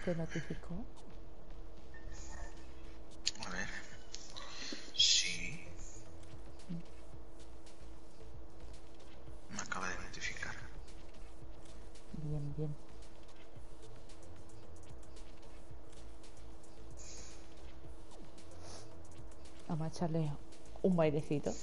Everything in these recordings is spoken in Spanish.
¿Te notificó? A ver. Sí, me acaba de notificar. Bien, bien. Vamos a echarle un bailecito.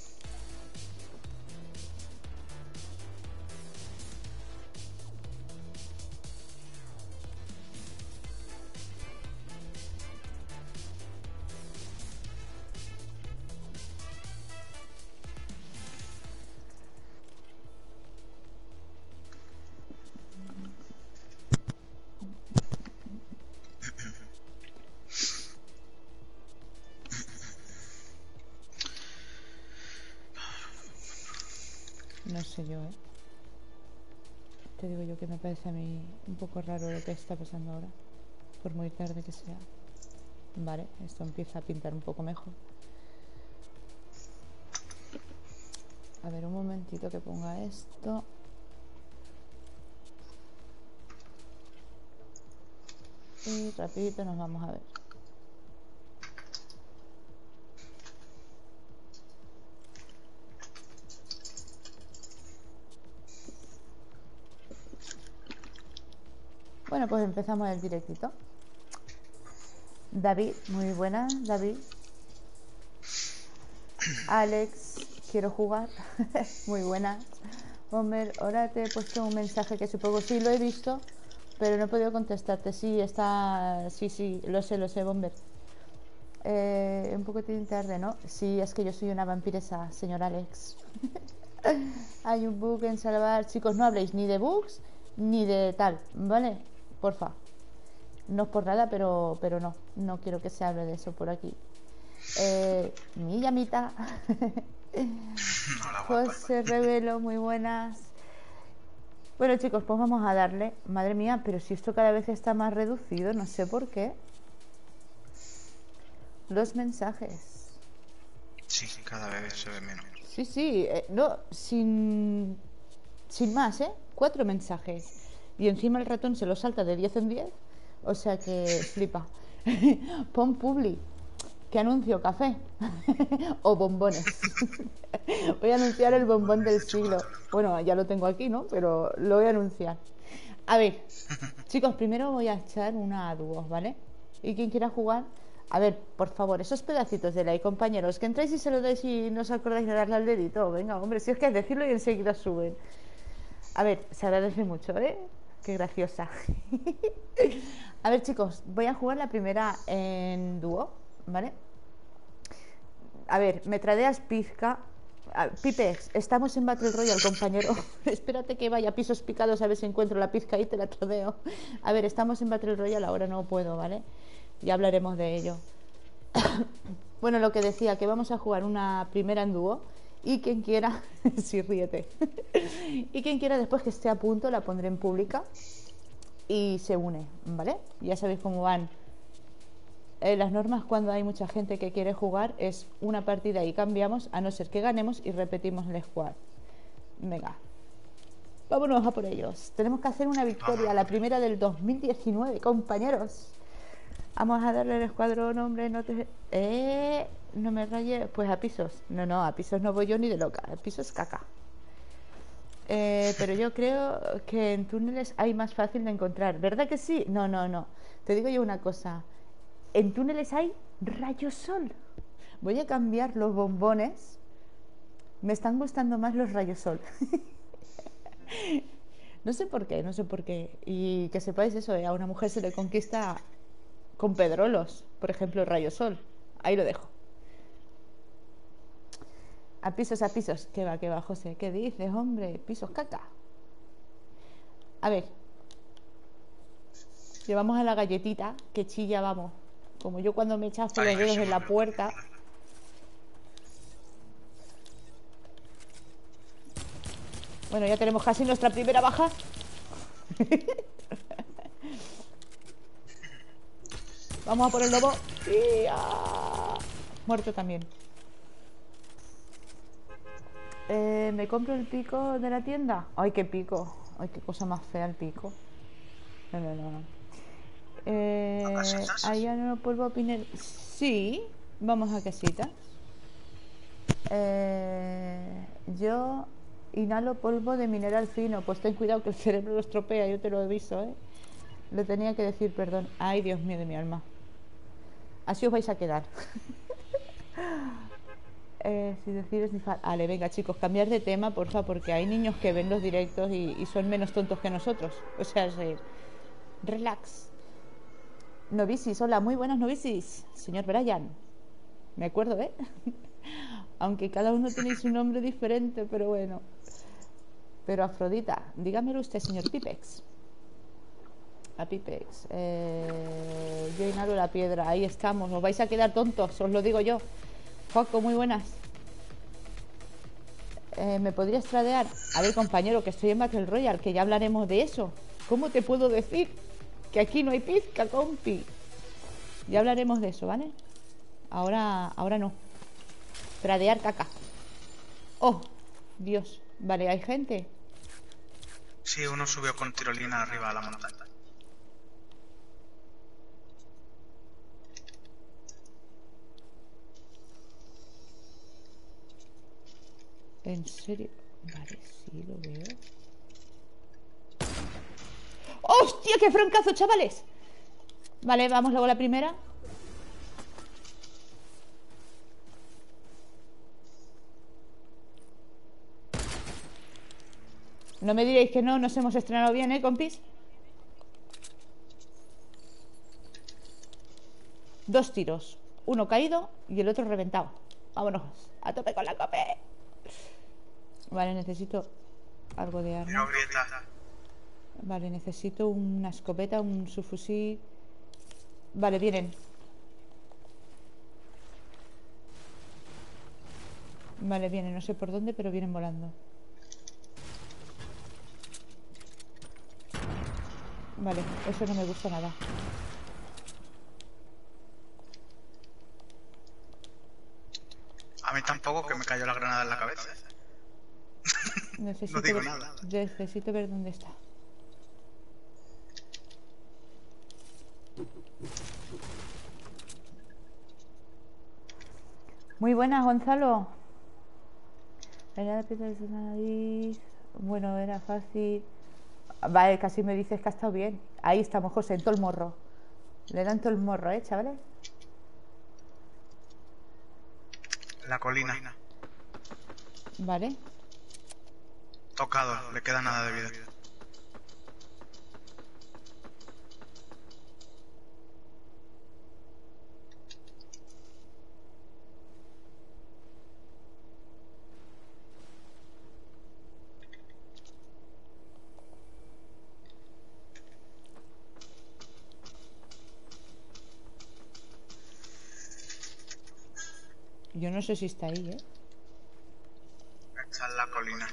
No sé yo, ¿eh? Te digo yo que me parece a mí un poco raro lo que está pasando ahora. Por muy tarde que sea. Vale, esto empieza a pintar un poco mejor. A ver, un momentito que ponga esto. Y rapidito nos vamos a ver. Bueno, pues empezamos el directito. David, muy buena, David. Alex, quiero jugar. Muy buenas. Homer, ahora te he puesto un mensaje que supongo sí lo he visto, pero no he podido contestarte. Sí, está. Sí, sí, lo sé, Bomber. Un poquitín tarde, ¿no? Sí, es que yo soy una vampiresa, señor Alex. Hay un bug en salvar. Chicos, no habléis ni de bugs ni de tal, ¿vale? Porfa. No es por nada, pero no. No quiero que se hable de eso por aquí. Mi llamita. Hola, guapa. José Revelo, muy buenas. Bueno, chicos, pues vamos a darle. Madre mía, pero si esto cada vez está más reducido, no sé por qué. Los mensajes. Sí, cada vez se ve menos. Sí, sí, no, sin más, ¿eh? 4 mensajes. Y encima el ratón se lo salta de 10 en 10. O sea que flipa. Pon publi. ¿Qué anuncio? ¿Café? O bombones. Voy a anunciar el bombón del Bombones de siglo. chocolate blanco. Bueno, ya lo tengo aquí, ¿no? Pero lo voy a anunciar. A ver, chicos, primero voy a echar una a dúos, ¿vale? Y quien quiera jugar, a ver, por favor, esos pedacitos de like, compañeros, que entráis y se lo dais y no os acordáis de darle al dedito. Venga, hombre, si es que es decirlo y enseguida suben. A ver, se agradece mucho, ¿eh? Qué graciosa. A ver, chicos, voy a jugar la primera en dúo, ¿vale? A ver, me tradeas pizca. Pipex, estamos en Battle Royale, compañero. Espérate que vaya a pisos picados a ver si encuentro la pizca y te la tradeo. A ver, estamos en Battle Royale, ahora no puedo, ¿vale? Ya hablaremos de ello. Bueno, lo que decía, que vamos a jugar una primera en dúo. Y quien quiera, sí, ríete. Y quien quiera después que esté a punto, la pondré en pública. Y se une, ¿vale? Ya sabéis cómo van las normas cuando hay mucha gente que quiere jugar es una partida y cambiamos, a no ser que ganemos y repetimos el squad. Venga, vámonos a por ellos. Tenemos que hacer una victoria, Vámonos la con ello. primera del 2019, compañeros. Vamos a darle el escuadrón, hombre, no te... no me rayes, pues a pisos. No, no, a pisos no voy yo ni de loca, a pisos caca. Pero yo creo que en túneles hay más fácil de encontrar. ¿Verdad que sí? No, no, no. Te digo yo una cosa. En túneles hay rayos sol. Voy a cambiar los bombones. Me están gustando más los rayos sol. No sé por qué, no sé por qué. Y que sepáis eso, a una mujer se le conquista con pedrolos, por ejemplo, rayos sol. Ahí lo dejo. A pisos. ¿Qué va, José? ¿Qué dices, hombre? Pisos caca. A ver, llevamos a la galletita, que chilla, vamos. Como yo cuando me chafo Ay, los ay, dedos se en la volvió loca. puerta. Bueno, ya tenemos casi nuestra primera baja. Vamos a por el lobo. Y muerto también. ¿Me compro el pico de la tienda? Ay, qué pico. Ay, qué cosa más fea el pico. No, no, no, no. ¿A casitas? Ahí no polvo pinel. Sí, vamos a casita. Yo inhalo polvo de mineral fino. Pues ten cuidado que el cerebro lo estropea, yo te lo aviso, ¿eh? Le tenía que decir perdón. Ay, Dios mío de mi alma. Así os vais a quedar. Si decides ni vale, venga chicos, cambiar de tema, porfa, porque hay niños que ven los directos y son menos tontos que nosotros. O sea, relax. Novicis, hola, muy buenas novicis. Señor Brian. Me acuerdo, ¿eh? Aunque cada uno tenéis un nombre diferente, pero bueno. Pero Afrodita, dígamelo usted, señor Pipex. A Pipex. Yo inhalo la piedra, ahí estamos. Os vais a quedar tontos, os lo digo yo. Joaco, muy buenas. ¿Me podrías tradear? A ver, compañero, que estoy en Battle Royale, que ya hablaremos de eso. ¿Cómo te puedo decir? Que aquí no hay pizca, compi. Ya hablaremos de eso, ¿vale? Ahora no. Tradear caca. Oh, Dios. Vale, ¿hay gente? Sí, uno subió con tirolina arriba a la montaña. ¿En serio? Vale, sí, lo veo. ¡Hostia, qué francazo, chavales! Vale, vamos luego a la primera. No me diréis que no nos hemos estrenado bien, ¿eh, compis? 2 tiros. Uno caído y el otro reventado. Vámonos, a tope con la cope. Vale, necesito algo de arma. Vale, necesito una escopeta, un subfusil. Vale, vienen. Vale, vienen, no sé por dónde, pero vienen volando. Vale, eso no me gusta nada. A mí tampoco, que me cayó la granada en la cabeza. Necesito No digo ver, nada. necesito ver dónde está. Muy buenas, Gonzalo. Era de piedra de su nariz. Bueno, era fácil. Vale, casi me dices que ha estado bien. Ahí estamos, José, en todo el morro. Le dan todo el morro, chavales. La colina. Vale. Tocado, le queda nada de vida. Yo no sé si está ahí, ¿eh? Está en la colina.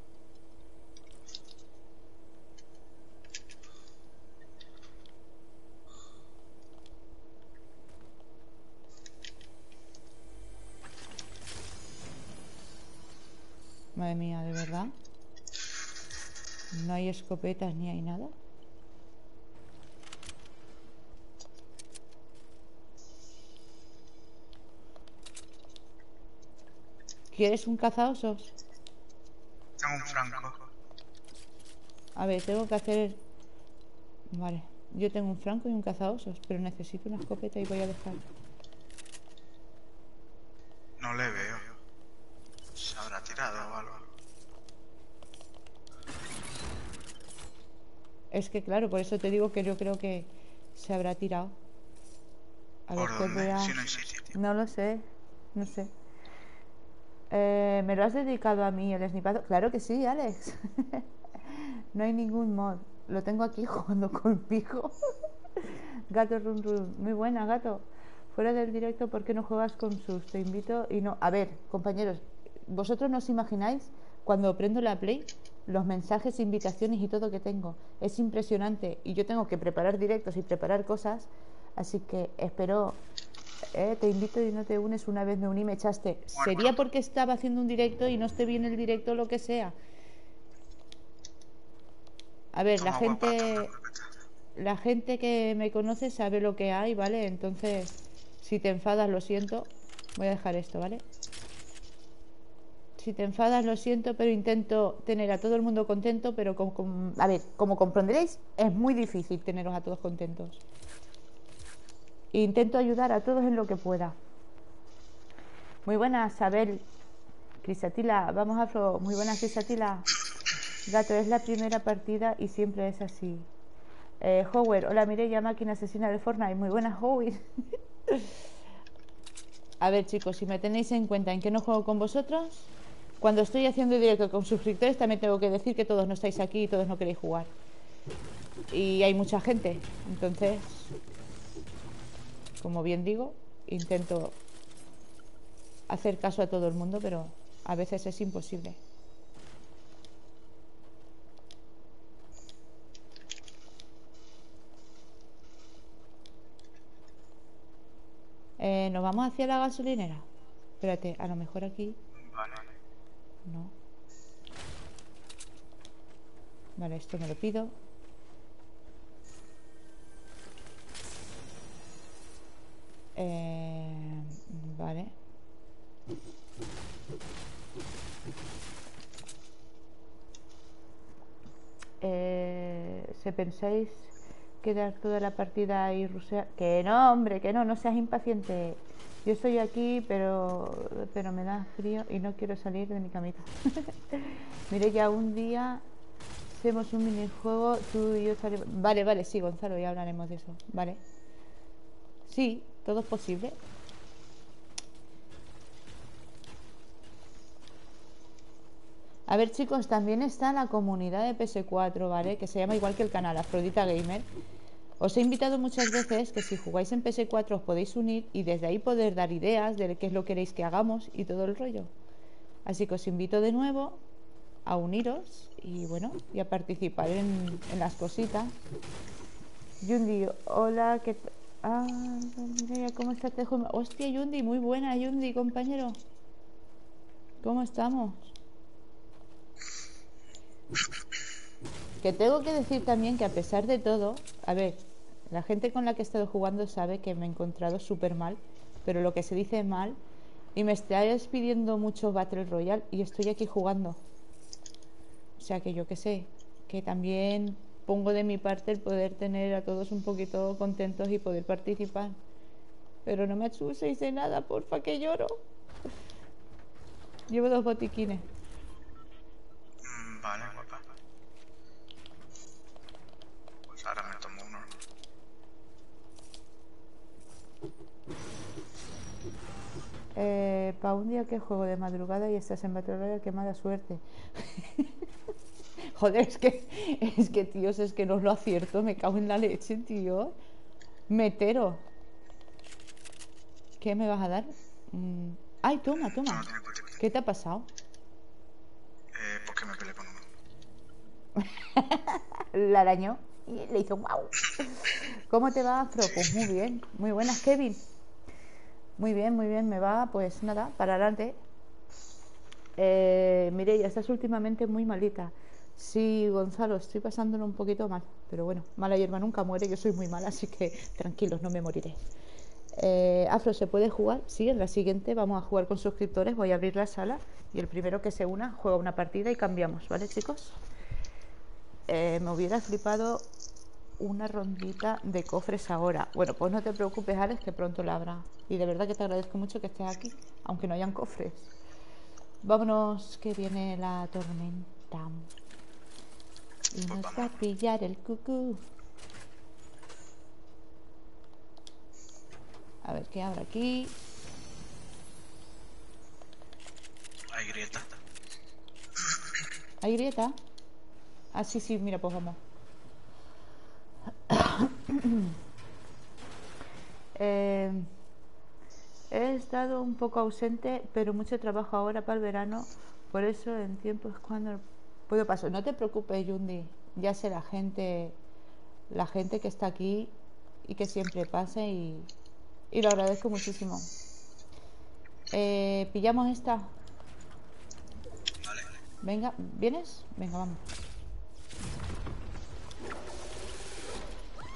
Madre mía, ¿de verdad? No hay escopetas ni hay nada. ¿Quieres un cazaosos? Tengo un franco. A ver, tengo que hacer... Vale, yo tengo un franco y un cazaosos, pero necesito una escopeta y voy a dejar. No le veo. Se habrá tirado o algo. Es que claro, por eso te digo que yo creo que se habrá tirado. A ver, ¿Por te dónde? voy a... Si no hay sitio. No lo sé, no sé. ¿Me lo has dedicado a mí el snipado? Claro que sí, Alex. No hay ningún mod. Lo tengo aquí jugando conmigo. Gato run run. Muy buena, gato. Fuera del directo, ¿por qué no juegas con sus? Te invito y no... A ver, compañeros, vosotros no os imagináis cuando prendo la Play los mensajes, invitaciones y todo que tengo. Es impresionante. Y yo tengo que preparar directos y preparar cosas. Así que espero... te invito y no te unes. Una vez me uní y me echaste. Sería porque estaba haciendo un directo y no esté bien el directo o lo que sea. A ver, la gente... la gente que me conoce sabe lo que hay, ¿vale? Entonces, si te enfadas, lo siento. Voy a dejar esto, ¿vale? Si te enfadas, lo siento, pero intento tener a todo el mundo contento, pero a ver, como comprenderéis, es muy difícil teneros a todos contentos. Intento ayudar a todos en lo que pueda. Muy buenas, Abel. Crisatila, vamos Afro. Muy buenas, Crisatila. Gato, es la primera partida y siempre es así. Howard, hola Mireia, máquina asesina de Fortnite. Muy buenas, Howard. A ver, chicos, si me tenéis en cuenta en que no juego con vosotros, cuando estoy haciendo directo con suscriptores también tengo que decir que todos no estáis aquí y todos no queréis jugar. Y hay mucha gente. Entonces, como bien digo, intento hacer caso a todo el mundo, pero a veces es imposible. Nos vamos hacia la gasolinera. Espérate, a lo mejor aquí. Vale. No. Vale, esto me lo pido. Vale. Si pensáis quedar toda la partida y rusear... Que no, hombre, que no seas impaciente. Yo estoy aquí, pero me da frío y no quiero salir de mi camita. Mire, ya un día hacemos un minijuego, tú y yo salimos... Vale, sí, Gonzalo, ya hablaremos de eso. Vale. Sí, todo es posible. A ver, chicos, también está la comunidad de PS4, ¿vale? Que se llama igual que el canal, Afrodita Gamer. Os he invitado muchas veces que si jugáis en PS4 os podéis unir y desde ahí poder dar ideas de qué es lo que queréis que hagamos y todo el rollo. Así que os invito de nuevo a uniros y bueno, y a participar en las cositas. Yundi, hola, ¿qué tal? Ah, mira, ¿cómo estás? Hostia, Yundi, muy buena, Yundi, compañero. ¿Cómo estamos? Que tengo que decir también que a pesar de todo, a ver, la gente con la que he estado jugando sabe que me he encontrado súper mal, pero lo que se dice mal, y me estáis pidiendo mucho Battle Royale y estoy aquí jugando. O sea que yo que sé, que también pongo de mi parte el poder tener a todos un poquito contentos y poder participar. Pero no me asuséis de nada, porfa, que lloro. Llevo 2 botiquines. Vale, guapa. Pues ahora me tomo uno. Para un día que juego de madrugada y estás en Battle Royale, qué mala suerte. Joder, es que, tíos, es que no lo acierto, me cago en la leche, tío. Metero. ¿Qué me vas a dar? Ay, toma. No, tiene coche. ¿Qué te ha pasado? Pues que me peleé con uno. La arañó y le hizo wow. ¿Cómo te va, Afro? Pues muy bien, muy buenas, Kevin. Muy bien, me va, pues nada, para adelante. Mireia, estás últimamente muy malita. Sí, Gonzalo, estoy pasándolo un poquito mal, pero bueno, mala hierba nunca muere, yo soy muy mala, así que tranquilos, no me moriré. Afro, ¿se puede jugar? Sí, en la siguiente vamos a jugar con suscriptores, voy a abrir la sala y el primero que se una juega una partida y cambiamos, ¿vale, chicos? Me hubiera flipado una rondita de cofres ahora. Bueno, pues no te preocupes, Alex, que pronto la habrá. Y de verdad que te agradezco mucho que estés aquí, aunque no hayan cofres. Vámonos, que viene la tormenta y nos va a pillar el cucú. A ver qué habrá aquí. Hay grieta. ¿Hay grieta? Ah, sí, mira, pues vamos. He estado un poco ausente, pero mucho trabajo ahora para el verano. Por eso en tiempo es cuando puedo pasar. No te preocupes, Yundi. Ya sé la gente que está aquí y que siempre pasa y lo agradezco muchísimo. ¿Pillamos esta? Vale. Venga, ¿vienes? Venga, vamos.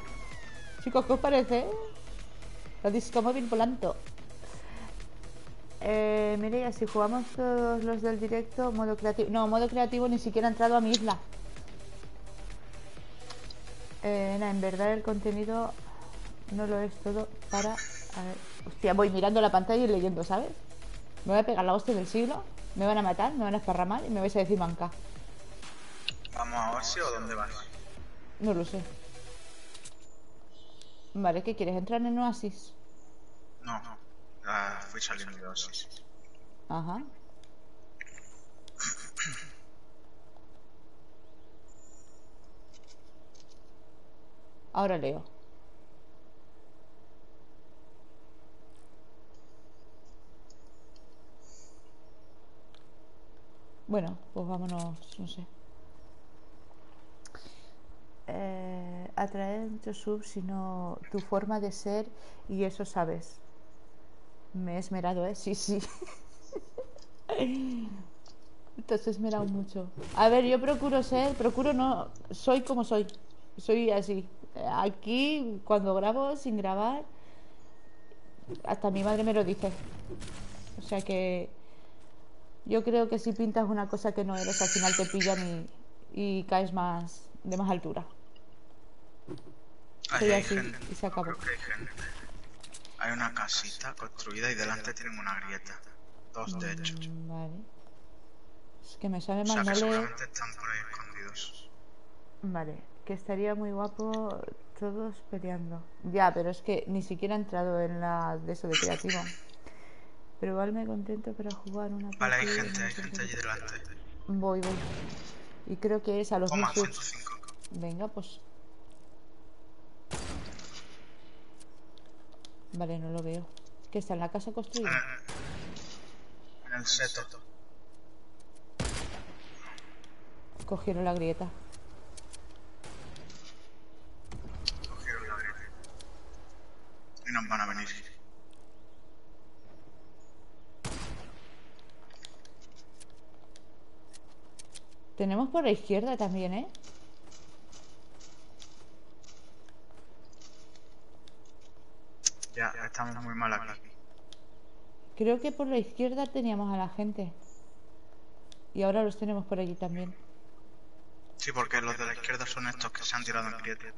Chicos, ¿qué os parece? La disco móvil volando. Mire, si jugamos todos los del directo, modo creativo. No, modo creativo ni siquiera ha entrado a mi isla. En verdad el contenido no lo es todo para... A ver, hostia, voy mirando la pantalla y leyendo, ¿sabes? Me voy a pegar la hostia del siglo, me van a matar, me van a esparramar y me vais a decir manca. ¿Vamos a Oasis o dónde vas? No lo sé. Vale, ¿qué quieres? ¿Entrar en Oasis? No, fui saliendo de Oasis. Ajá. Ahora leo. Bueno, pues vámonos, no sé. Atraer muchos subs, sino tu forma de ser y eso sabes. Me he esmerado, ¿eh? Sí, sí. Te has esmerado mucho. A ver, yo procuro no, soy como soy. Soy así. Aquí, cuando grabo, sin grabar, hasta mi madre me lo dice. O sea que yo creo que si pintas una cosa que no eres, al final te pillan y caes más de más altura. Ahí Soy hay así gente. y se No, acabó. creo que hay gente. Hay una casita construida y delante tienen una grieta. Dos, de hecho. Vale. Es que me sabe O mal sea no que leer. seguramente están por ahí escondidos. Vale, que estaría muy guapo todos peleando. Ya, pero es que ni siquiera he entrado en la de eso de creativo. Pero igual me contento para jugar una Vale, partida. hay gente allí delante. Voy. Y creo que es a los 1000 Toma, subs. 105. Venga, pues. Vale, no lo veo. ¿Qué está en la casa construida? En el seto. Cogieron la grieta. Cogieron la grieta. Y nos van a venir. Tenemos por la izquierda también, ¿eh? Ya, estamos muy mal aquí. Creo que por la izquierda teníamos a la gente. Y ahora los tenemos por allí también. Sí, porque los de la izquierda son estos que se han tirado en grieta.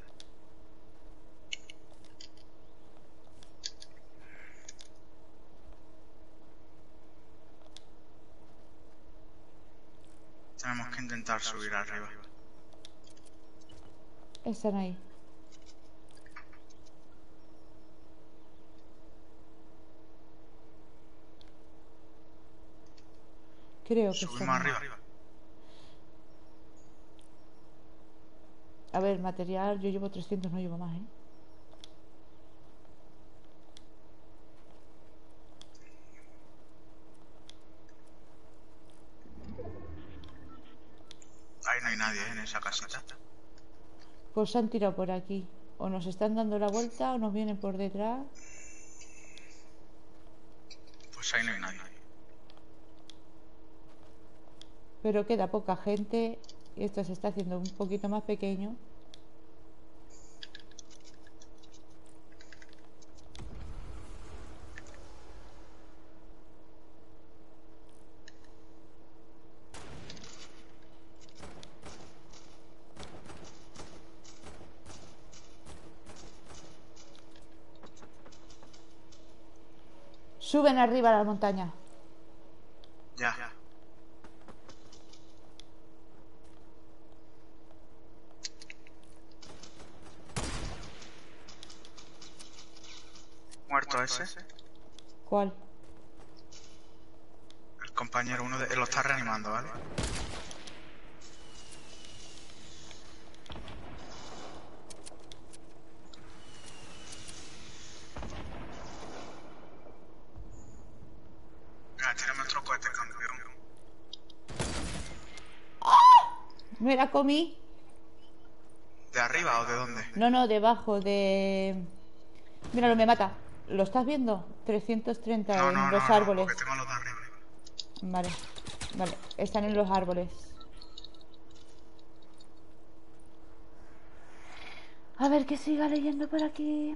Tenemos que intentar subir arriba. Están ahí. Creo que Subimos están ahí. arriba. A ver, material, yo llevo 300, no llevo más, ¿eh? Ahí no hay nadie, en esa casita. Pues se han tirado por aquí. O nos están dando la vuelta o nos vienen por detrás. Pues ahí no hay nadie. Pero queda poca gente. Y esto se está haciendo un poquito más pequeño. Suben arriba a la montaña. Ya. ¿Muerto ese? ¿Cuál? El compañero, uno de... Él lo está reanimando, ¿vale? Venga, tírame otro cohete, campeón. Me la comí. ¿De arriba o de dónde? No, no, debajo de... Míralo, me mata. ¿Lo estás viendo? 330 No, en no, los no, árboles. porque tengo los de arriba. Vale, vale. Están en los árboles. A ver que siga leyendo por aquí.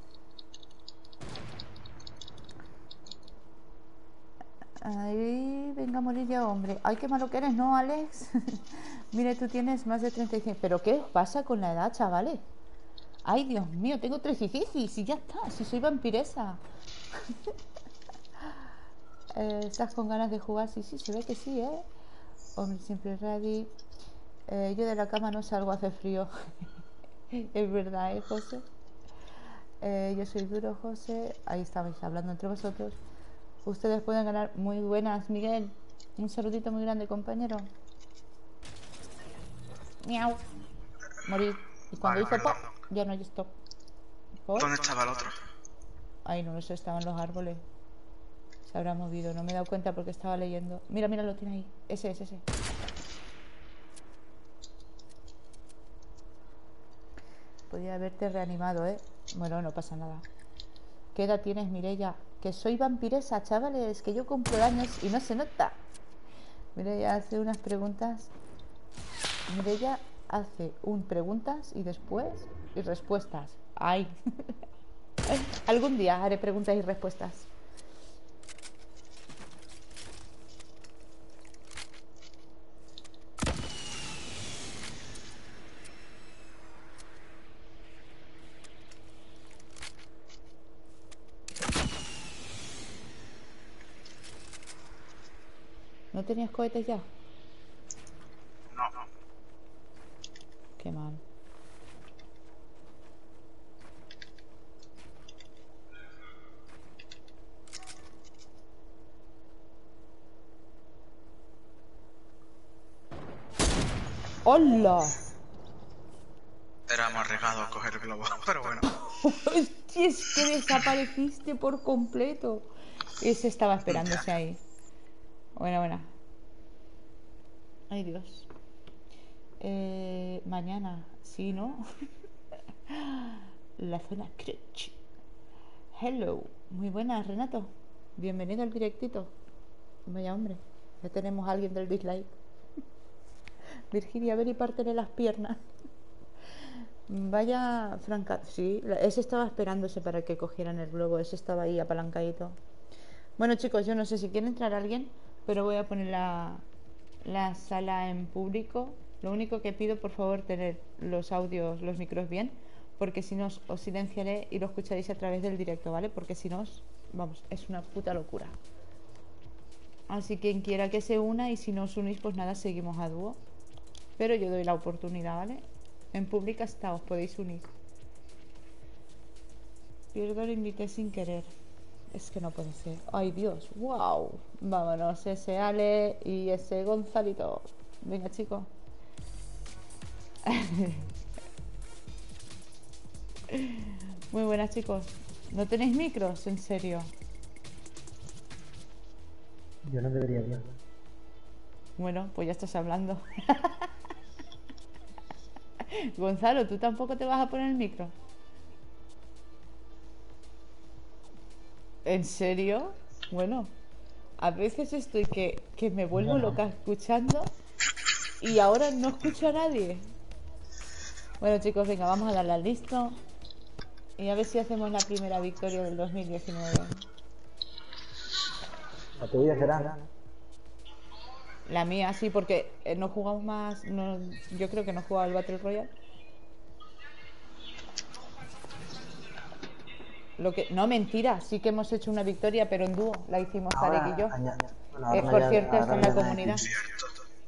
Ay, venga a morir ya, hombre. Ay, qué malo que eres, ¿no, Alex? Mire, tú tienes más de 35. ¿Pero qué pasa con la edad, chavales? Ay, Dios mío, tengo 36 y ya está. Si soy vampiresa. ¿Estás con ganas de jugar? Sí, sí, se ve que sí, ¿eh? Hombre, siempre ready. Yo de la cama no salgo, hace frío. Es verdad, ¿eh, José? Yo soy duro, José. Ahí estabais hablando entre vosotros. Ustedes pueden ganar. Muy buenas, Miguel. Un saludito muy grande, compañero. Miau. Morir. Y cuando Vale, hizo pop, perdón. ya no hay stop. ¿Por? ¿Dónde estaba el otro? Ay, no lo sé, estaba en los árboles. Se habrá movido, no me he dado cuenta porque estaba leyendo. Mira, mira, lo tiene ahí. Ese es, ese. Podría haberte reanimado, ¿eh? Bueno, no pasa nada. ¿Qué edad tienes, Mireia? Que soy vampiresa, chavales, que yo cumplo años y no se nota. Mireia hace unas preguntas. Mireia hace un preguntas y después y respuestas. Ay. Algún día haré preguntas y respuestas. ¿No tenías cohetes ya? No. Qué mal. ¡Hola! Era más arriesgado coger el globo, pero bueno. Hostia, es que desapareciste por completo. Ese estaba esperándose Ya. ahí. Buena, buena. Ay, Dios. Mañana, sí, ¿no? La zona Crutch. Hello. Muy buenas, Renato. Bienvenido al directito. Vaya hombre. Ya tenemos a alguien del dislike. Virginia, ven y pártele las piernas. Vaya Franca. Sí, ese estaba esperándose para que cogieran el globo. Ese estaba ahí apalancadito. Bueno, chicos, yo no sé si quiere entrar alguien, pero voy a poner la sala en público. Lo único que pido, por favor, tener los audios, los micros bien, porque si no os silenciaré y lo escucharéis a través del directo, ¿vale? Porque si no, vamos, es una puta locura. Así quien quiera que se una y si no os unís, pues nada, seguimos a dúo. Pero yo doy la oportunidad, ¿vale? En pública está, os podéis unir. Pierdo, lo invité sin querer. Es que no puede ser. Ay, Dios. Wow. Vámonos, ese Ale y ese Gonzalito. Venga, chicos. Muy buenas, chicos. ¿No tenéis micros? En serio. Yo no debería hablar. Bueno, pues ya estás hablando. Gonzalo, ¿tú tampoco te vas a poner el micro? ¿En serio? Bueno, a veces estoy que me vuelvo loca escuchando y ahora no escucho a nadie. Bueno, chicos, venga, vamos a darle al listo y a ver si hacemos la primera victoria del 2019. La tuya será. La mía, sí, porque no jugamos más. No, yo creo que no he jugado al Battle Royale. No, mentira, sí que hemos hecho una victoria, pero en dúo. La hicimos Tarek y yo. Bueno, ahora Por cierto, está en la comunidad. Cierto.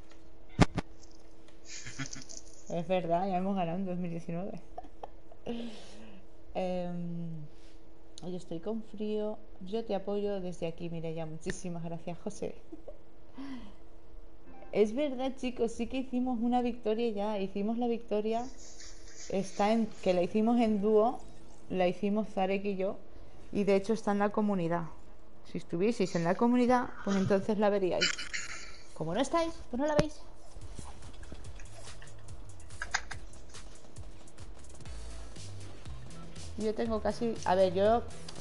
Es verdad, ya hemos ganado en 2019. Hoy estoy con frío. Yo te apoyo desde aquí, Mireia. Muchísimas gracias, José. Es verdad, chicos, sí que hicimos una victoria ya. Hicimos la victoria. Que la hicimos en dúo. La hicimos Zarek y yo. Y de hecho está en la comunidad. Si estuvieseis en la comunidad, pues entonces la veríais. Como no estáis, pues no la veis. Yo tengo casi... A ver, yo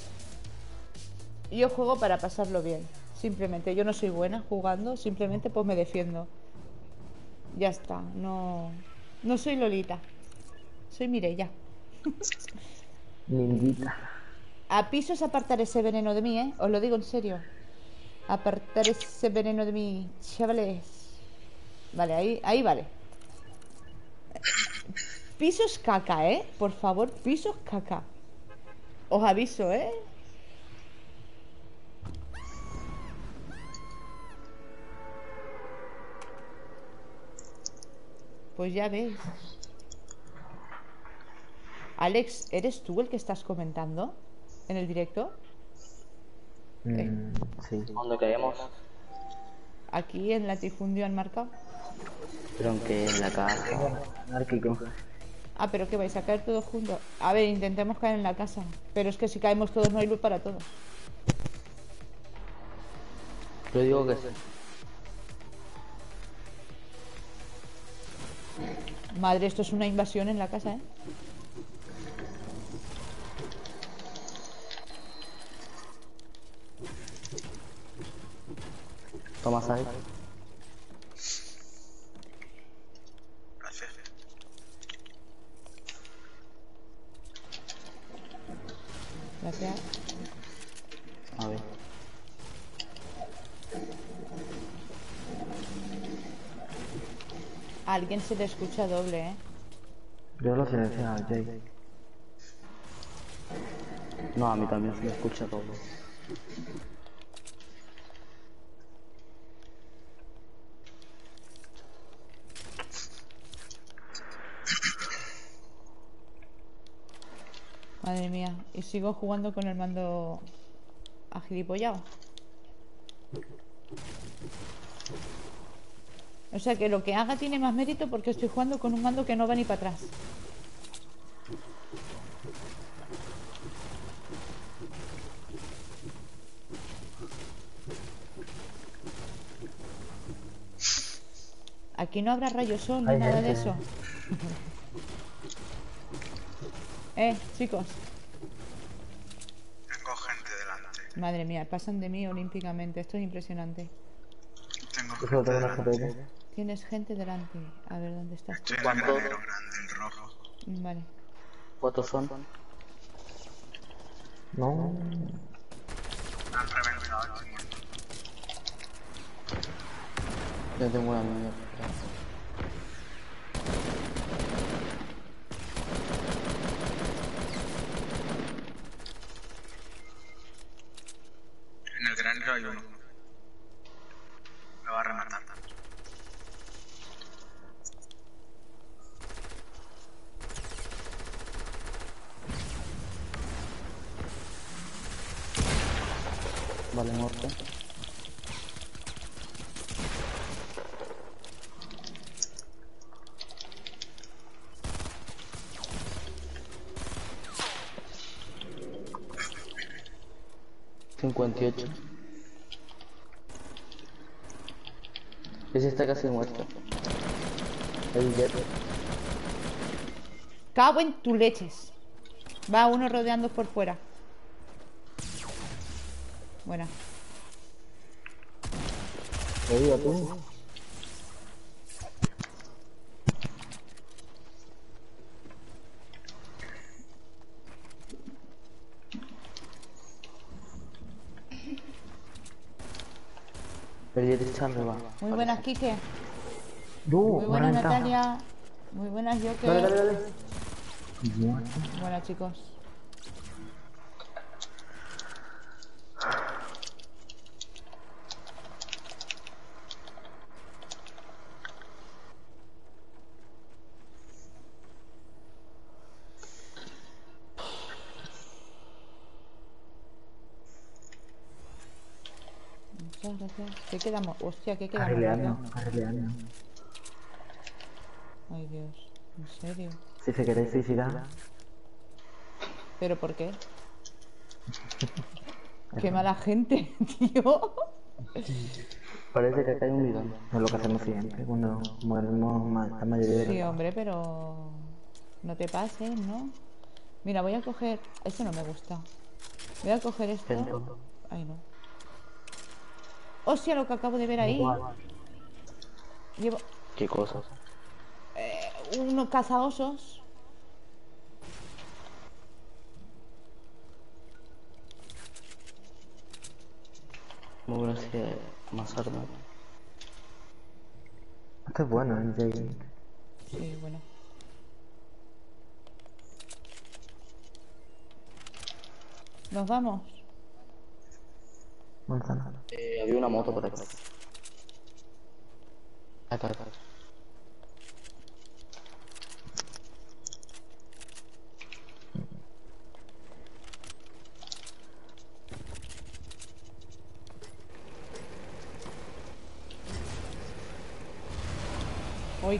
juego para pasarlo bien. Simplemente, yo no soy buena jugando. Simplemente pues me defiendo. Ya está, no soy Lolita. Soy Mireia. Ninjita. A pisos apartar ese veneno de mí, ¿eh? Os lo digo en serio. Apartar ese veneno de mí, chavales. Vale, ahí vale. Pisos caca, ¿eh? Por favor, pisos caca. Os aviso, ¿eh? Pues ya ves. Alex, ¿eres tú el que estás comentando en el directo? Sí. ¿Dónde caemos? Aquí en Latifundio han marcado. Pero aunque en la casa. Anárquico. Ah, pero que vais a caer todos juntos. A ver, intentemos caer en la casa. Pero es que si caemos todos no hay luz para todos. Yo digo que sí. Madre, esto es una invasión en la casa, ¿eh? Toma, ¿sabes? Gracias. Gracias. A ver. A alguien se le escucha doble, ¿eh? Yo lo silenciaba, Jay. No, a mí también se me escucha todo. Madre mía. Y sigo jugando con el mando agilipollado. O sea que lo que haga tiene más mérito porque estoy jugando con un mando que no va ni para atrás. Aquí no habrá rayo sol ni Hay nada de gente. eso. Chicos. Tengo gente delante. Madre mía, pasan de mí olímpicamente. Esto es impresionante. Tengo Yo solo gente tengo una delante. escopeta. Tienes gente delante. A ver, ¿dónde estás tú? Estoy en el ¿Cuánto? granero grande, el rojo. Vale. ¿Cuántos son? No. Me han reventado, estoy muerto. Yo tengo una mierda. En el granero hay uno. Me va a rematar. Vale, muerto. $58. Ese está casi muerto. El jet. Cago en tus leches. Va uno rodeando por fuera. Buena. Te digo tú. El jet está arriba. Muy buenas, Kike. Muy Muy buenas, Natalia. Muy buenas, Joker. Dale, dale, dale. Muerto. Buenas, chicos. Muchas gracias. ¿Qué quedamos? Hostia, ¿qué quedamos? Carrileando, ¿Verdad? carrileando. Ay, Dios. ¿En serio? Si se queréis suicidar, ¿Pero por qué? Qué mala gente, tío. Parece que acá hay un bidón. es lo que hacemos siempre cuando mueremos la mayoría de Sí, los... hombre, pero no te pases, ¿no? Mira, voy a coger... Esto no me gusta. Voy a coger esto. Esto. Ay, no. Hostia, lo que acabo de ver ahí. Llevo ¿Qué cosas? unos cazaosos. Muy bueno, sí, más armas. Esto es bueno, en serio. Sí, bueno. ¿Nos vamos? Manzana. Había una moto por aquí. Acá, acá. Hoy.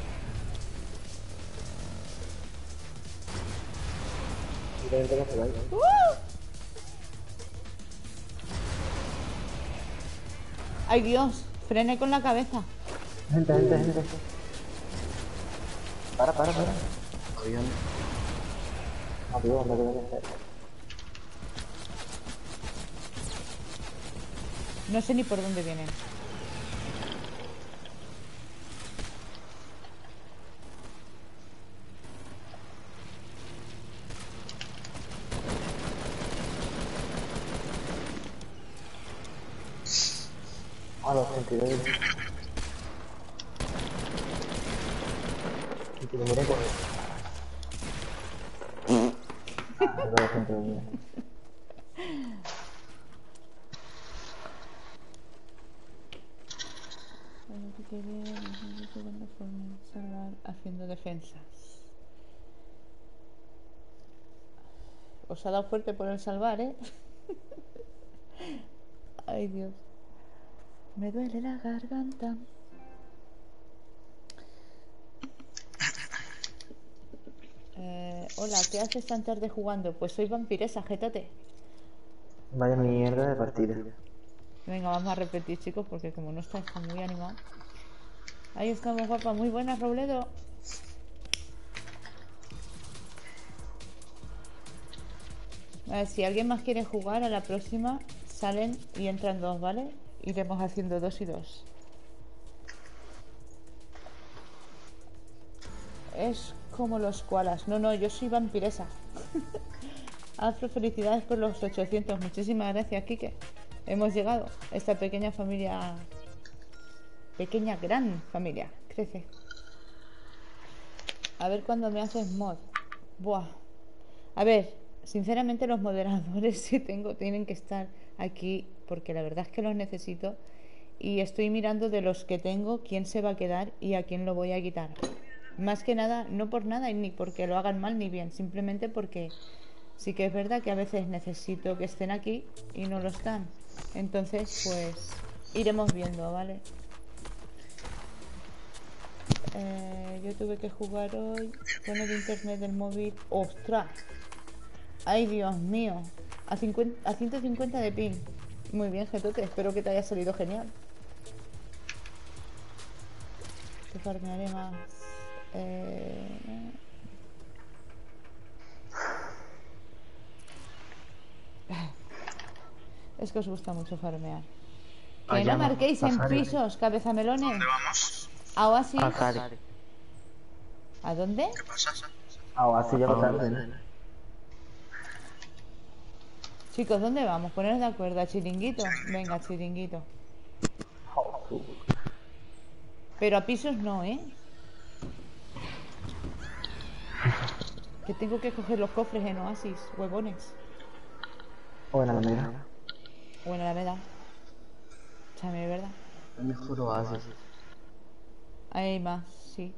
¡Ay, Dios! Frene con la cabeza. Gente. Para. Avión. Adiós, no te metas. No sé ni por dónde vienen. A los 32. Y que lo miren con los 32. Haciendo defensas. Os ha dado fuerte por el salvar, ¿eh? Ay, Dios. Me duele la garganta. Hola, ¿qué haces tan tarde jugando? Pues soy vampiresa, jétate. Vaya mierda de partida. Venga, vamos a repetir, chicos, porque como no estáis muy animados. Ahí estamos, guapa. Muy buena, Robledo. A ver, si alguien más quiere jugar, a la próxima salen y entran dos, ¿vale? Iremos haciendo 2 y 2. Es como los koalas. No, yo soy vampiresa. Afro, felicidades por los 800. Muchísimas gracias, Kike. Hemos llegado. Esta pequeña familia... Pequeña, gran familia. Crece. A ver cuándo me haces mod. Buah. A ver, sinceramente los moderadores si tengo tienen que estar aquí porque la verdad es que los necesito y estoy mirando de los que tengo quién se va a quedar y a quién lo voy a quitar. Más que nada, no por nada y ni porque lo hagan mal ni bien, simplemente porque sí que es verdad que a veces necesito que estén aquí y no lo están. Entonces, pues iremos viendo, ¿vale? Yo tuve que jugar hoy con el internet del móvil. ¡Ostras! ¡Ay, Dios mío! A 150 de ping. Muy bien, Getote. Espero que te haya salido genial. Te farmearé más. Es que os gusta mucho farmear. Que Allá no no, marquéis en pasaré. pisos, cabezamelones. ¿Dónde vamos? A Oasis. A Cari. ¿A dónde? ¿Qué pasa? Así ya va tarde, ¿no? Chicos, ¿dónde vamos? Poneros de acuerdo. ¿A Chiringuito? Venga, Chiringuito. Pero a pisos no, ¿eh? Que tengo que coger los cofres en Oasis, huevones. O en Alameda. O en Alameda. Chame, ¿verdad? El mejor oasis. Hay más, sí.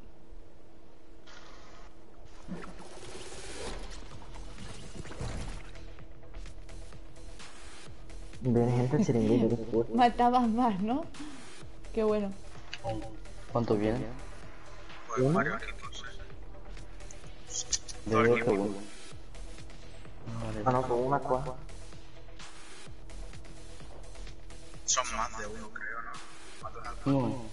Viene gente al chiringuito, que se puede. Matabas más, ¿no? Qué bueno. ¿Cuánto viene? Pues varios equipos, De digo que uno. Ah, no, con una cuadra. Son más de uno, creo, ¿no? Más de una cuadra. No.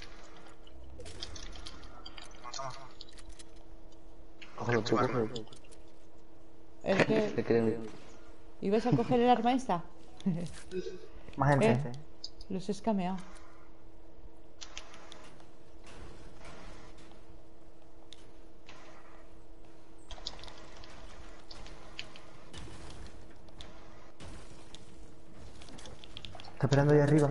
Toma, toma. Cógelo tú, cógelo tú. El que... Se creen. ¿Ibas a coger el arma esta? Más gente. Los he escameado. Está esperando ahí arriba.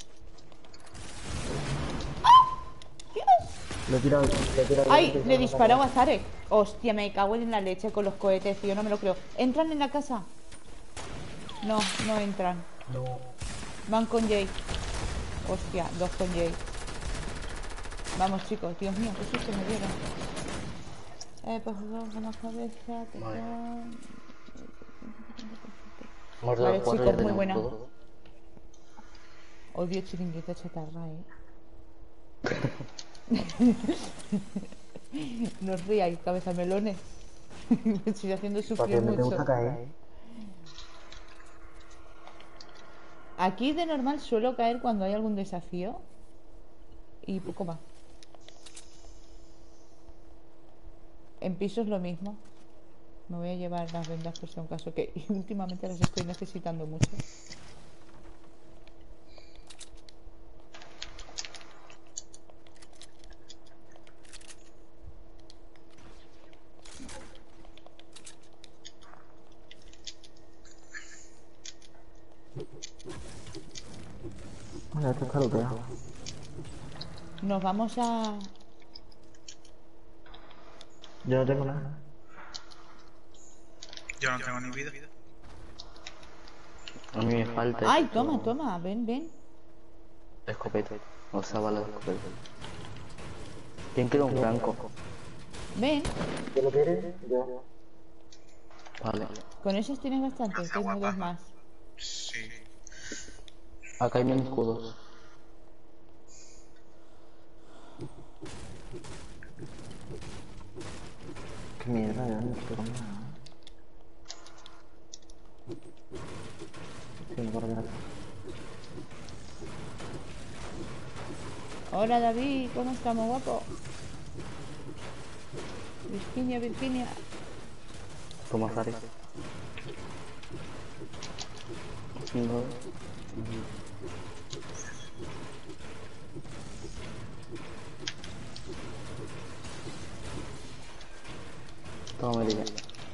Lo he tirado. ¡Ay! Le he disparado a Zarek. Hostia, me cago en la leche con los cohetes, tío. No me lo creo. ¿Entran en la casa? No, no entran. No. Van con Jay. Hostia, dos con Jay. Vamos, chicos. Dios mío, qué susto me dieron. Por favor, con la cabeza. Vale. Perdón. Hemos Vale, dado 4 y chicos, ya muy tenemos buena. todo. Odio chiringuita chatarra, No os ríais, cabezamelones. Me estoy haciendo Porque sufrir no te mucho. gusta caer. Aquí de normal suelo caer cuando hay algún desafío. Y poco más. En pisos lo mismo. Me voy a llevar las vendas por si un caso, que últimamente las estoy necesitando mucho. Mira, esto está bloqueado. Nos vamos a... Yo no tengo nada. Yo no tengo ni vida. A mí me falta. ¡Ay, esto. toma, toma! Ven, ven. Escopeta. O sea, bala de escopeta. ¿Quién quiere un franco? Ven. ¿Tú lo quieres? Yo. Vale. Con esos tienes bastante. Tengo dos más. Sí. Acá hay mis escudos. Qué mierda, yo no estoy con nada. Sí, me acuerdo que era. Hola, David. ¿Cómo estamos, guapo? Virginia, Virginia. Toma, Zari. No. Toma, María.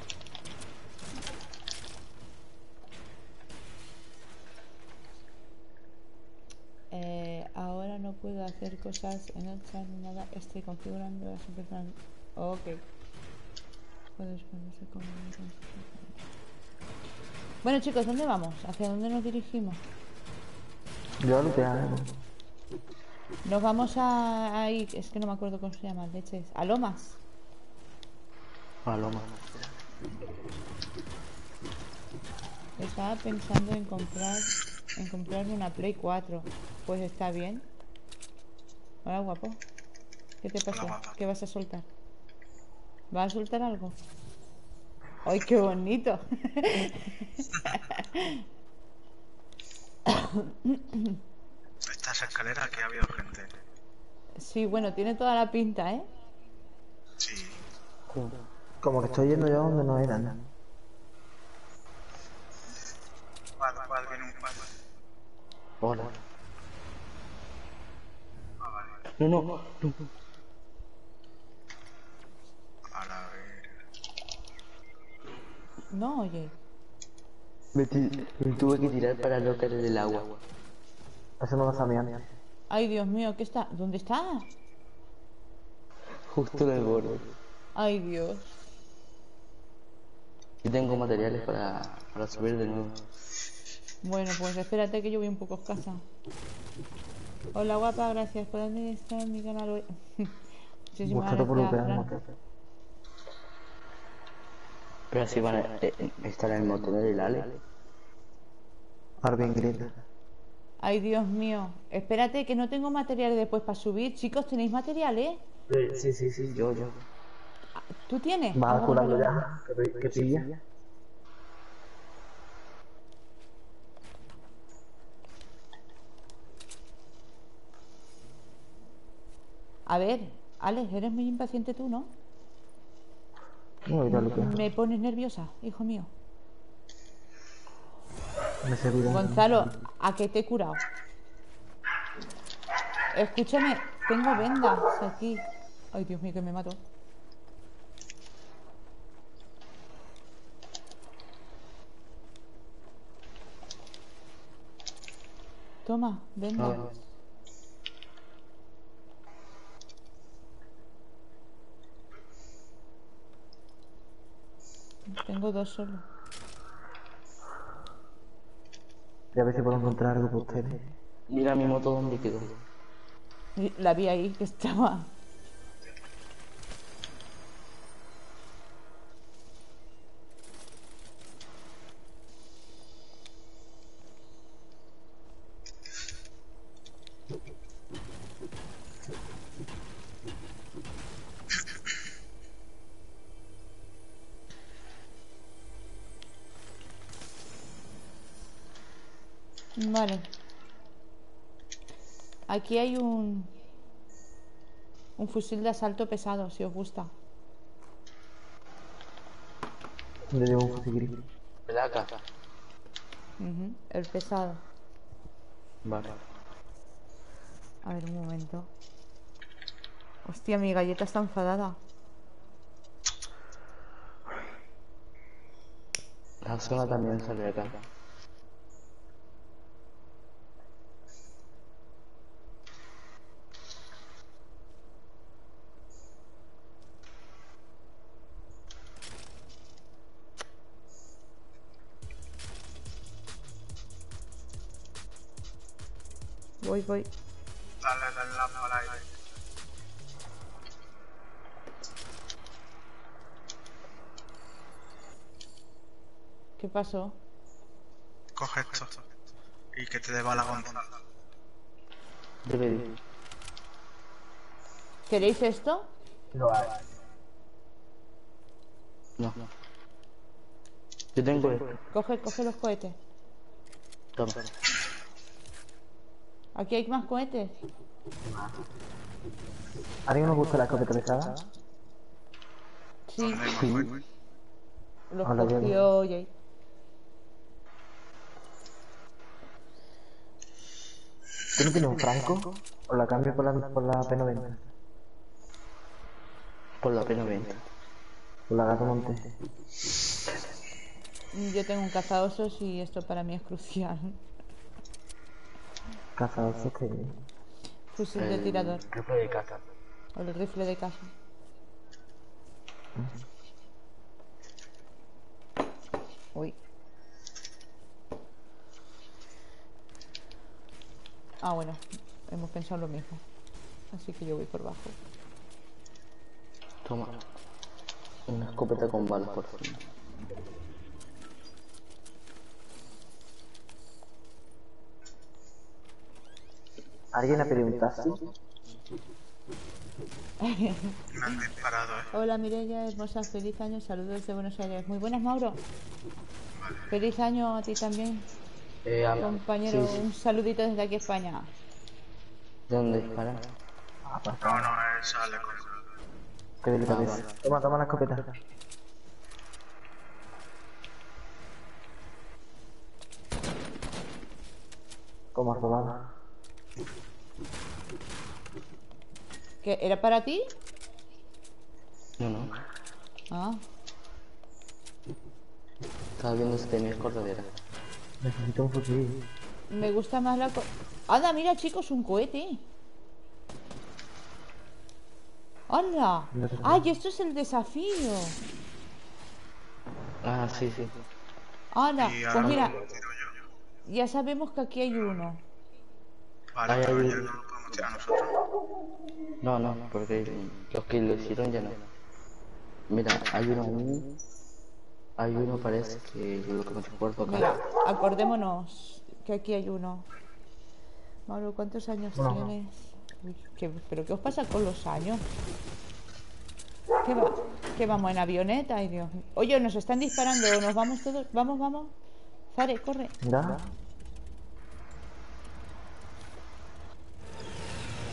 Ahora no puedo hacer cosas en el chat ni nada. Estoy configurando la superfran. Ok. Puedes ponerse como... Bueno, chicos, ¿dónde vamos? ¿Hacia dónde nos dirigimos? Yo lo que hago. Nos vamos a ir... Es que no me acuerdo cómo se llama, leches. ¿A Lomas? Paloma. Estaba pensando en comprarme una Play 4. Pues está bien. Hola, guapo. ¿Qué te pasó? Hola, guapa. ¿Qué vas a soltar? ¿Vas a soltar algo? ¡Ay, qué bonito! Estas escaleras que ha habido gente. Sí, bueno, tiene toda la pinta, ¿eh? Sí. Como que estoy yendo yo donde no eran. ¿Cuál viene un cual? Hola. Ah, vale. No. Ahora a ver. No, oye. Me tuve que tirar para no caer en el agua. Eso no lo sabía. Ay, Dios mío, ¿qué está? ¿Dónde está? Justo en el borde. Ay, Dios. Y tengo materiales para subir de nuevo. Bueno, pues espérate que yo voy un poco escasa. Hola, guapa, gracias por estar en mi canal hoy. Muchísimas Búscate por lo que gracias, hago. Fran. Pero así van a estar en el motor del Ale. Arvin grita. Ay, Dios mío. Espérate que no tengo materiales después para subir. Chicos, ¿tenéis materiales? Sí, yo. ¿Tú tienes? Vas a Ah, curarlo vale. ya. Que pilla. A ver, Alex, eres muy impaciente tú, ¿no? No, mira lo que Me pones nerviosa, hijo mío. me he servido. Gonzalo, ¿a qué te he curado? Escúchame, tengo vendas aquí. Ay, Dios mío, que me mato. Toma, vendas. Ah, Tengo dos solo. Ya a ver si puedo encontrar algo para ustedes. mira mi moto donde quedó. Y la vi ahí que estaba. Vale. Aquí hay un fusil de asalto pesado, si os gusta. Le llevo un fusil gris. ¿Verdad acá? Ujú, el pesado. Vale. A ver, un momento. Hostia, mi galleta está enfadada. La zona también sale acá. Voy, voy. Dale la bola ahí. ¿Qué pasó? Coge esto. Y que te dé bala Gonzalo. Debe ir. ¿Queréis esto? Lo hay. No. Yo tengo esto. Coge los cohetes. Toma. Aquí hay más cohetes. ¿A alguien nos gusta la escopeta pesada? Sí, Sí. los Hola, cogió Jay. ¿Tú no tienes un franco? ¿O la cambio por la P90? Por la pena 20. Por la Gato Monte. Yo tengo un cazaosos y esto para mí es crucial. Cazaosos que... Fusil de tirador Rifle de caza. o el rifle de caza. Uy. Ah, bueno, hemos pensado lo mismo. Así que yo voy por abajo. Toma. Una escopeta con balas, por favor. ¿Alguien ha pedido un taxi? Me han disparado, Hola Mireia, hermosa, feliz año, saludos desde Buenos Aires. Muy buenas, Mauro. Feliz año a ti también, compañero. Sí, sí. Un saludito desde aquí a España. ¿De dónde disparan? Ah, pues, No, sale con... qué delicadeza. vale. Toma la escopeta. Como robada. ¿Qué? ¿Era para ti? No, no. Ah, Estaba viendo si tenías cortadera. Necesito un fusil. me gusta más la... ¡Anda, mira chicos, un cohete! ¡Hala! ¡Ay, esto es el desafío! Ah, sí, sí. ¡Hala! Y Pues ahora mira, lo tiro yo. ya sabemos que aquí hay uno. Vale, Ay, pero ay, ya ay. no lo podemos tirar nosotros. No, porque los que lo hicieron ya no. Mira, hay uno ahí. Hay uno, parece que lo que me recuerdo acá. Mira, acordémonos que aquí hay uno. Mauro, ¿cuántos años tienes? Uy, ¿pero qué os pasa con los años? ¿Qué vamos en avioneta? Ay, Dios mío. Oye, nos están disparando, nos vamos todos. Vamos, vamos. Zare, corre. Mira.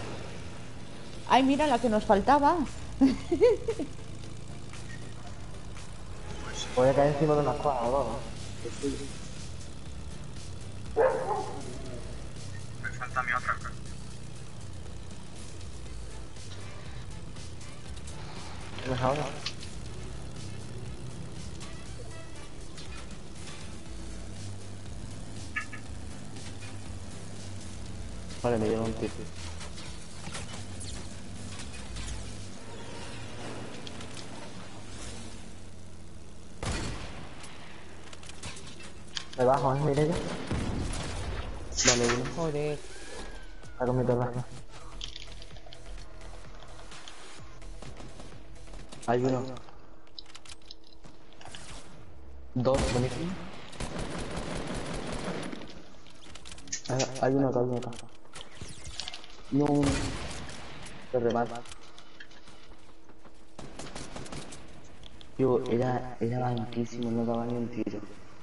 Ay, mira la que nos faltaba. Voy a caer encima de una escuadra o dos. Me falta mi otra. ¿Tienes ahora? Vale, me lleva un tiro. Me bajo, mire ya. Vale, uno. Joder. Está con mi torre. Hay uno. Dos, buenísimo. Hay uno acá, uno acá. No. Se remata. Yo, era banquísimo, no daba ni un tiro.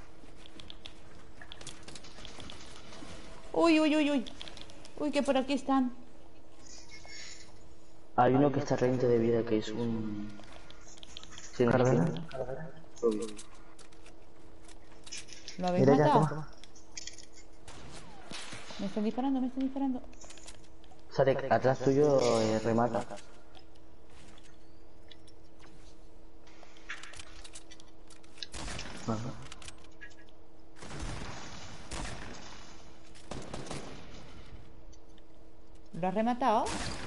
Uy, uy, uy, uy. Uy, que por aquí están. Hay uno que está a 30 de vida, que es un... Carvela. ¿Lo habéis Mira ya, matado? toma. Me están disparando, me están disparando. Sale, atrás tuyo remata. Ajá. ¿Lo has rematado?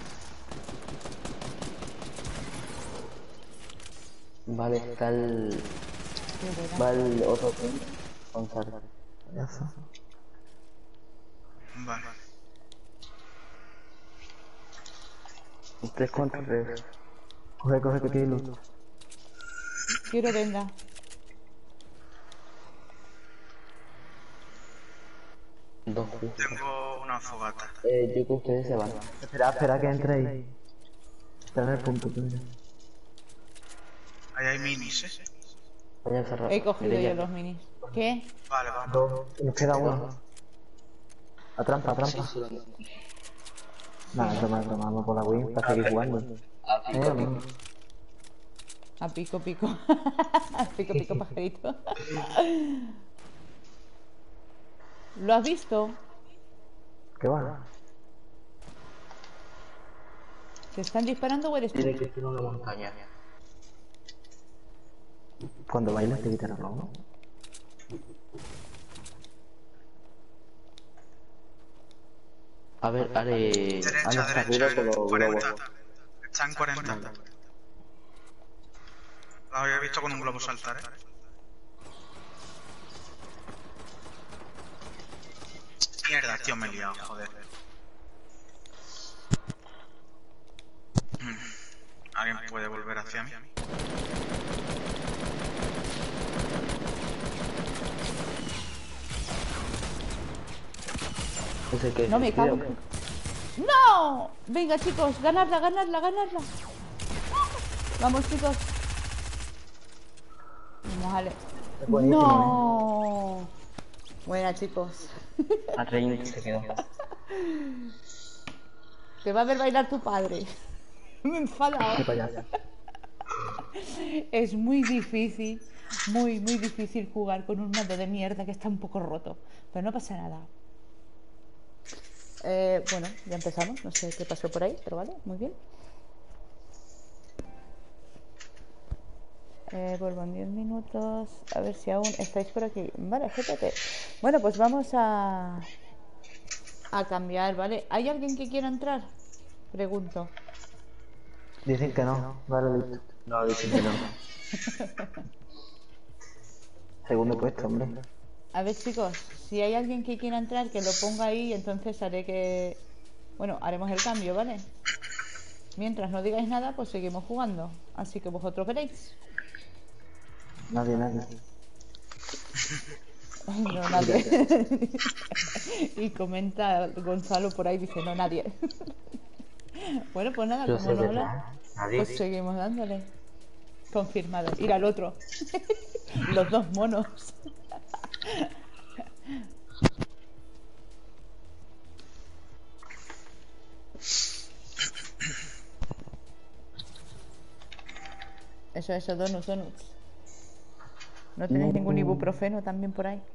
Vale, está el... Qué buena. Va el otro team con Sara. Ya está. Vale. 3 contra 3. Coge que tiene luz. Quiero venga. Dos justos. Tengo una fogata. Yo creo que ustedes se van. Espera que entre ahí. Está en el punto tuyo. Ahí hay minis, ¿eh? Voy a cerrar. He cogido Mira yo ya. los minis. ¿Qué? Vale, vale. Dos. Nos queda uno. A trampa, a trampa. Nada, toma, vamos por la win para seguir jugando. No. A pico, pico. Pico, pico, pajarito. ¿Lo has visto? ¿Qué va? ¿Se están disparando o eres tú? Tiene que ser una montaña. Cuando bailas te quitan el ¿no? A ver, haré... Derecha, hasta derecha, arriba con los 40. globos. Está en 40. Lo había visto con un globo saltar, ¿eh? Mierda, tío, me he liado, joder. ¿Alguien puede volver hacia mí? Ese que No me tira, cago. ¡No! Venga, chicos, ganadla, ganadla, ganadla. Vamos, chicos. Vale. No. Buena, chicos. A 30 se quedó. Te va a ver bailar tu padre. Me enfada. ¿Qué payaso? Es muy difícil, muy difícil jugar con un mando de mierda que está un poco roto. Pero no pasa nada. Bueno, ya empezamos. No sé qué pasó por ahí, pero vale, muy bien. Vuelvo en 10 minutos. A ver si aún estáis por aquí. Vale, GPT. Bueno, pues vamos a cambiar, ¿vale? ¿Hay alguien que quiera entrar? Pregunto. Dicen que no. Vale, listo. No, dicen que no. Segundo puesto, hombre. A ver, chicos, si hay alguien que quiera entrar, que lo ponga ahí, entonces haré que... Bueno, haremos el cambio, ¿vale? Mientras no digáis nada, pues seguimos jugando. Así que vosotros veréis. Nadie. No, nadie. Y comenta Gonzalo por ahí, dice, no, nadie. Bueno, pues nada, Yo como sé no que habla, Nadie. pues seguimos dándole. Confirmado. Ir al otro. Los dos monos. Eso, donuts. ¿No tenéis No. ningún ibuprofeno también por ahí?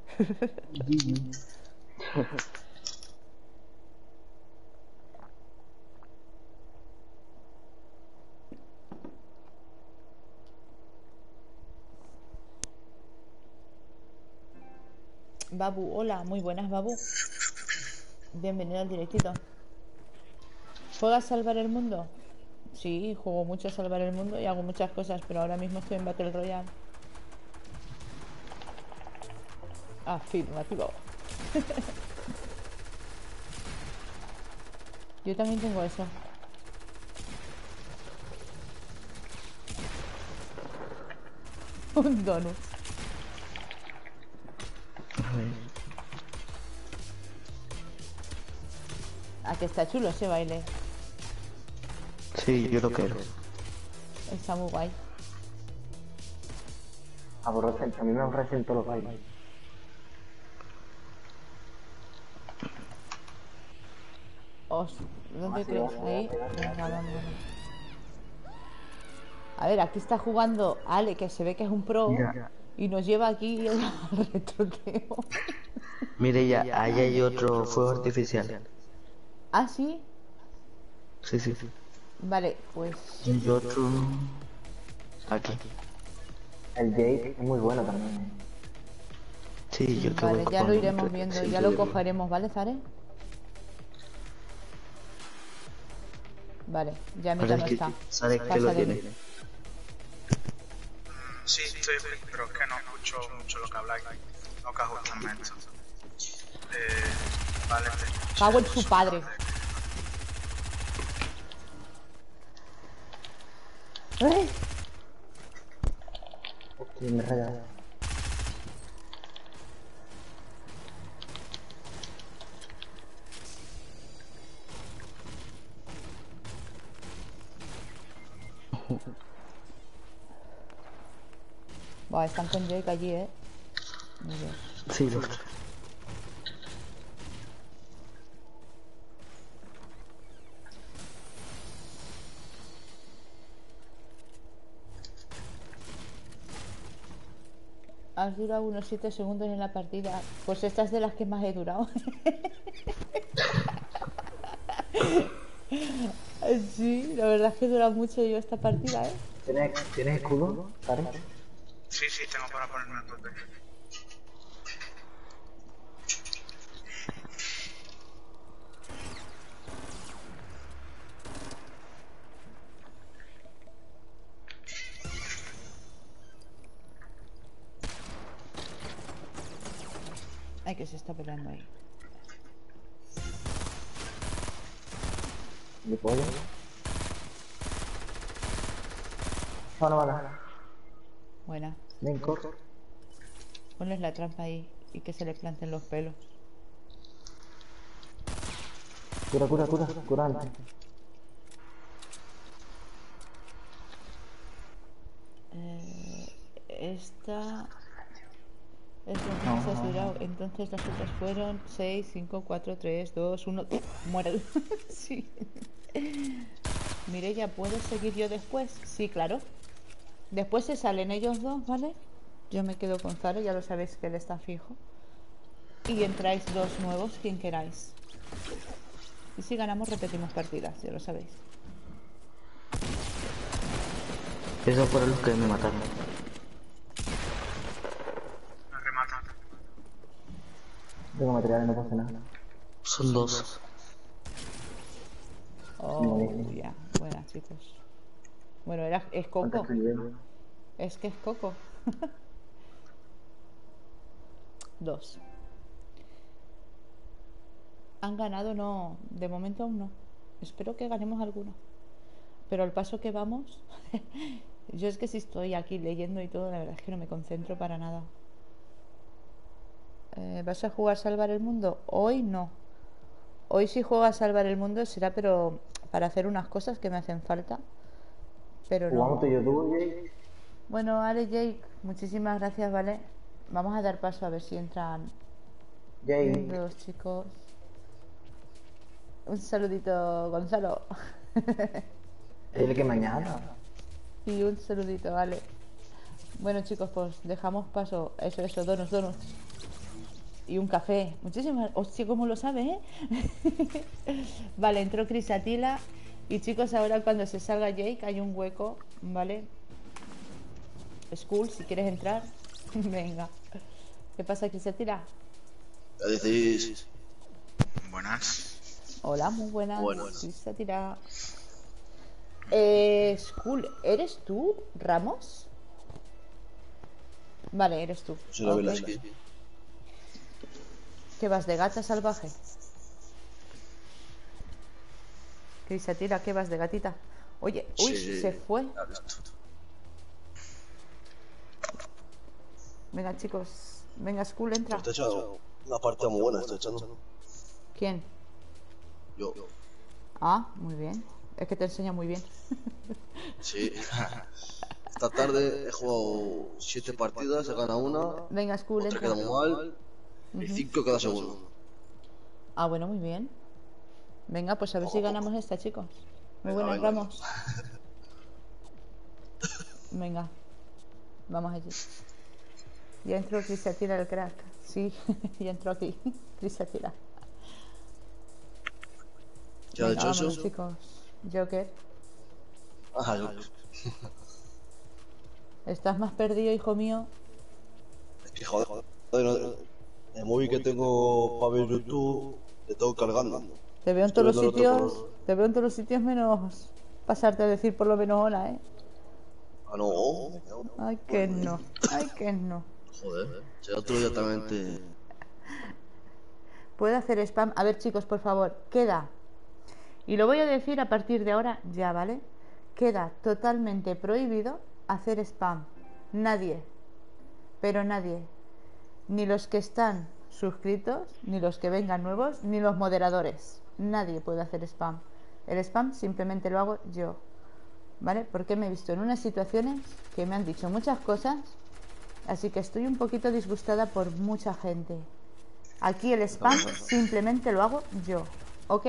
Babu, hola, muy buenas, Babu. Bienvenido al directito. ¿Juegas Salvar el Mundo? Sí, juego mucho a Salvar el Mundo y hago muchas cosas, pero ahora mismo estoy en Battle Royale. Afirmativo. Yo también tengo eso. Un donut. ¿A que está chulo ese baile? Sí, yo lo quiero. Está muy guay. A mí me aborrecen todos los bailes. ¿Dónde crees? Ahí. Venga, vamos. A ver, aquí está jugando Ale, que se ve que es un pro, Ya. y nos lleva aquí al retroteo. Mire, ya, ahí hay otro fuego artificial. ¿Ah, sí? Sí, sí. Vale, pues... Y otro... aquí. El Jake es muy bueno también. Sí, yo te Vale, voy ya lo con iremos el viendo, 300 ya lo de- cogeremos, ¿vale, Zare? Vale, ya Mika no está. ¿Sabes que Pasa lo de tiene? mí. Sí, estoy aquí, pero es que no escucho mucho lo que habláis. No que justamente. Vale, Cago en su padre. ¡Eh! Sí, me raya. Buah, están con Jake allí, ¿eh? Muy bien. Sí, los... Has durado unos 7 segundos en la partida. Pues esta es de las que más he durado. Sí, la verdad es que he durado mucho yo esta partida, ¿eh? ¿Tienes escudo? ¿Vale? sí, tengo para ponerme a tope. Ay, que se está peleando ahí. ¿Mi pollo? Vale. Buena. Ven, corre. Ponles la trampa ahí y que se le planten los pelos. Cura antes. Esta es lo que más has durado. Entonces las otras fueron 6, 5, 4, 3, 2, 1. Muere. Sí. Mireia, ¿puedo seguir yo después? Sí, claro. Después se salen ellos dos, ¿vale? Yo me quedo con Zaro, ya lo sabéis que él está fijo. Y entráis dos nuevos, quien queráis. Y si ganamos, repetimos partidas, ya lo sabéis. Esos fueron los que me mataron. Me rematan. Tengo material, no pasa nada. Son dos. Oh, ya. Buenas, chicos. Bueno, es Coco. Es que es Coco. Dos. ¿Han ganado? No. De momento aún no. Espero que ganemos alguno. Pero al paso que vamos... Yo es que si estoy aquí leyendo y todo, la verdad es que no me concentro para nada. ¿Vas a jugar Salvar el Mundo? Hoy no. Hoy si juego a Salvar el Mundo será pero para hacer unas cosas que me hacen falta. Pero no. Jugamos tú y yo, Jake. Bueno, Ale, Jake, muchísimas gracias, ¿vale? Vamos a dar paso a ver si entran Jake. los chicos. Un saludito, Gonzalo. Dile que mañana. Y un saludito, vale. Bueno, chicos, pues dejamos paso. Eso, donos. Y un café. Muchísimas. Hostia, ¿cómo lo sabe, Vale, entró Crisatila. Y chicos, ahora cuando se salga Jake hay un hueco, ¿vale? Skull, si quieres entrar. Venga. ¿Qué pasa, Crisatila? ¿Qué decís? Buenas. Hola, muy buenas. Buenas. Crisatila. Skull, ¿eres tú, Ramos? Vale, eres tú. Soy la Ok. Velasquez. ¿Qué vas de gata salvaje? Crisatila, ¿qué vas de gatita? Oye, uy, Sí. se fue. Ya ves tú. Venga, chicos. Venga, Skull, entra. Te he echado una partida muy buena, estoy echando. ¿Quién? Yo. Ah, muy bien. Es que te enseña muy bien. Sí. Esta tarde he jugado 7 partidas, he ganado una, Venga, Skull, otra entra. queda muy mal y 5 cada segundo. Ah, bueno, muy bien. Venga, pues a ver si ganamos esta, chicos. Muy Venga, buenas, venga. Ramos. Venga, vamos allí. Ya entró Crisatila el crack. Sí, ya entró aquí. Crisatila. ¿Qué ha Venga, dicho vámonos, eso? chicos. Joker, Ah, yo. estás más perdido, hijo mío. Es que joder, no- el móvil que tengo para ver YouTube le tengo cargando. Te veo en Estoy todos los viendo el otro sitios. Te veo en todos los sitios menos pasarte a decir por lo menos hola, ¿eh? Ah, no. Ay, que no. Ay, que no. Joder. Si el otro día también te... Puede hacer spam. A ver, chicos, por favor, queda. Y lo voy a decir a partir de ahora ya, ¿vale? Queda totalmente prohibido hacer spam. Nadie. Pero nadie. Ni los que están suscritos, ni los que vengan nuevos, ni los moderadores. Nadie puede hacer spam. El spam simplemente lo hago yo. ¿Vale? Porque me he visto en unas situaciones que me han dicho muchas cosas. Así que estoy un poquito disgustada por mucha gente. Aquí el spam simplemente lo hago yo. ¿Ok?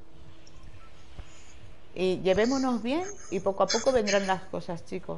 Y llevémonos bien y poco a poco vendrán las cosas, chicos.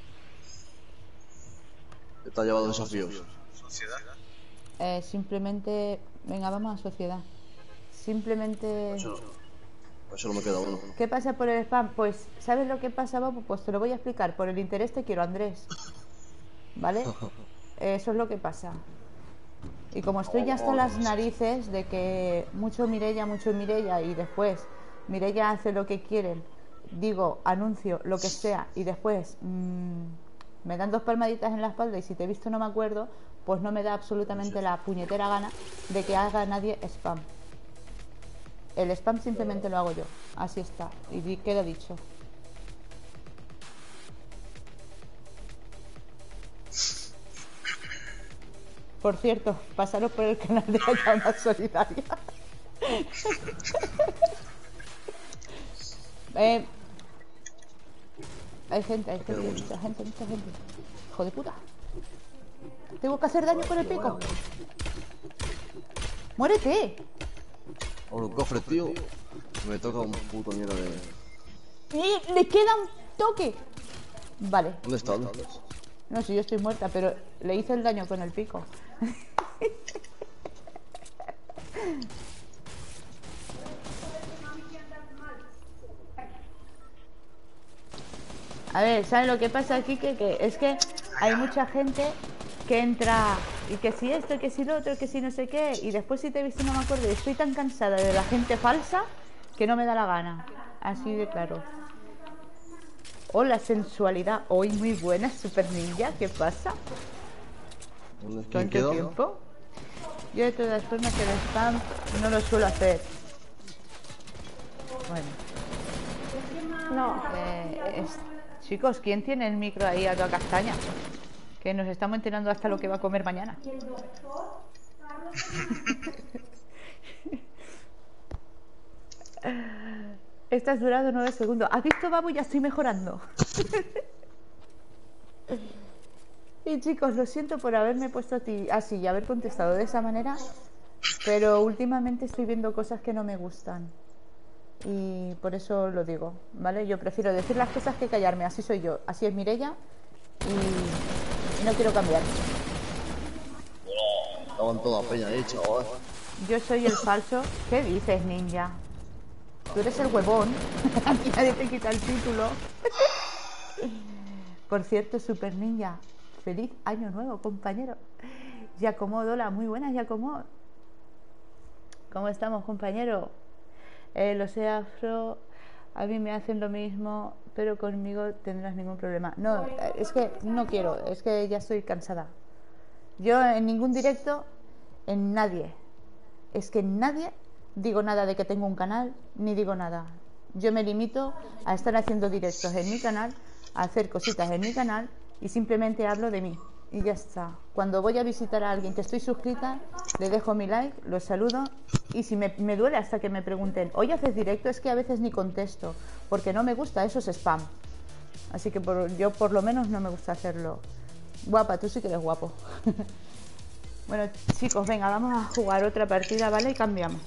te ha llevado desafíos. Sociedad. Simplemente... Venga, vamos a sociedad. Simplemente... Eso no me queda uno. ¿Qué pasa por el spam? Pues, ¿sabes lo que pasa, Babu? Pues te lo voy a explicar. Por el interés te quiero, Andrés. ¿Vale? Eso es lo que pasa. Y como estoy ya hasta las narices de que mucho Mireia y después Mireia hace lo que quieren, digo, anuncio, lo que sea, y después me dan 2 palmaditas en la espalda y si te he visto no me acuerdo, pues no me da absolutamente la puñetera gana de que haga nadie spam. El spam simplemente lo hago yo. Así está. Y queda dicho. Por cierto, pasaros por el canal de la llama solidaria. Hay gente, mucha gente. Hijo de puta. Tengo que hacer daño con el pico. ¡Muérete! Por un cofre, tío. Me toca un puto mierda de... ¡Y le queda un toque! Vale. ¿Dónde está? No, si yo estoy muerta, pero le hice el daño con el pico. A ver, ¿sabes lo que pasa aquí? Que es que hay mucha gente que entra y que si esto, que si lo otro, que si no sé qué, y después si te he visto no me acuerdo, y estoy tan cansada de la gente falsa que no me da la gana. Así de claro. Hola, sensualidad. Hoy muy buena, super ninja. ¿Qué pasa? ¿Quién ¿Cuánto queda? tiempo? Yo de todas formas el spam no lo suelo hacer. Bueno. No. Chicos, ¿quién tiene el micro ahí a toda castaña? Que nos estamos enterando hasta lo que va a comer mañana. Esta has durado 9 segundos. ¿Has visto, Babu? Ya estoy mejorando. Y chicos, lo siento por haberme puesto así y haber contestado de esa manera, pero últimamente estoy viendo cosas que no me gustan. Y por eso lo digo, ¿vale? Yo prefiero decir las cosas que callarme. Así soy yo. Así es Mireia. no quiero cambiar. Estaban todas peñas ahí, chaval. Yo soy el falso. ¿Qué dices, ninja? Tú eres el huevón. Aquí nadie te quita el título. Por cierto, Super Ninja, feliz año nuevo, compañero. Giacomo Dola, muy buenas, Giacomo. ¿Cómo estamos, compañero? Los afro a mí me hacen lo mismo, pero conmigo tendrás ningún problema. No, es que no quiero, es que ya estoy cansada. Yo en ningún directo, en nadie. Es que en nadie digo nada de que tengo un canal, ni digo nada. Yo me limito a estar haciendo directos en mi canal, a hacer cositas en mi canal y simplemente hablo de mí. Y ya está. Cuando voy a visitar a alguien que estoy suscrita, le dejo mi like, lo saludo y si me duele hasta que me pregunten, ¿hoy haces directo? Es que a veces ni contesto, porque no me gusta, eso es spam. Así que yo por lo menos no me gusta hacerlo. Guapa, tú sí que eres guapo. Bueno, chicos, venga, vamos a jugar otra partida, ¿vale? Y cambiamos.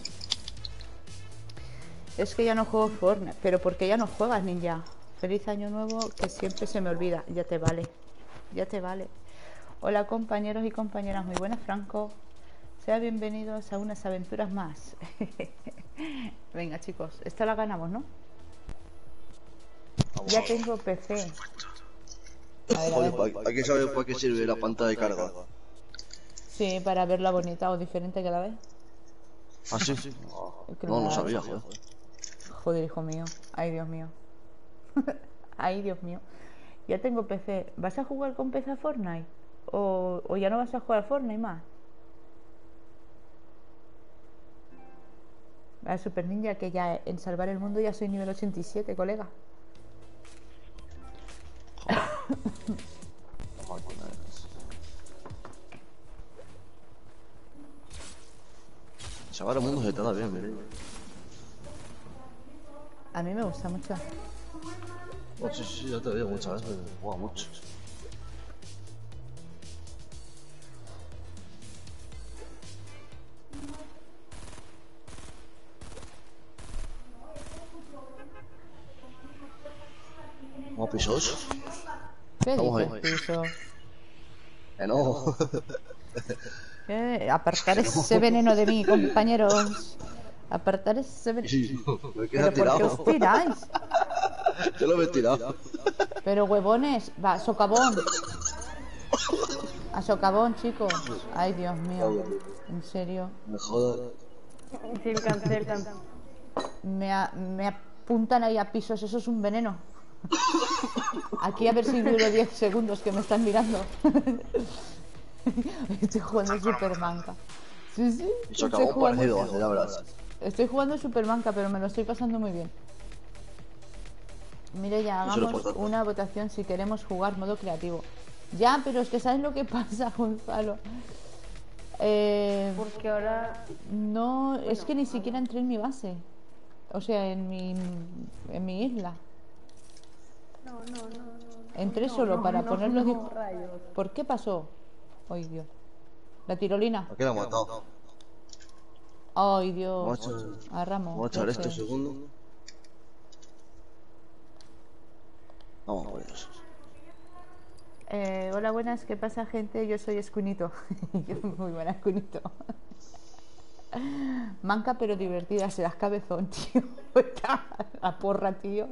Es que ya no juego Fortnite, pero ¿por qué ya no juegas, ninja? Feliz año nuevo, que siempre se me olvida. Ya te vale, ya te vale. Hola, compañeros y compañeras, muy buenas, Franco. Sean bienvenidos a unas aventuras más. Venga, chicos, esta la ganamos, ¿no? Ya tengo PC. A ver. Hay que saber para qué sirve la pantalla de carga. Sí, para verla bonita o diferente que la ves. ¿Ah, sí? No, no sabía, joder. Joder, hijo mío. Ay, Dios mío. Ay, Dios mío. Ya tengo PC. ¿Vas a jugar con PC a Fortnite? ¿O ya no vas a jugar a Fortnite más? A Super Ninja, que ya en salvar el mundo ya soy nivel 87, colega. Salvar el mundo se te da bien, mire. A mí me gusta mucho. Oh, sí, ya te digo muchas veces. Juega mucho. ¿Cómo pisos? ¿Qué Vamos dices, ahí. piso? No. Apartar ese veneno de mí, compañeros. Apartar ese veneno. Sí, me ¿Pero queda por qué tirado. os tiráis? Yo lo he tirado. Pero huevones, va, socavón. A socavón, chicos. Ay, Dios mío. En serio. Me jodas. Me apuntan ahí a pisos, eso es un veneno. Aquí a ver si duro 10 segundos que me están mirando. Estoy jugando Supermanca. Sí, sí. Y se acabó parecido, hace ya verás. Estoy jugando Supermanca, pero me lo estoy pasando muy bien. Mire, ya Eso es lo hagamos importante. una votación si queremos jugar modo creativo. Ya, pero es que ¿sabes lo que pasa, Gonzalo? Porque ahora No, es que ni siquiera entré en mi base. O sea, en mi isla. no. Entré solo para poner los... Rayos. ¿Por qué pasó? Ay, Dios. La tirolina. ¿A qué la ha matado? Ay, Dios. Vamos A Ramos. a echar no esto sé. un segundo. Vamos, pues. Hola, buenas. ¿Qué pasa, gente? Yo soy Escunito. Muy buena, Escunito. Manca pero divertida. Serás cabezón, tío. La porra, tío.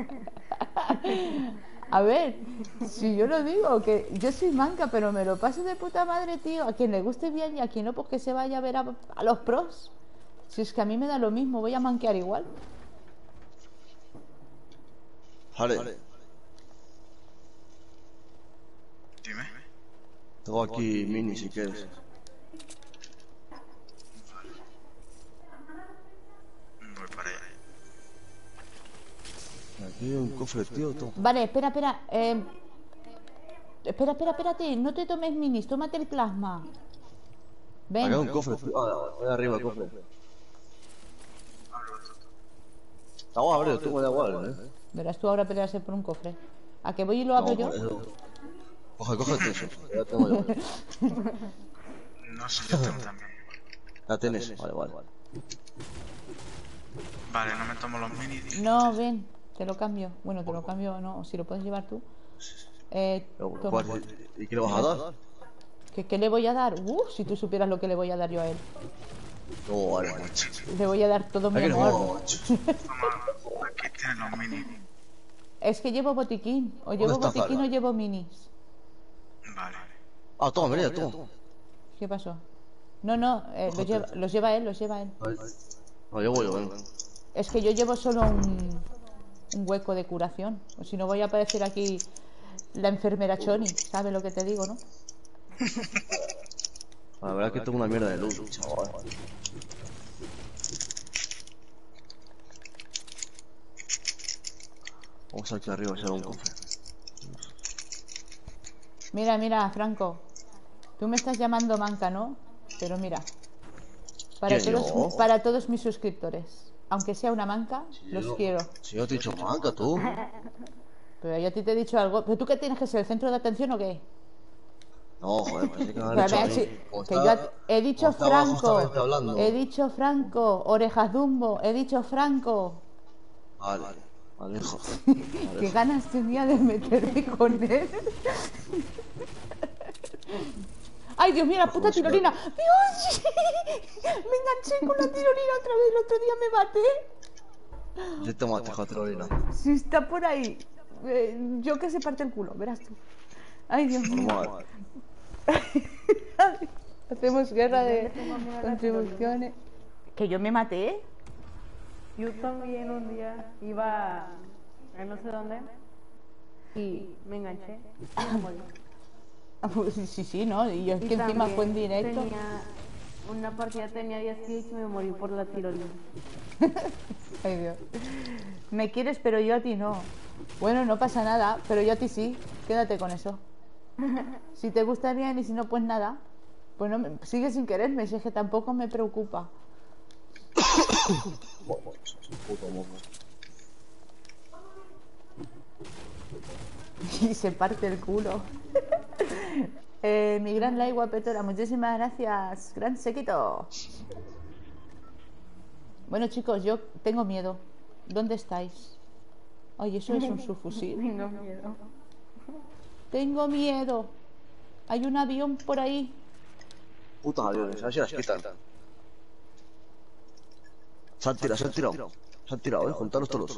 A ver, si yo lo digo, que yo soy manca, pero me lo paso de puta madre, tío. A quien le guste bien y a quien no, pues que se vaya a ver a los pros. Si es que a mí me da lo mismo, voy a manquear igual. Vale, Dime. tengo aquí mini si quieres. Voy para allá. Aquí hay un cofre, tío. Toma. Vale, espera. Espérate. No te tomes minis, tómate el plasma. Ven. Aquí hay un cofre, tío. Voy arriba el cofre. Vamos a abrir, tú me da igual, ¿eh? Verás tú ahora pelearse por un cofre. ¿A que voy y lo abro yo? por eso. Cógete eso. Ya tengo yo. No sé, yo tengo también. La tienes. Vale. Vale, no me tomo los mini. No, ven, te lo cambio. Bueno, te lo cambio, no, si lo puedes llevar tú. Toma. ¿Y qué le vas a dar? ¿Qué le voy a dar? Si tú supieras lo que le voy a dar yo a él. No, vale, macho. Le voy a dar todo mi Aquí no, amor. macho. Toma, aquí tienes los mini. Es que llevo botiquín. O ¿Dónde llevo está botiquín Zara? o llevo minis. Vale. Ah, toma, mira, toma. ¿Qué pasó? No, los lleva él, los lleva él. No, yo voy, venga. Es que yo llevo solo un hueco de curación. O si no voy a aparecer aquí la enfermera Choni. ¿Sabes lo que te digo, no? La verdad es que tengo una mierda de luz, chaval. Vamos aquí arriba a echar un cofre. Mira, Franco. Tú me estás llamando manca, ¿no? Pero mira. Para ¿Quién, yo? para todos mis suscriptores. Aunque sea una manca, los quiero. Si yo te he dicho manca, tú. Pero yo a ti te he dicho algo. ¿Pero tú qué tienes que ser el centro de atención o qué? No, joder, parece que me Pero han dicho a sí, mí. Como que está- yo he dicho como estaba justamente Franco. hablando. He dicho Franco. Orejas Dumbo. He dicho Franco. Vale, vale, hijo. Qué ganas tenía de meterme con él. Ay, Dios mío, la puta tirolina. Dios, me enganché con la tirolina otra vez. El otro día me maté. Yo te maté, Catrolina. Si está por ahí, yo que se parte el culo, verás tú. Ay, Dios mío. Normal. Hacemos guerra de contribuciones. ¿Que yo me maté? Yo también un día iba a no sé dónde y me enganché y me morí. Ah, pues sí, ¿no? Y yo es Y que encima también fue en directo. Una partida tenía 10 kills y me morí por la tirolina. Ay, Dios. Me quieres, pero yo a ti no. Bueno, no pasa nada, pero yo a ti sí. Quédate con eso. Si te gusta bien y si no, pues nada. Pues no, sigue sin quererme, si es que tampoco me preocupa. Puto moco. Y se parte el culo. Mi gran like guapetora, muchísimas gracias. Gran sequito. Bueno, chicos, yo tengo miedo. ¿Dónde estáis? Ay, eso es un subfusil. Tengo miedo. Tengo miedo. Hay un avión por ahí. Putas aviones, a ver si las quitan. Se han tirado, se han tirado. Se han tirado, juntaros todos.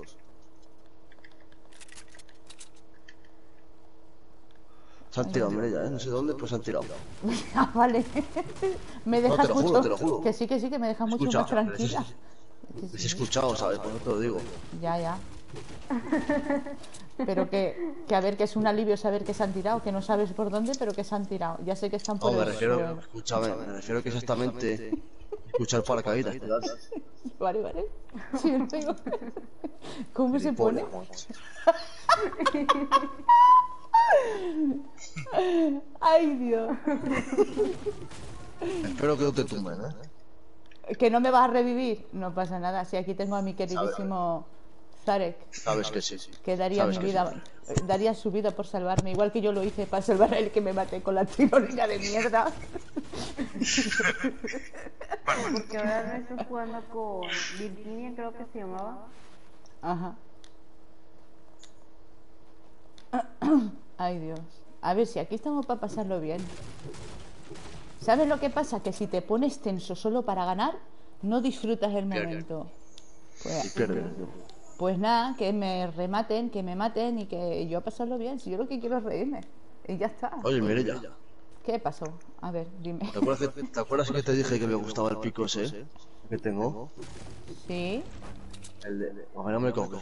Se han tirado, mira ya, no sé dónde, pero se han tirado. Ah, vale. Me dejas te lo juro, mucho. te lo juro. Que sí, que me dejas mucho Escucha, más tranquila. Les he escuchado, ¿sabes? Por eso te lo digo. Ya. Pero que a ver, que es un alivio saber que se han tirado, que no sabes por dónde, pero que se han tirado. Ya sé que están por No, me el refiero, suelo. escúchame, me refiero que exactamente escuchar paracaídas. Vale. Sí, lo tengo. ¿Cómo se pone? Ay, Dios. Espero que no te tumben, ¿eh? ¿Que no me vas a revivir? No pasa nada. Si aquí tengo a mi queridísimo Zarek, Sabes que sí. que daría Sabes mi que vida, daría su vida por salvarme, igual que yo lo hice para salvar a él que me maté con la tirolina de mierda. Porque ahora no estoy jugando con Virginia, creo que se llamaba. Ajá. Ay, Dios. A ver, si aquí estamos para pasarlo bien. ¿Sabes lo que pasa? Que si te pones tenso solo para ganar, no disfrutas el momento. Y pierdes. Pues nada, que me rematen, que me maten y que yo a pasarlo bien. Si yo lo que quiero es reírme. Y ya está. Oye, Mireia, ¿Qué pasó? A ver, dime. ¿te acuerdas que te dije que me gustaba el pico ese que tengo? ¿Sí? El de... A ver, no me coge.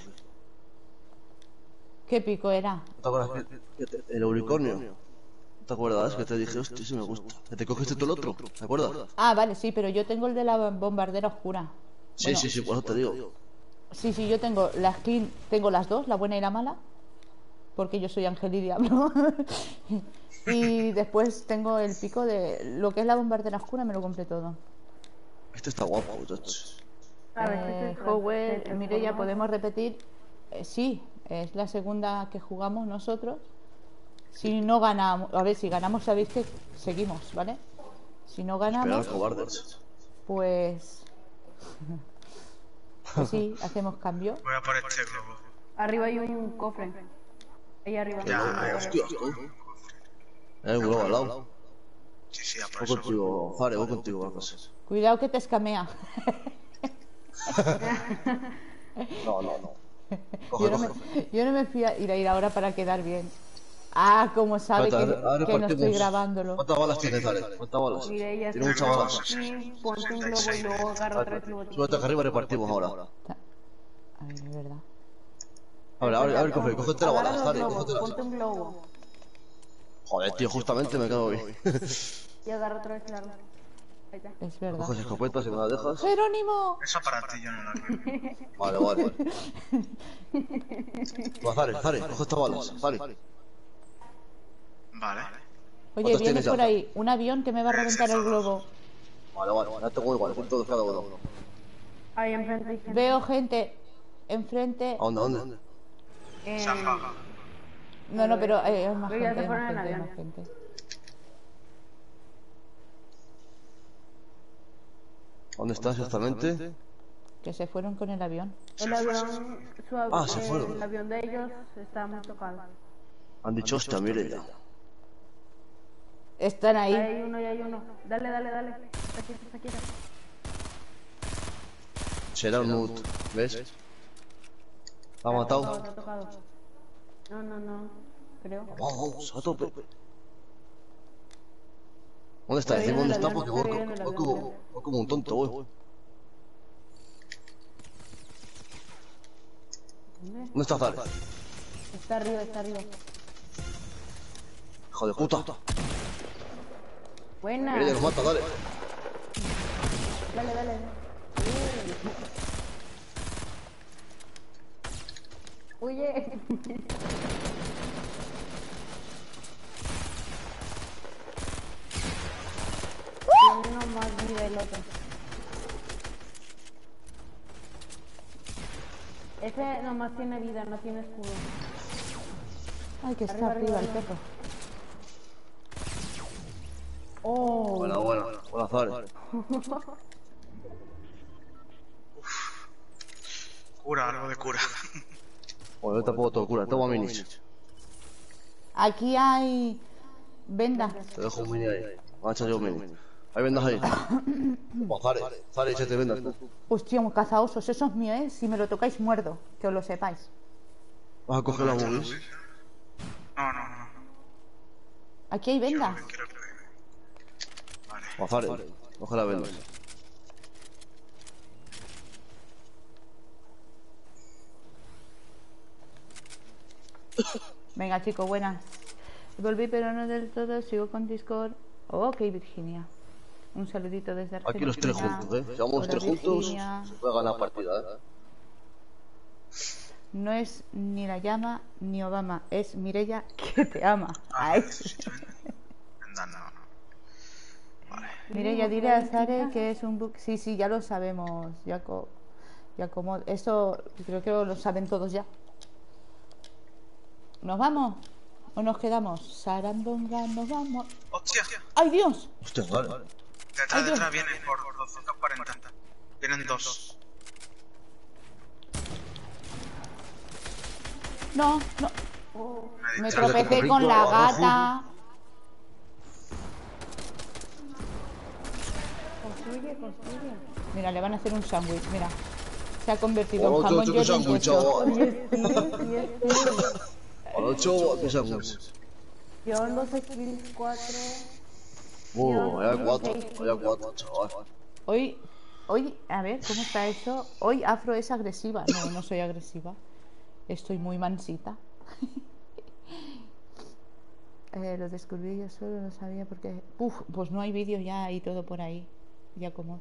¿Qué pico era? ¿Te acuerdas el unicornio? ¿Te acuerdas que te dije, hostia, sí me gusta? Que te cogiste tú el otro, ¿te acuerdas? Ah, vale, sí, pero yo tengo el de la bombardera oscura. Sí, sí, por eso te digo. Sí, yo tengo la skin, tengo las dos, la buena y la mala, porque yo soy ángel y diablo. Y después tengo el pico de lo que es la bombardera oscura, me lo compré todo. Este está guapo, muchachos. A ver, Howell, Mireia, ¿podemos repetir? Sí, es la segunda que jugamos nosotros. Si no ganamos, a ver, si ganamos sabéis que seguimos, ¿vale? Si no ganamos, Esperar cobardes. pues sí, hacemos cambio. Voy a por este globo. arriba hay un cofre. Ahí arriba. Ya, Hostia, un globo al lado. Sí, por Voy eso. contigo, Zare, voy contigo a casa. Cuidado que te escamea. No. Yo Coge, no, coge. yo no me fui a ir ahora para quedar bien. Ah, como sabe Espérate, ahora que no estoy partimos. grabándolo. ¿Cuántas balas tienes, Zare? ¿Cuántas balas? Mire, ya Tiene muchas balas. aquí, ponte un globo y luego agarra otra vez el bote. Súbete acá arriba y repartimos ahora. A ver, es verdad. A ver, cógete la bala, Agarra los Zare, globos, cógetela. ponte un globo. Joder, tío, justamente me quedo hoy. Y agarra otra vez el arma. Ahí está. Es verdad. Coges escopetas y me la dejas. ¡Jerónimo! Eso para ti yo no lo quiero. Vale. Va, Zare, coge estas balas, Zare. Vale. Oye, ¿Cuántos viene tienes ya? por ahí un avión que me va a reventar el globo. Vale, ya tengo igual, punto de cada uno. Ahí enfrente hay gente. Veo gente enfrente. ¿A dónde? Se apaga. No, pero hay más Pero ya gente, se fueron hay en más gente, hay avión. más gente. ¿Dónde estás exactamente? Que se fueron con el avión. El avión, Se fueron. el avión de ellos está muy tocado. Han dicho, hostia, mire ya. Están ahí. Ahí hay uno. Dale. Está quieto. Será un nut, ¿ves? ¿La ha matado? Está tocado. No. Creo. Vamos, a tope. ¿Dónde está? Decime dónde está porque voy como un tonto, voy. ¿Dónde está Zare? Está arriba. Hijo de puta. Buena. Mira, ya nos mata, dale. Dale. Oye. Tiene uno más vida el otro. Ese nomás tiene vida, no tiene escudo. Ay, que está Arriba, arriba el arriba. perro. Oh. Buena, Zare. Cura, algo de cura. Bueno, yo tampoco tengo cura, toma minis. Aquí hay vendas. Te dejo un mini ahí. Voy a echar yo un mini. Hay vendas ahí. Oh, Zare, échate vendas tú. Hostia, un cazaosos, eso es mío, ¿eh? Si me lo tocáis muerdo, que os lo sepáis. Vas a coger las boogies. No. Aquí hay vendas. Quiero que... Vale. Va, Zare, coge las vendas. Venga, chicos, buenas. Volví, pero no del todo. Sigo con Discord. Ok, Virginia. Un saludito desde Argentina. Aquí los tres juntos, Si vamos los Hola, tres juntos, Virginia. se puede ganar partida, No es ni la llama ni Obama, es Mireia que te ama. Ay. Vendas no. Vale. Mireia, dile a Zare que es un book. Sí, ya lo sabemos, Jacomo. Eso creo que lo saben todos ya. ¿Nos vamos? ¿O nos quedamos? Sarandonga, nos vamos. ¡Hostia! ¡Ay, Dios! Hostia, Zare. Detrás vienen por 240. Vienen dos. No. Me distraído. tropecé con la gata. Construye. Mira, le van a hacer un sándwich, mira. Se ha convertido en Hola, jamón ocho, york que en sándwich, queso. chaval. Hola, 8, que sándwich. Llevan 12 kills, 4. Vaya 4, chaval. Hoy, a ver, ¿cómo está eso? Hoy Afro es agresiva. No soy agresiva. Estoy muy mansita. Lo descubrí yo solo, no sabía por qué. Pues no hay vídeo ya y todo por ahí. Ya como...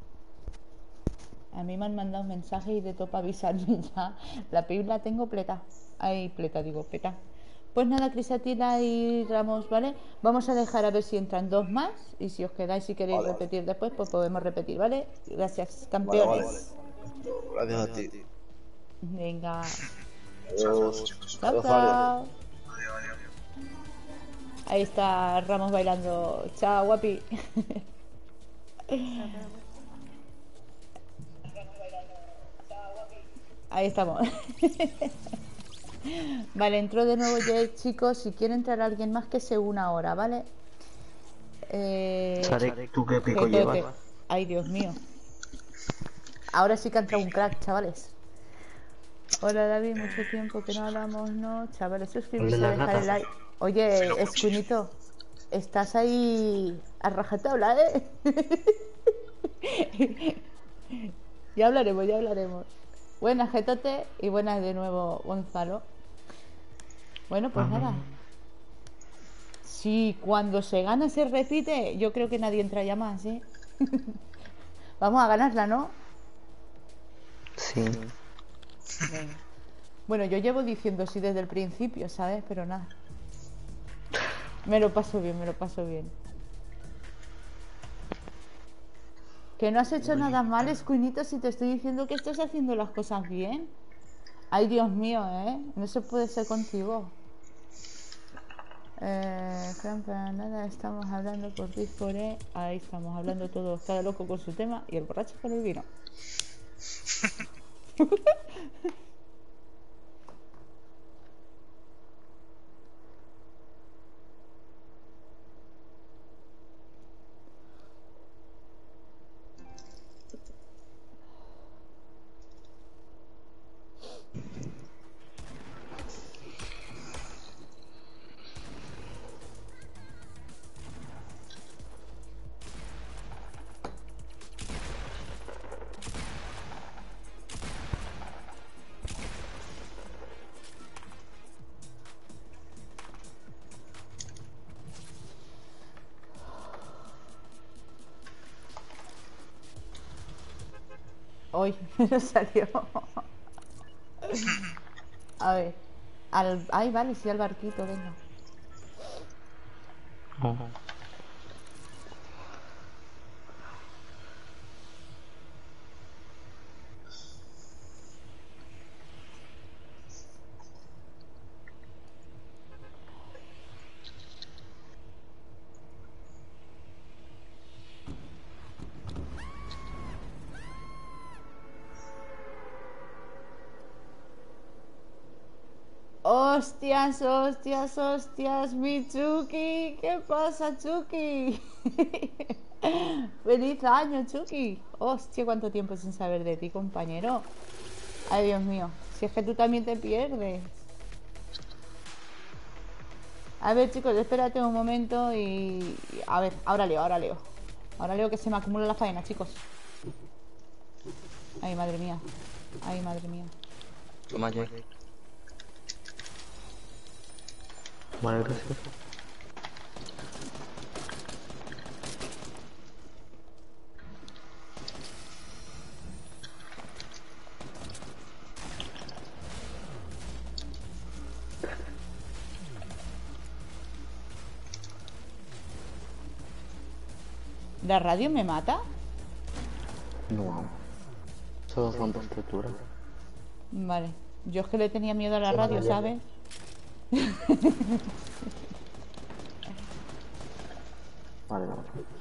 A mí me han mandado un mensaje y de topa avisarme ya. La pib la tengo pleta. Ay, pleta, digo, peta. Pues nada, Crisatila y Ramos, ¿vale? Vamos a dejar a ver si entran dos más. Y si os quedáis, si queréis repetir después, pues podemos repetir, ¿vale? Gracias, campeones. Gracias a ti. Venga. Adiós. Chao, chao. Adiós. Ahí está Ramos bailando. Chao, guapi. Ahí estamos. Vale, entró de nuevo Jake, chicos. Si quiere entrar alguien más, que se una ahora, ¿vale? Sarek, ¿tú qué pico Jetote. llevas? Ay, Dios mío. Ahora sí que ha entrado un crack, chavales. Hola, David. Mucho tiempo que no hablamos, ¿no? Chavales, suscribirse, Hola, dejar rata. el like. Oye, Escuinito, estás ahí a rajatabla, ¿eh? Ya hablaremos, ya hablaremos. Buenas, Getote, y buenas de nuevo, Gonzalo. Bueno, pues nada. Si cuando se gana se repite, yo creo que nadie entra ya más, ¿eh? Vamos a ganarla, ¿no? Sí. Venga. Bueno, yo llevo diciendo sí desde el principio, ¿sabes? Pero nada. Me lo paso bien, me lo paso bien. Que no has hecho nada mal, Escuinito, si te estoy diciendo que estás haciendo las cosas bien. Ay, Dios mío, ¿eh? No se puede ser contigo. Nada, estamos hablando por Discord, ¿eh? Ahí estamos hablando todos, cada loco con su tema y el borracho con el vino. Hoy no salió. A ver. Ay, vale, sí, al barquito, venga. Hostias, hostias, hostias, mi Chucky. ¿Qué pasa, Chucky? Feliz año, Chucky. Hostia, cuánto tiempo sin saber de ti, compañero. Ay, Dios mío. Si es que tú también te pierdes. A ver, chicos, espérate un momento y... A ver, ahora leo, ahora leo. Ahora leo que se me acumula la faena, chicos. Ay, madre mía. Ay, madre mía. Toma, Jake. Vale, gracias. ¿La radio me mata? No. Solo rompe estructura. Vale. Yo es que le tenía miedo a la radio, ¿sabes? Vale, vale.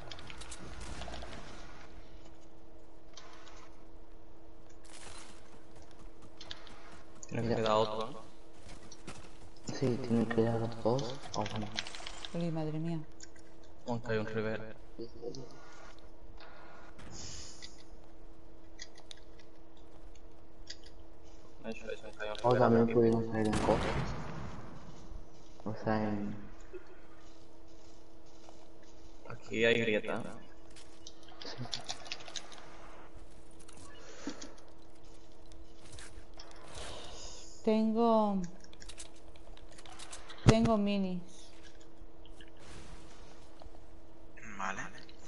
Tiene que quedar otro, ¿no? Sí, tienen que dar dos o uno. Ay, madre mía. Aunque hay un Rivera. Eso, que hay un O Rivera también aquí. pudieron salir en cosas. O sea, en... Aquí hay grieta. Tengo minis. Vale.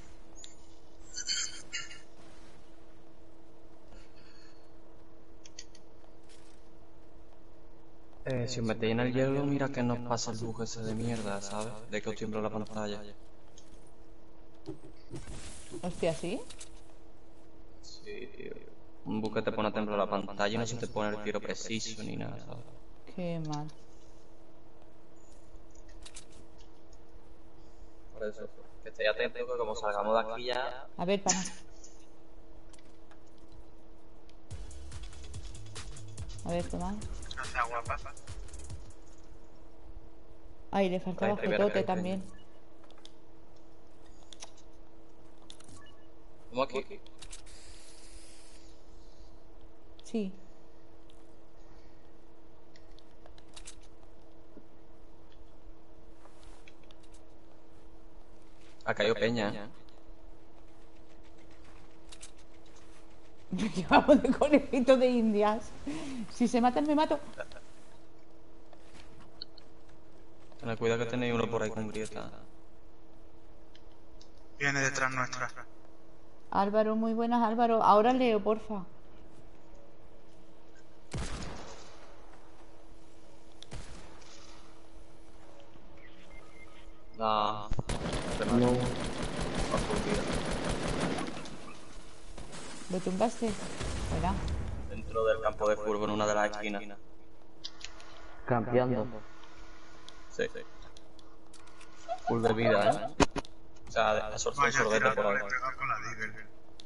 Si os metéis en el hielo, mira que nos pasa el bug ese de mierda, ¿sabes? De que os tiembla la pantalla. Hostia, ¿sí? Sí, tío. Un bug que te pone a temblar la pantalla y no se te pone el tiro preciso ni nada, ¿sabes? Qué mal. Por eso, que estéis atentos que como salgamos de aquí ya... A ver, para. A ver, toma. No sea guapa. Ay, le faltaba Trae, trae, fotote trae, trae. también. ¿Cómo aquí? Sí. Ha caído peña, ¿eh? Llevamos de conejito de indias. Si se matan, me mato. Tened cuidado que tenéis uno por ahí con grieta. Viene detrás nuestra. Álvaro, muy buenas, Álvaro. Ahora leo, porfa. No. No. ¿Lo tumbaste? Fuera. Dentro del campo de fútbol, en una de las esquinas. Campeando. Sí. Full de vida, ¿eh? O sea, ha soltado un Vaya, sordete tirado, por ahí. le he pegado con la Deagle.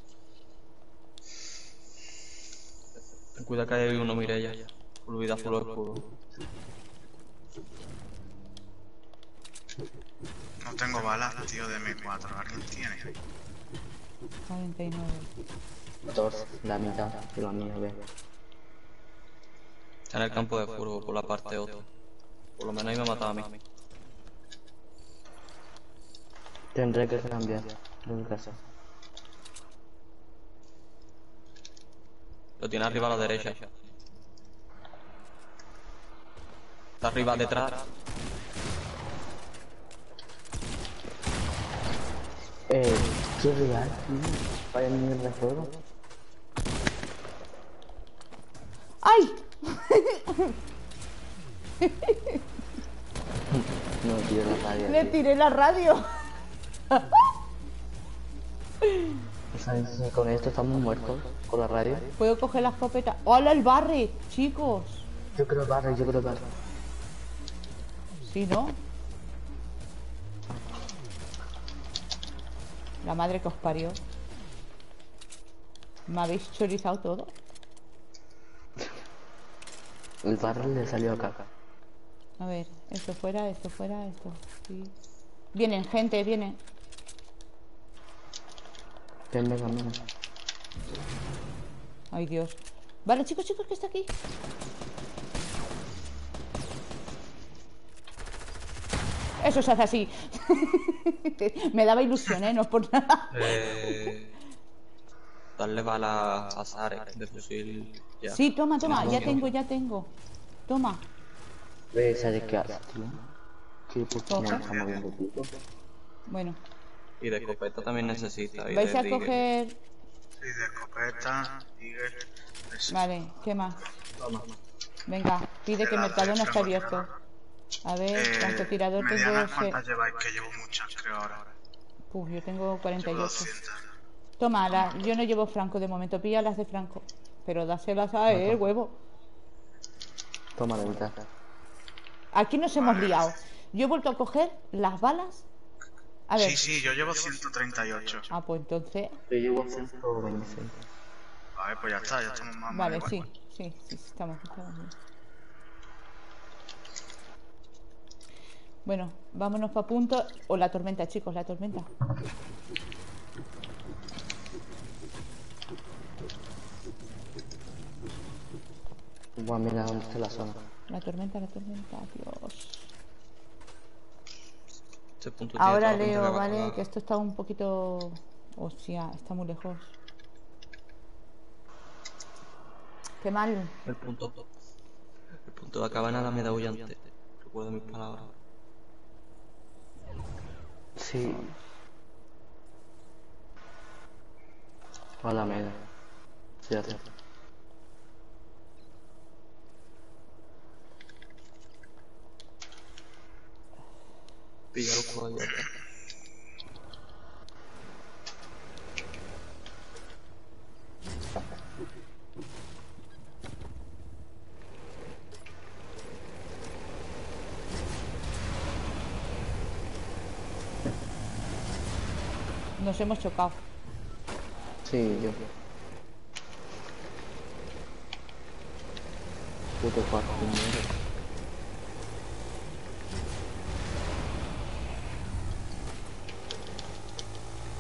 Ten cuidado que hay uno, Mireia. Full vida, full oscuro. No tengo balas, tío, de M4. ¿Alguien tiene? 49. Dos. La mitad de la mía, ve. Está en el campo de fútbol, por la parte otra. Por lo menos ahí me ha matado a mí. Tendré que cambiar de mi casa. Lo tiene arriba a la derecha. Está arriba, detrás. ¿Qué real? Vaya mierda de juego. ¡Ay! No, tío, la radio. Le tiré la radio. ¿Sabes? Con esto estamos muertos. Con la radio. Puedo coger la escopeta. ¡Hola, el barre! Chicos. Yo creo barra. ¿Sí, no? La madre que os parió. ¿Me habéis chorizado todo? El barra le salió acá. A ver, esto fuera, esto. Sí. Vienen, gente, vienen. Venga, camina. Ay, Dios. Vale, chicos, que está aquí. Eso se hace así. Me daba ilusión, ¿eh? No es por nada. Darle bala a Zarek de fusil. Ya. Sí, toma, ya Sí. tengo. Toma. Ve, ¿sabes qué haces, tío? ¿Qué puto Coge. estamos viendo, tío? Bueno, Y de escopeta también necesita. Y vais de a Deagle. coger... Sí, de escopeta, Deagle. Eso. Vale, ¿qué más? Toma. Venga, pide que Mercadona está abierto. A ver, francotirador tengo... medianas, ¿cuántas lleváis? Que llevo muchas, creo ahora. Uf, yo tengo Llevo 48. 200. Toma, yo no llevo Franco de momento, pilla las de Franco. Pero dáselas a él, huevo. Toma la mitad. Aquí nos hemos liado. Yo he vuelto a coger las balas. A ver. Sí, yo llevo 138. Ah, pues entonces... Yo llevo 126. A ver, pues ya está, ya estamos más o Vale, menos sí, igual. sí, estamos bien. Bueno, vámonos para punto. O la tormenta, chicos, la tormenta. Voy a mirar dónde está la zona. La tormenta, Dios. Este punto tiene Ahora toda la pinta leo, que va a ¿vale? acabar. Que esto está un poquito... Hostia, está muy lejos. Qué mal. El punto de acabar nada me da huyante. Recuerdo mis palabras. Sí. A la meda. Fíjate. Pilla los caballos. Nos hemos chocado. Sí, yo. Puto cuarto.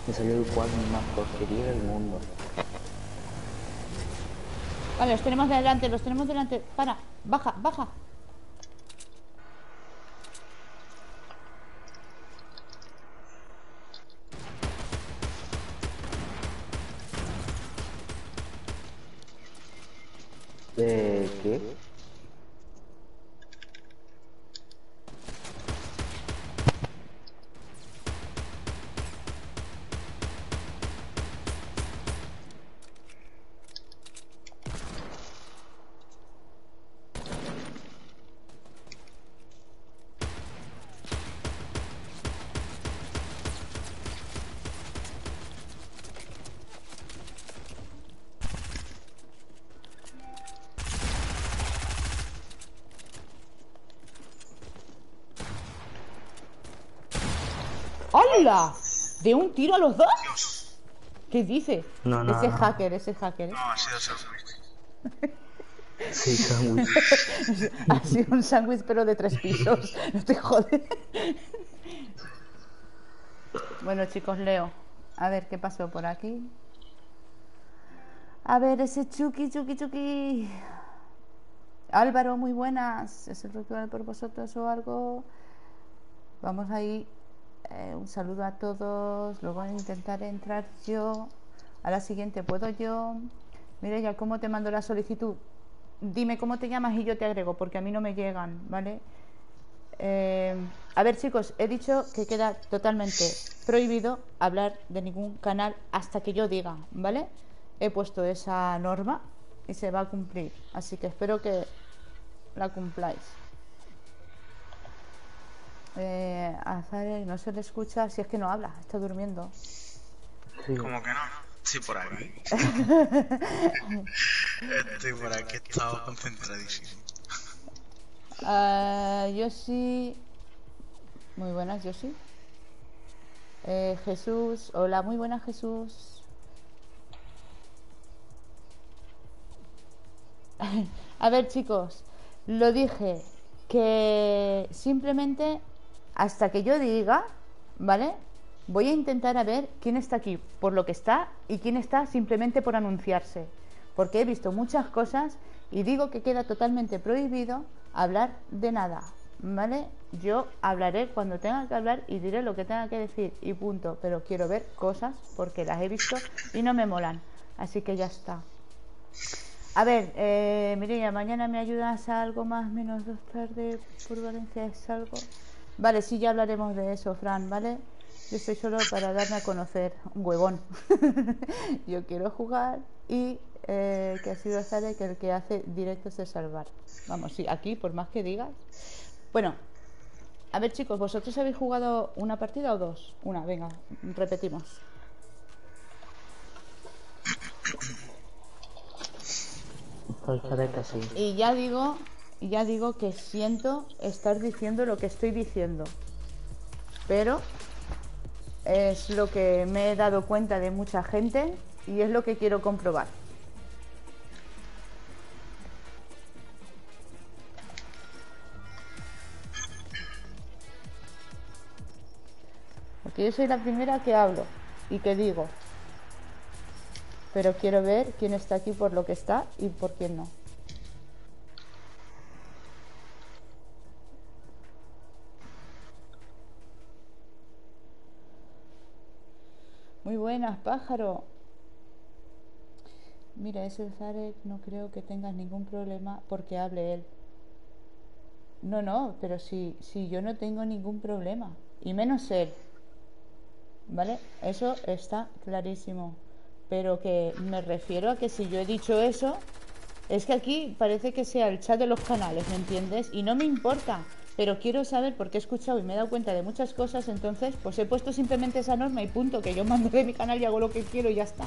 Me salió el cuadro más porquería del mundo. Vale, los tenemos delante, los tenemos delante. Para, baja, baja. ¿Qué? ¡Hola! ¿De un tiro a los dos? Dios. ¿Qué dice? No, no, Ese no. hacker, ese hacker, ¿eh? No, ha sido sándwich. Sí, sándwich. Ha sido un sándwich pero de 3 pisos. No te jodes. Bueno, chicos, leo. A ver qué pasó por aquí. A ver, ese Chucky. Álvaro, muy buenas. ¿Es el ritual por vosotros o algo? Vamos ahí. Un saludo a todos. Luego voy a intentar entrar yo. A la siguiente puedo yo. Mira ya cómo te mando la solicitud. Dime cómo te llamas y yo te agrego, porque a mí no me llegan, ¿vale? A ver, chicos, he dicho que queda totalmente prohibido hablar de ningún canal hasta que yo diga, ¿vale? He puesto esa norma y se va a cumplir, así que espero que la cumpláis. A Zare no se le escucha, si es que no habla, está durmiendo. Sí. ¿Cómo que no? Sí, por aquí. Estoy por aquí, estaba concentradísimo. Yoshi. Muy buenas, Yoshi. Jesús. Hola, muy buenas, Jesús. A ver, chicos, lo dije que simplemente hasta que yo diga, ¿vale? Voy a intentar a ver quién está aquí por lo que está y quién está simplemente por anunciarse, porque he visto muchas cosas y digo que queda totalmente prohibido hablar de nada, ¿vale? Yo hablaré cuando tenga que hablar y diré lo que tenga que decir y punto, pero quiero ver cosas porque las he visto y no me molan, así que ya está. A ver, Mireia, mañana me ayudas a algo más menos 2 tarde por Valencia, ¿es algo? Vale, sí, ya hablaremos de eso, Fran, ¿vale? Yo estoy solo para darme a conocer, un huevón. Yo quiero jugar y que ha sido Zare que el que hace directos de salvar. Vamos, sí, aquí, por más que digas. Bueno, a ver, chicos, ¿vosotros habéis jugado una partida o dos? Una, venga, repetimos. Sí. Y ya digo que siento estar diciendo lo que estoy diciendo, pero es lo que me he dado cuenta de mucha gente y es lo que quiero comprobar. Porque yo soy la primera que hablo y que digo, pero quiero ver quién está aquí por lo que está y por quién no. Muy buenas, pájaro. Mira, ese Zarek no creo que tengas ningún problema porque hable él. No, pero si yo no tengo ningún problema, y menos él, ¿vale? Eso está clarísimo. Pero que me refiero a que si yo he dicho eso, es que aquí parece que sea el chat de los canales, ¿me entiendes? Y no me importa, pero quiero saber porque he escuchado y me he dado cuenta de muchas cosas, entonces pues he puesto simplemente esa norma y punto, que yo mando de mi canal y hago lo que quiero y ya está.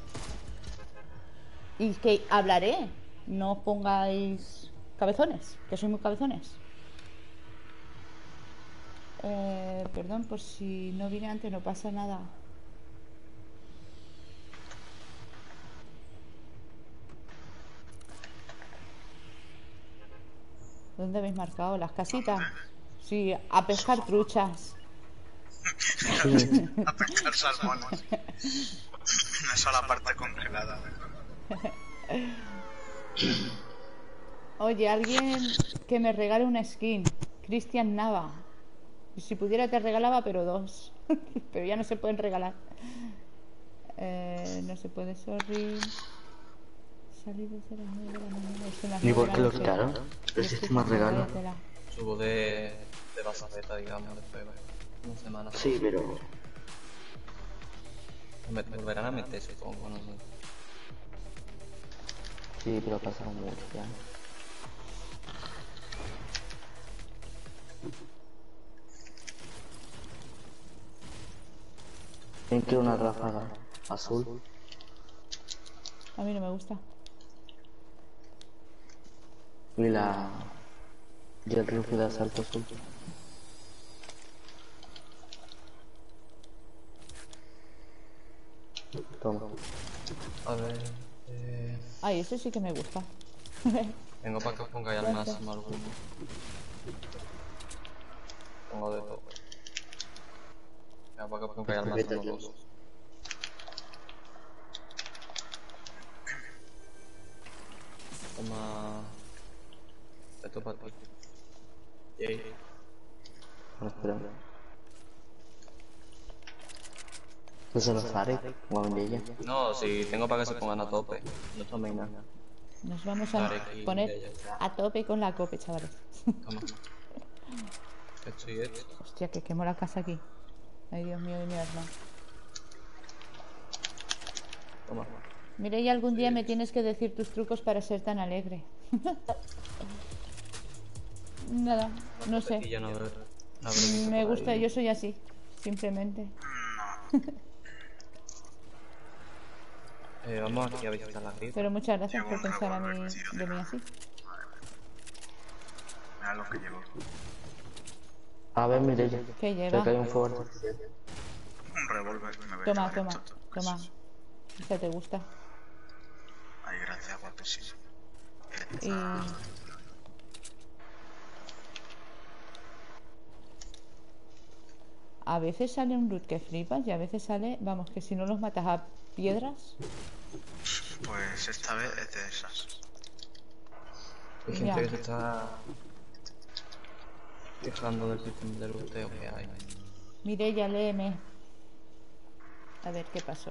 Y que hablaré, no os pongáis cabezones, que soy muy cabezones. Perdón por si no vine antes, no pasa nada. ¿Dónde habéis marcado? ¿Las casitas? Sí, a pescar truchas. A pescar salmones. Una sola parte congelada. Oye, alguien que me regale una skin. Cristian Nava. Y si pudiera te regalaba, pero 2. Pero ya no se pueden regalar. No se puede, sorry. Salí desde las 9 de la mañana. Son las ¿Ni 9 por de qué la lo noche. quitaron? El sistema regalo. Váyatela. Subo de basafeta, digamos, después de una semana. Sí, pero... Volverán a meter, supongo, no sé. Sí, pero pasaron mucho ya. ¿Quién quiere una ráfaga azul? A mí no me gusta. Y la... Y el rifle de asalto azul. Toma. A ver, Ay, ese sí que me gusta. tengo para que os pongáis al máximo alguno. Pongo de todo. Tengo para que os pongáis al máximo dos. Toma... Esto para ti. Yay. Bueno, espera. ¿No se los haré? ¿Como a ella? No, si tengo para que se pongan a tope. No toméis nada. Nos vamos a Vale, aquí, poner ya. a tope con la cope, chavales. Toma. Esto y esto. Hostia, que quemo la casa aquí. Ay, Dios mío de mi alma. Toma. Mireia, algún día me tienes que decir tus trucos para ser tan alegre. Nada, no sé. Y ya no habré visto Me por gusta, ahí. yo soy así, simplemente. Vamos aquí a visitar la grieta. Pero muchas gracias Llevo por un pensar a revólver, mí, tío, de mí así. Mira lo que llevo. A ver, Mireia. ¿Qué Creo lleva? que hay un fuego artificial. Un revólver que me voy a Toma, llevar toma, esto, toma. pues. Ya te gusta. Ay, gracias, guapísimo. Y... A veces sale un loot que flipas y a veces sale, vamos, que si no los matas a piedras. Pues esta vez es de esas. Hay gente Ya. que se está quejando del sistema de luteo que hay. Mireia, léeme. A ver qué pasó.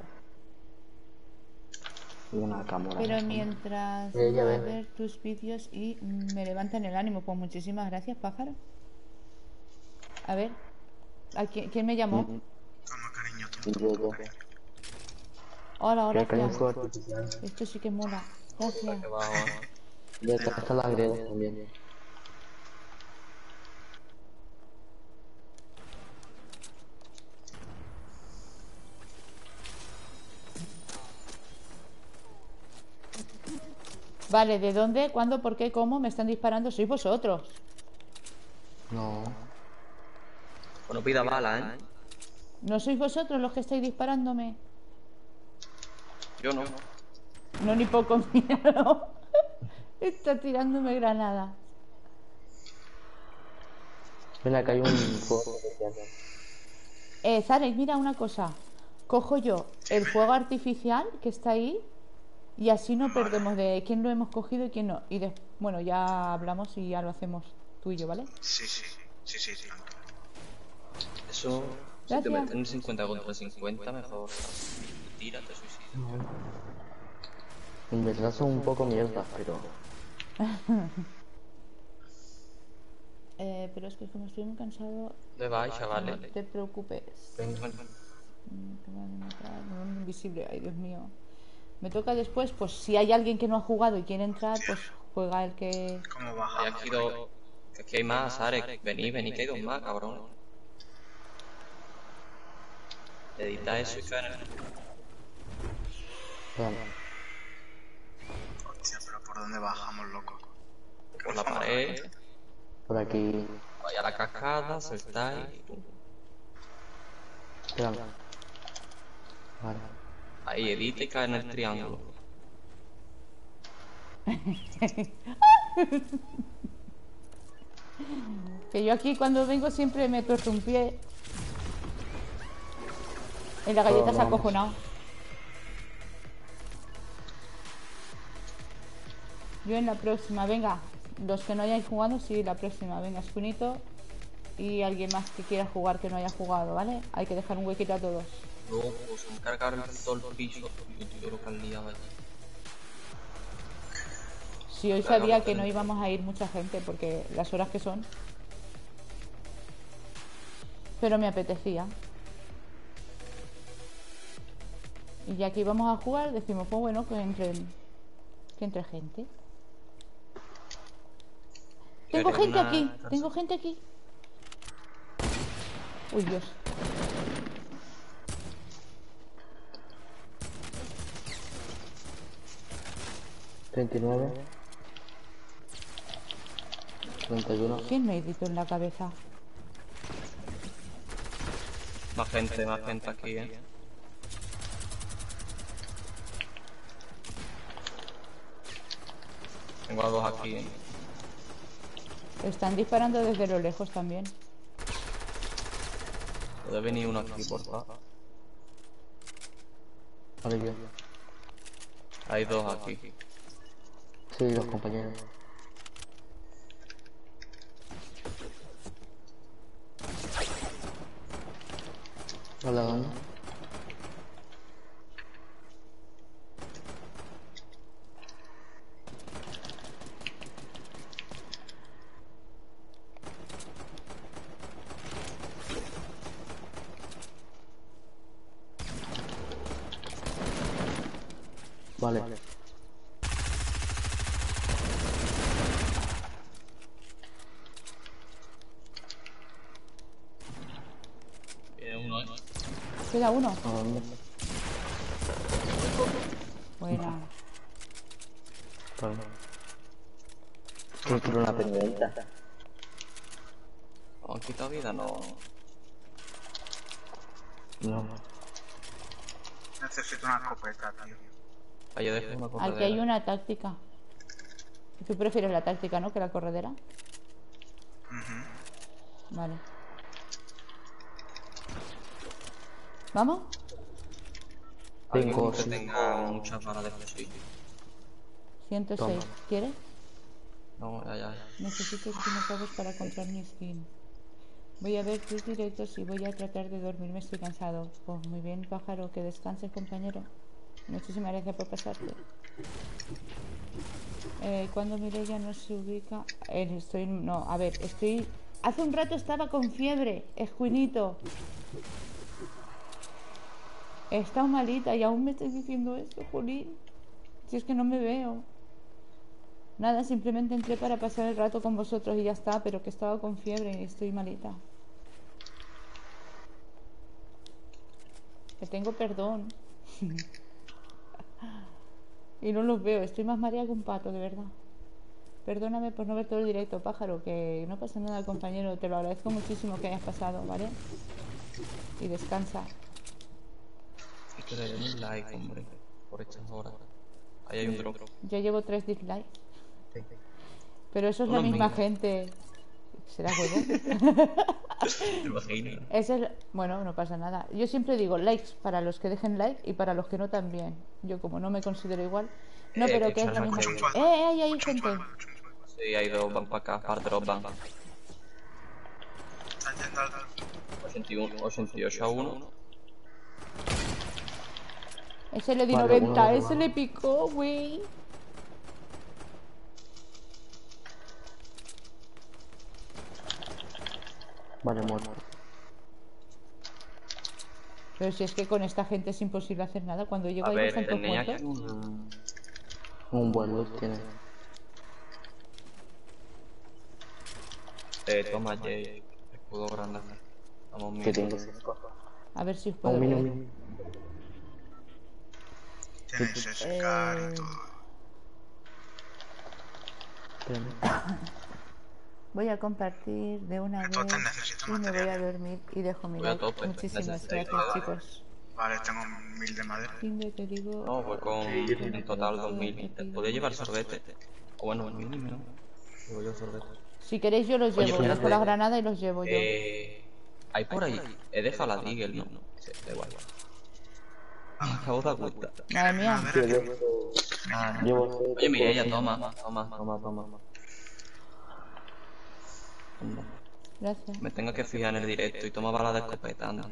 Y una cámara. Pero mientras Ya voy a ves. ver tus vídeos y me levantan el ánimo, pues muchísimas gracias, pájaro. A ver, ¿a quién me llamó? Toma, cariño, Y yo. Hola, Creo que hay un gracias. fuego artificial. Esto sí que mola. Gracias. Que va ahora. Y acá está la grieta también. Vale, ¿de dónde, cuándo, por qué, cómo me están disparando? Sois vosotros. No. Bueno, pida bala, ¿eh? ¿No sois vosotros los que estáis disparándome? Yo no. No, ni poco miedo. Está tirándome granadas. Ven acá hay un fuego artificial. Zarex, mira una cosa. Cojo yo el fuego artificial que está ahí y así no perdemos de quién lo hemos cogido y quién no. Y bueno, ya hablamos y ya lo hacemos tú y yo, ¿vale? Sí, sí, sí, sí, sí. Eso, si te Gracias. meten en 50 contra 50, mejor tírate, suicida. En verdad son un poco mierdas, pero... Pero es que como estoy muy cansado, ¿Dónde vais, no chavales? te preocupes. Venga, Te van a matar. Un invisible, ay Dios mío. Me toca después, pues si hay alguien que no ha jugado y quiere entrar, pues juega el que... ¿Cómo hay bajamos? aquí dos. Aquí hay más, Arek. Vení, que hay dos más, cabrón. Edita eso y cae en el... Vale. Hostia, pero ¿por dónde bajamos, loco? Por la pared. Por aquí... Vaya a la cascada, saltáis. Pum. Espérame. Vale. Ahí, edita y cae en el triángulo. Que yo aquí cuando vengo siempre me torzo un pie. En la galleta se ha vamos. acojonado. Yo en la próxima, venga. Los que no hayáis jugado, sí, la próxima. Venga, Spinito. Y alguien más que quiera jugar que no haya jugado, ¿vale? Hay que dejar un huequito a todos. Luego pues encargar todo el piso. Yo lo que han liado allí. Si hoy sabía que no íbamos a ir mucha gente porque las horas que son. Pero me apetecía. Y ya que íbamos a jugar, decimos, pues bueno, que entre gente. Tengo Pero gente una aquí, casa. tengo gente aquí. Uy, Dios. $39. $31. ¿Quién me gritó en la cabeza? Más gente aquí, Tengo a 2 aquí, Están disparando desde lo lejos también. Puede venir uno aquí, por favor. Vale, yo. Hay 2 aquí. Sí, los compañeros. Hola, ¿dónde? Vale. Viene uno, Queda uno. ¿A dónde? Buena. Vale. Quiero una pendiente. ¿Han quitado vida? No. No. Necesito una escopeta, tío. Ahí dejo una cosa Aquí hay una táctica. Tú prefieres la táctica, ¿no? Que la corredera. Vale. ¿Vamos? Tengo, que sí. tenga muchas balas de fusil. 106. Toma. ¿Quieres? No, ya. Necesito 100 pavos para comprar mi skin. Voy a ver tus directos y voy a tratar de dormirme, estoy cansado. Pues muy bien, pájaro, que descanses, compañero. Muchísimas gracias por pasarte. Cuando Mireia no se ubica... No, a ver, estoy... Hace un rato estaba con fiebre, escuinito. He estado malita y aún me estoy diciendo esto, Jolín. Si es que no me veo. Nada, simplemente entré para pasar el rato con vosotros y ya está, pero que estaba con fiebre y estoy malita. Que tengo perdón. Y no los veo, estoy más mareada que un pato, de verdad. Perdóname por no ver todo el directo, pájaro, que no pasa nada, compañero. Te lo agradezco muchísimo que hayas pasado, ¿vale? Y descansa. Hay que darle un like, hombre. Por estas horas. Ahí hay un drop. Yo llevo 3 dislikes. Pero eso es la Unos misma míos. gente. ¿Será huevo? ¿Te imaginas? Bueno, no pasa nada. Yo siempre digo likes para los que dejen like y para los que no también. Yo como no me considero igual. No, pero que es la misma. Hay gente. Sí, hay 2, van para acá, para drop van. Están yendo al... 88 a 1. Ese le di Vale, 90, uno de ese abajo. le picó, güey. Vale, muerto. Pero si es que con esta gente es imposible hacer nada. Cuando llego A ahí ver, están todos tenía muertos. aquí un... Un buen loot tiene. Toma, Jay. Escudo grande. Vamos, Que mira. tengo 5. A ver si os Un puedo ver. mínimo. Tienes SK y todo. Espérame. Voy a compartir de una vez Entonces necesito y me voy a material. dormir y dejo mi Voy a like. tope, Muchísimas necesito gracias, ayuda. chicos. Vale, tengo 1000 de madera. Timbre, te digo. No, voy con en total 2000. ¿Podría llevar sorbete? O bueno, el mínimo, ¿no? Llevo yo sorbete. Si queréis yo los Oye, llevo. espérate. Dejo la granada y los llevo yo. Hay por ahí. He dejado la Deagle, ¿no? Sí, da igual. acabo de dar cuenta. Madre mía. Sí, llevo Oye, Mireia, toma. Gracias. Me tengo que fijar en el directo y toma balas de escopeta, anda.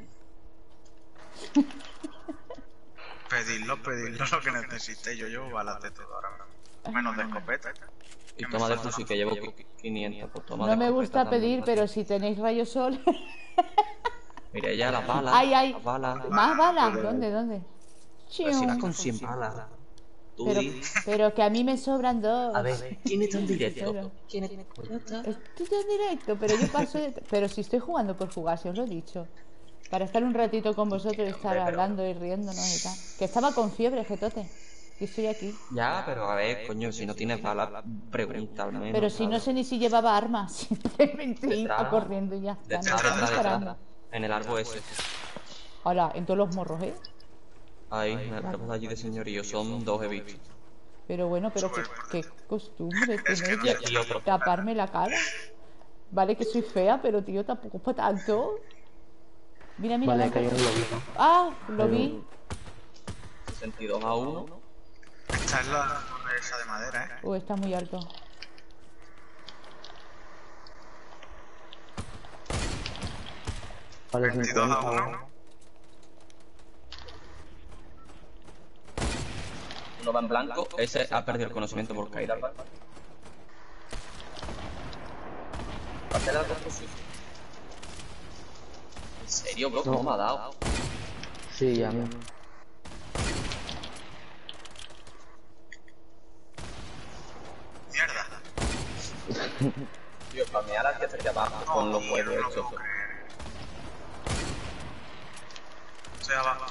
Pedidlo lo que necesitéis. Yo llevo balas de todo ahora. Menos de escopeta. Y toma de fusil que llevo 500, pues toma No de me escopeta gusta también, pedir, así. pero si tenéis rayo sol. Mireia, las balas. Ay, ay. Las balas. ¿Más balas? ¿Dónde? Pero si vas Chiu. con 100 balas. Tú Pero, di. pero que a mí me sobran dos. A ver, ¿quién está en directo? Pero- ¿Quién está? Pues ya está. Estoy en directo, pero yo paso de... Pero si estoy jugando por jugar, si os lo he dicho. Para estar un ratito con vosotros y estar hablando y riéndonos y tal. Que estaba con fiebre, jetote. Y estoy aquí. Ya, pero a ver, coño, si no tienes balas, pregunta al menos. Pero si no sé ni si llevaba armas. Simplemente iba Detrás. corriendo y ya está. No Detrás, estoy disparando. detrás. En el árbol ese. Hola, en todos los morros, ¿eh? Ahí, en el árbol de allí de señorío. Son dos he visto. Pero bueno, pero qué costumbre tenéis Y aquí otro. de taparme la cara. Vale que soy fea, pero tío, tampoco es para tanto. Mira, mira. Vale, mira. que hay un lobby. Ah, lo vi. 62-1. Esta es la torre esa de madera, Está muy alto. Vale, 22 a 50. 1. Uno va en blanco. Ese ha perdido el conocimiento por caída al barco. Hacer algo posible. ¿En serio, bro? ¿Cómo me ha dado? Sí, ya me... Mierda. Tío, flamear al que se abajo con los huevos hechos. Estoy abajo.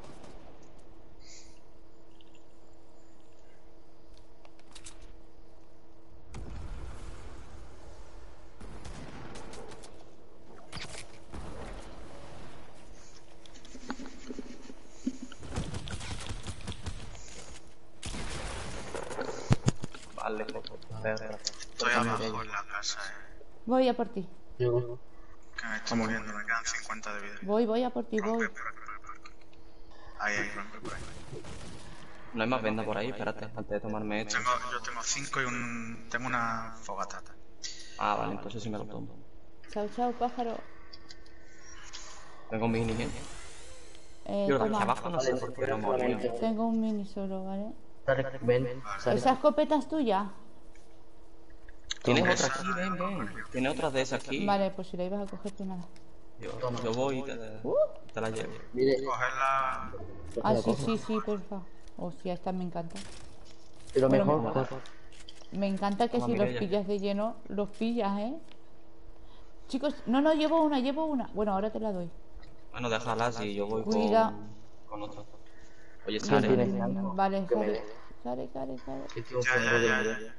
Vale, perra. Estoy abajo en la casa, Voy a por ti. Llego. Que me estoy muriendo, me quedan 50 de vida. Voy a por ti, voy. Ahí, rompe por ahí. No hay más venda por ahí, espérate, antes de tomarme esto. Yo tengo 5 y tengo una fogata. Ah, vale, entonces sí me lo tomo. Chao, chao, pájaro. Tengo un mini, ¿eh? Yo desde Toma. abajo no sé por qué no morí. Tengo un mini solo, ¿vale? Dale, ven. Sale. ¿Esa escopeta es tuya? ¿Tienes otra aquí? Ven. ¿Tienes otras de esas aquí? Vale, pues si la ibas a coger tú nada. Yo voy y te la llevo. Mire, Cogerla. Ah, sí, porfa. Hostia, esta me encanta. pero Bueno, mejor. Me encanta que Toma, si los Mireia. pillas de lleno, los pillas, ¿eh? Chicos, no, llevo una. Bueno, ahora te la doy. Bueno, déjala si yo voy Cuida. con otra. Oye, ¿Quién Sare, tiene? Vale, Que me sale. dé. Sale. Que tío, Ya.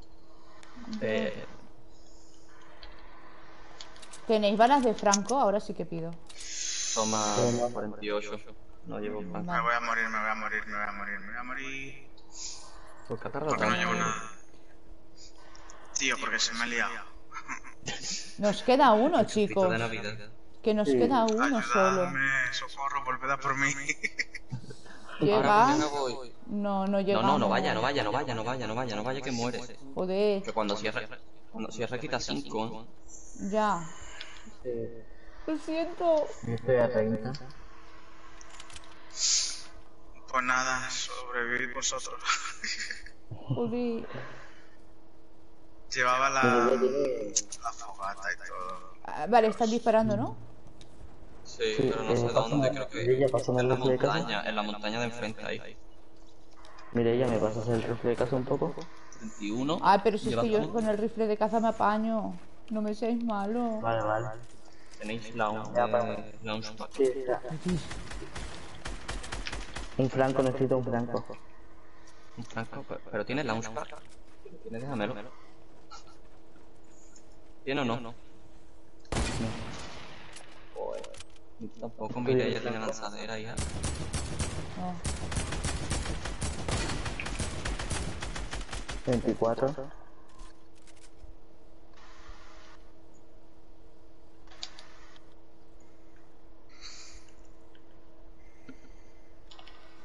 ¿Tenéis balas de Franco? Ahora sí que pido. toma 48. No llevo pan. Me voy a morir. ¿Por qué ha tardado ¿Por qué no llevo tanto? nada? Tío, porque se me ha liado. Nos queda uno, Pito chicos. de Navidad. Que nos queda uno solo. Ayúdame, socorro, volved a por mí. Ahora ¿Llega? voy. No No, llegamos. no vaya que muere. Joder, Que cuando cierre quita 5, ya. Lo siento. Estoy a 30. Pues nada, sobrevivid vosotros. Joder. Llevaba la fogata y todo. Ah, vale, están disparando, ¿no? Sí, pero no sé dónde, creo que Mireia, pásame el rifle de casa. en la montaña de enfrente ahí. Mireia, ¿me pasas el rifle de casa un poco? 31. Ah, pero si es Lleva que yo todo. con el rifle de caza me apaño. No me seáis malo. Vale. Tenéis launchpad. Sí, está. Un franco, necesito un franco. Un franco, pero tiene launchpad. ¿Tiene? Déjamelo. ¿Tiene o no? No. Joder. Tampoco miré, ella tiene lanzadera, hija. No. 24.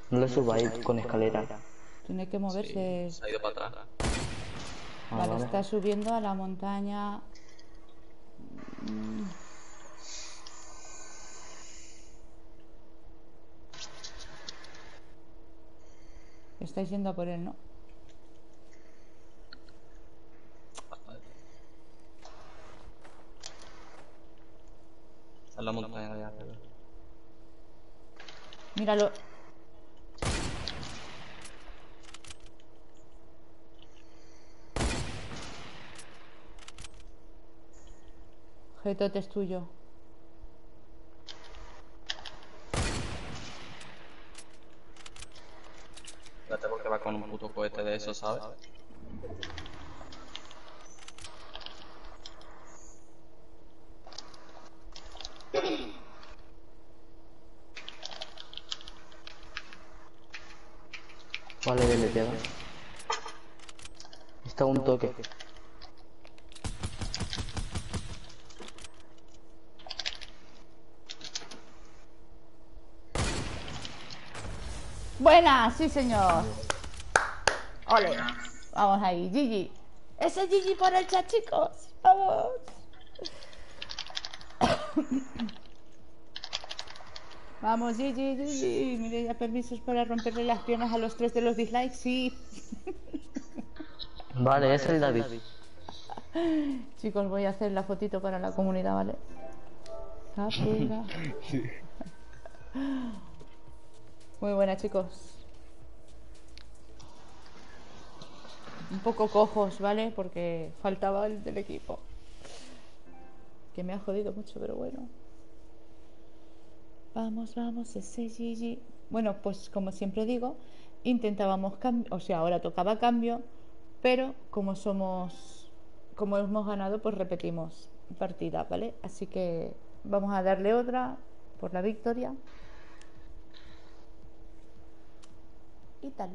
No le subáis con escalera. Tiene que moverse. Sí, se ha ido para atrás. Vale, vale. está subiendo a la montaña. Estáis yendo a por él, ¿no? Está en la montaña de arriba. Míralo. Jetote es tuyo. Espérate porque va con un puto cohete de eso, ¿sabes? Vale, le queda. Está un toque. Buena, sí señor. Ole. Vamos ahí, Gigi. Ese es Gigi por el chat, chicos. Vamos. Vamos, Gigi, Gigi. Mire, ya permisos para romperle las piernas a los 3 de los dislikes. Sí. Vale, es el David. Chicos, voy a hacer la fotito para la comunidad, ¿vale? Captura. Muy buena, chicos. Un poco cojos, ¿vale? Porque faltaba el del equipo. Que me ha jodido mucho, pero bueno. Vamos, vamos, ese Gigi. Bueno, pues como siempre digo, intentábamos cambio, o sea, ahora tocaba cambio, pero como hemos ganado, pues repetimos partida, ¿vale? Así que vamos a darle otra por la victoria. Y tal.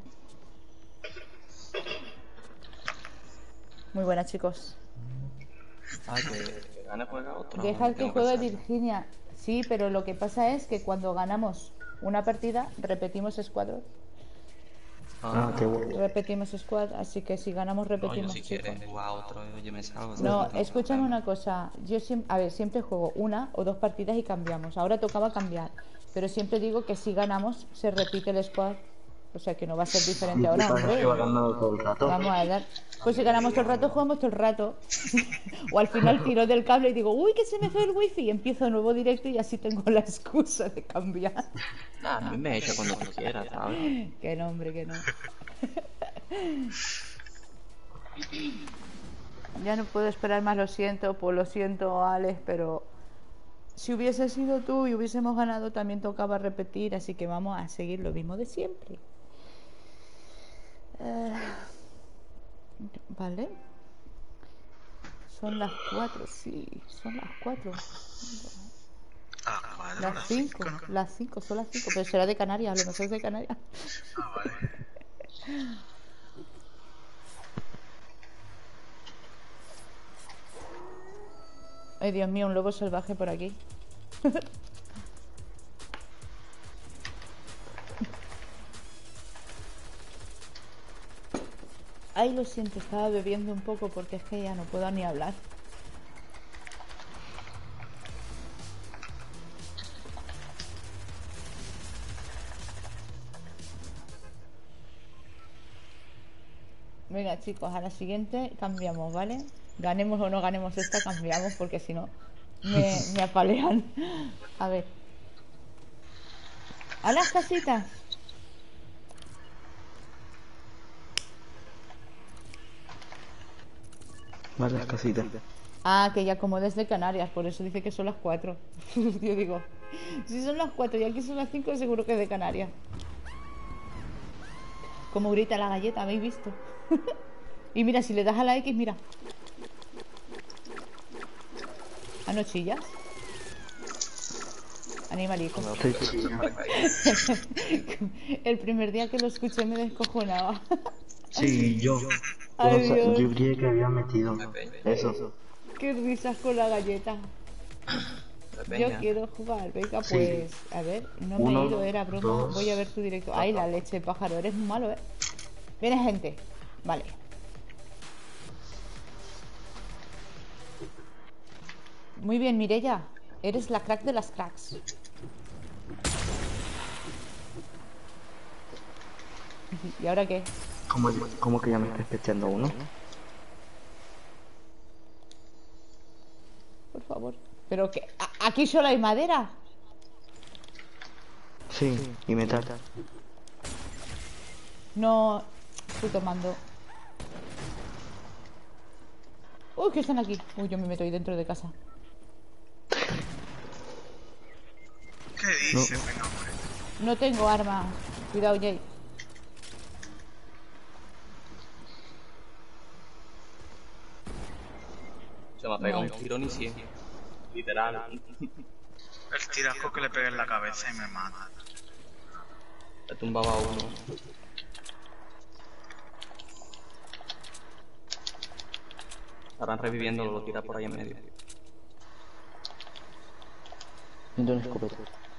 Muy buena, chicos. Ah, que gane juega otro. Deja que Tengo juegue hacerlo. Virginia. Sí, pero lo que pasa es que cuando ganamos una partida, repetimos squad. Ah, qué bueno. Repetimos squad, así que si ganamos, Coño, repetimos. si chicos. quieres jugar otro, yo me salgo. No, escúchame una cosa. Yo siempre, a ver, siempre juego una o dos partidas y cambiamos. Ahora tocaba cambiar, pero siempre digo que si ganamos, se repite el squad. O sea que no va a ser diferente ahora, hombre. Que va ganando todo el rato. Vamos a dar. Pues si ganamos todo el rato, jugamos todo el rato. O al final tiro del cable y digo, uy, que se me fue el wifi. Y empiezo nuevo directo y así tengo la excusa de cambiar. Nah, a mí me echa cuando tú quieras, ¿sabes? Que no, hombre, que no. Ya no puedo esperar más, lo siento, pues lo siento, Alex, pero si hubiese sido tú y hubiésemos ganado, también tocaba repetir, así que vamos a seguir lo mismo de siempre. Vale. Son las 4, sí, son las 4. Ah, vale, Las 5, ¿no? las 5, son las 5, pero será de Canarias, a lo mejor es de Canarias. Ah, vale. Ay, Dios mío, un lobo salvaje por aquí. Ay, lo siento, estaba bebiendo un poco porque es que ya no puedo ni hablar. Venga, chicos, a la siguiente cambiamos, ¿vale? Ganemos o no ganemos esta, cambiamos porque si no me apalean. A ver. A las casitas. Vale, las casitas. Ah, que ya como desde Canarias, por eso dice que son las 4. Yo digo, si son las 4 y aquí son las 5, seguro que es de Canarias. Como grita la galleta, ¿habéis visto? Y mira, si le das a la X, mira. ¿Ah, no chillas? Animalico. El primer día que lo escuché me descojonaba. Sí, yo. Ay, Dios. Yo creía que había metido eso. Qué risas con la galleta. Pues Yo venga. quiero jugar, venga, Sí. pues. A ver, no me Uno, he ido, era broma. dos. Voy a ver tu directo. Ay, la leche, pájaro, eres muy malo, ¿eh? Viene gente. Vale. Muy bien, Mireia. Eres la crack de las cracks. ¿Y ahora qué? ¿Cómo que ya me está especiando uno? Por favor. ¿Pero qué? ¿Aquí solo hay madera? Sí, y metal. No. Estoy tomando. Uy, que están aquí. Uy, yo me meto ahí dentro de casa. ¿Qué dices, mi nombre? No tengo arma. Cuidado, Jay. Se me ha pegado No. un tirón y 100. Literal. El tiraco que le pegué en la cabeza y me mata. Le tumbaba a uno. Estarán reviviendo, lo tira por ahí en medio. Siento una escopeta.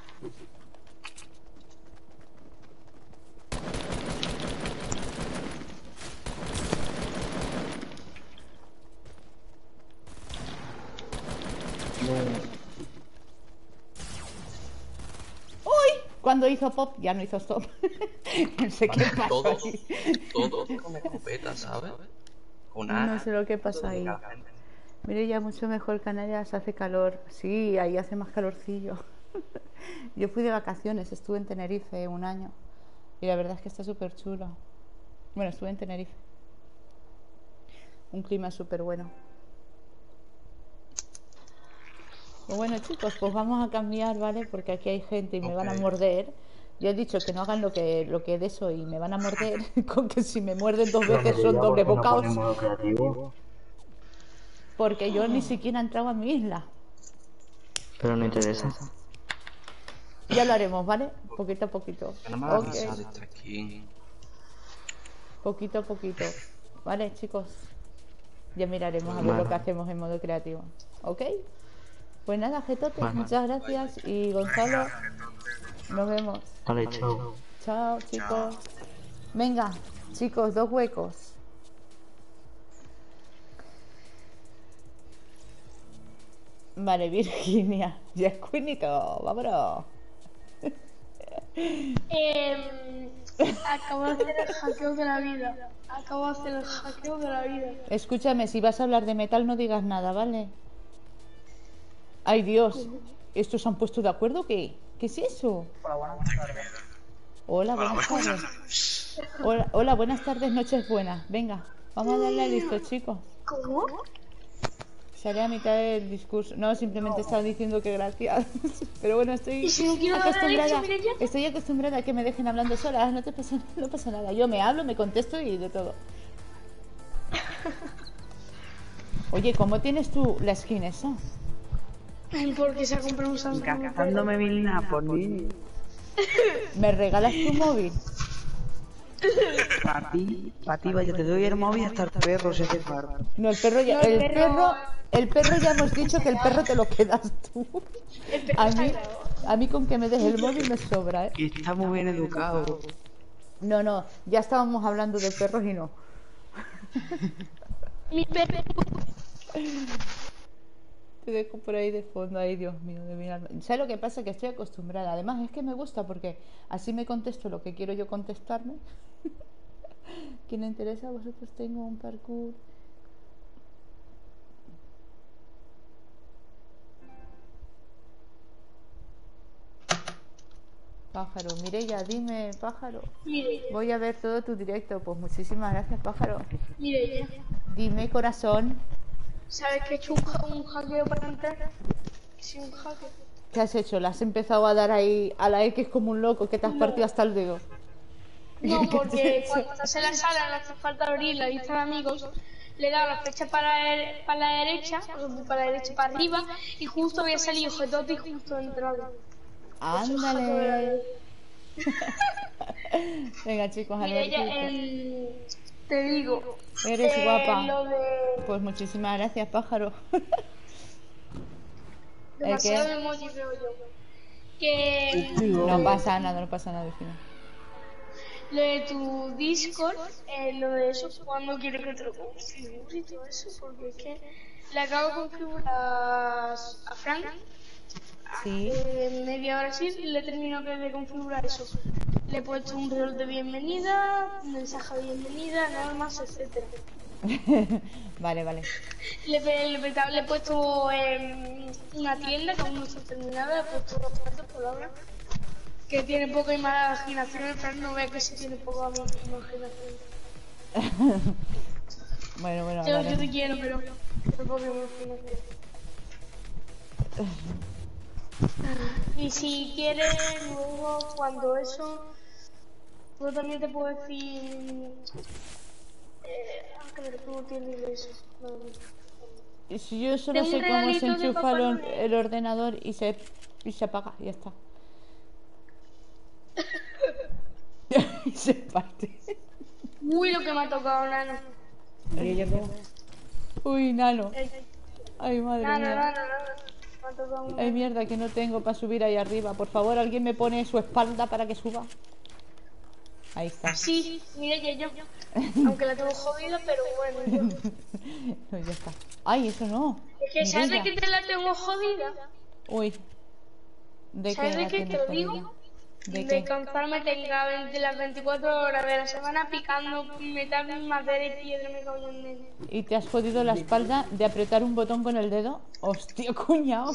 ¡Uy! Cuando hizo pop, ya no hizo stop. No sé qué pasó Todos, ahí. todos con escopeta, ¿sabes? Con No armas. sé lo que pasó ahí. Mire, ya mucho mejor Canarias, hace calor. Sí, ahí hace más calorcillo. Yo fui de vacaciones, estuve en Tenerife un año. Y la verdad es que está súper chulo. Bueno, estuve en Tenerife. Un clima súper bueno. Pues bueno, chicos, pues vamos a cambiar, ¿vale? Porque aquí hay gente y me van a Ok. morder. Yo he dicho que no hagan lo que de eso y me van a morder. Con que si me muerden dos Pero veces Mireia, son ¿por doble qué no bocaos. pone modo creativo? Porque yo ni siquiera he entrado a mi isla. Pero no interesa. Ya lo haremos, ¿vale? Poquito a poquito. Que no me hagas Ok. avisar de esta skin. Poquito a poquito. Vale, chicos. Ya miraremos a ver Vale. lo que hacemos en modo creativo. ¿Ok? Pues nada, Getote, Vale. muchas gracias. Y Gonzalo, nos vemos. Vale, chao. Chao, chicos. Venga, chicos, 2 huecos. Vale, Virginia. Ya es Quinito, vámonos. Acabo de hacer el hackeo de la vida. Acabo de hacer el hackeo de la vida. Escúchame, si vas a hablar de metal no digas nada, ¿vale? Ay, Dios. ¿Estos se han puesto de acuerdo o qué? ¿Qué es eso? Hola, buenas tardes. Hola, hola, buenas tardes, noches buenas. Venga, vamos a darle a listo, chicos. ¿Cómo? Sale a mitad del discurso. No, simplemente estaba diciendo que gracias. Pero bueno, estoy ¿Y si no quiero darle a acostumbrada. leche, Mireia? Estoy acostumbrada a que me dejen hablando sola. No te pasa, no pasa nada. Yo me hablo, me contesto y de todo. Oye, ¿cómo tienes tú la skin esa? Porque se ha comprado un Samsung. Gastándome mil napos, niño. ¿Me regalas tu móvil? Para ti, vaya, te doy el móvil hasta el perro se te para. No, el perro ya, No, el perro ya hemos dicho que el perro te lo quedas tú. El perro A está mí, grabado. a mí con que me dejes el móvil me sobra, ¿eh? Y está muy bien educado. No, ya estábamos hablando de perros y no. Mi perro. Te dejo por ahí de fondo, ay Dios mío, de mi alma. ¿Sabes lo que pasa? Que estoy acostumbrada. Además es que me gusta porque así me contesto lo que quiero yo contestarme. ¿Quién le interesa? Vosotros tengo un parkour. Pájaro, Mireia, dime, pájaro. Mire, Voy a ver todo tu directo. Pues muchísimas gracias, pájaro. mire, Dime, corazón, ¿sabes que he hecho un hackeo para entrar? Sí, un hackeo. ¿qué has hecho? ¿Le has empezado a dar ahí a la X como un loco que te has partido hasta el dedo? No, ¿Qué te porque he hecho? cuando estás en la sala en la que falta abrir la lista de amigos, le he dado la flecha para la derecha, o sea, para la derecha, para arriba, y justo había salido Getote y justo he entrado. Ándale. Venga, chicos, a Mira, ella, divertirse. te digo, Eres guapa. lo de... Pues muchísimas gracias, pájaro. Demasiado emoji veo yo. Que No pasa nada, no pasa nada, Virginia. lo de tu Discord, lo de eso, cuando quieres que te lo configures y todo eso, porque es que le acabo de configurar a Frank. Sí. Media hora así, le termino de configurar eso. Le he puesto un rol de bienvenida, un mensaje de bienvenida, normas, etcétera. Vale, vale. Le he puesto una tienda que aún no está terminada, le he puesto unos cuantos por ahora. Que tiene poca imaginación, en plan no ve que se tiene poca imaginación. Bueno, Yo hablaremos. te quiero, pero poca imaginación. Y si quieres, luego, cuando eso, yo también te puedo decir... que tú tienes eso. Y si yo solo Tengo sé un cómo se regalito de enchufa Papá Noel. el ordenador y se apaga, y ya está. Y se parte. Uy, lo que me ha tocado, Nano. Uy, Nano. Ay, madre Nano. mía. Me ha tocado un Ay, mierda, que no tengo para subir ahí arriba. Por favor, alguien me pone su espalda para que suba. Ahí está. Sí, mira que yo. Aunque la tengo jodida, pero bueno. No, ya está. Ay, eso no. Es que ¿sabes de Mireia. qué te la tengo jodida? Uy. ¿De ¿Sabes qué de la qué? tienes Te lo jodida? digo. ¿De De qué? cansarme tenga las 24 horas de la semana picando metal, madera y piedra, me cago en él. ¿Y te has jodido la espalda de apretar un botón con el dedo? Hostia, cuñado.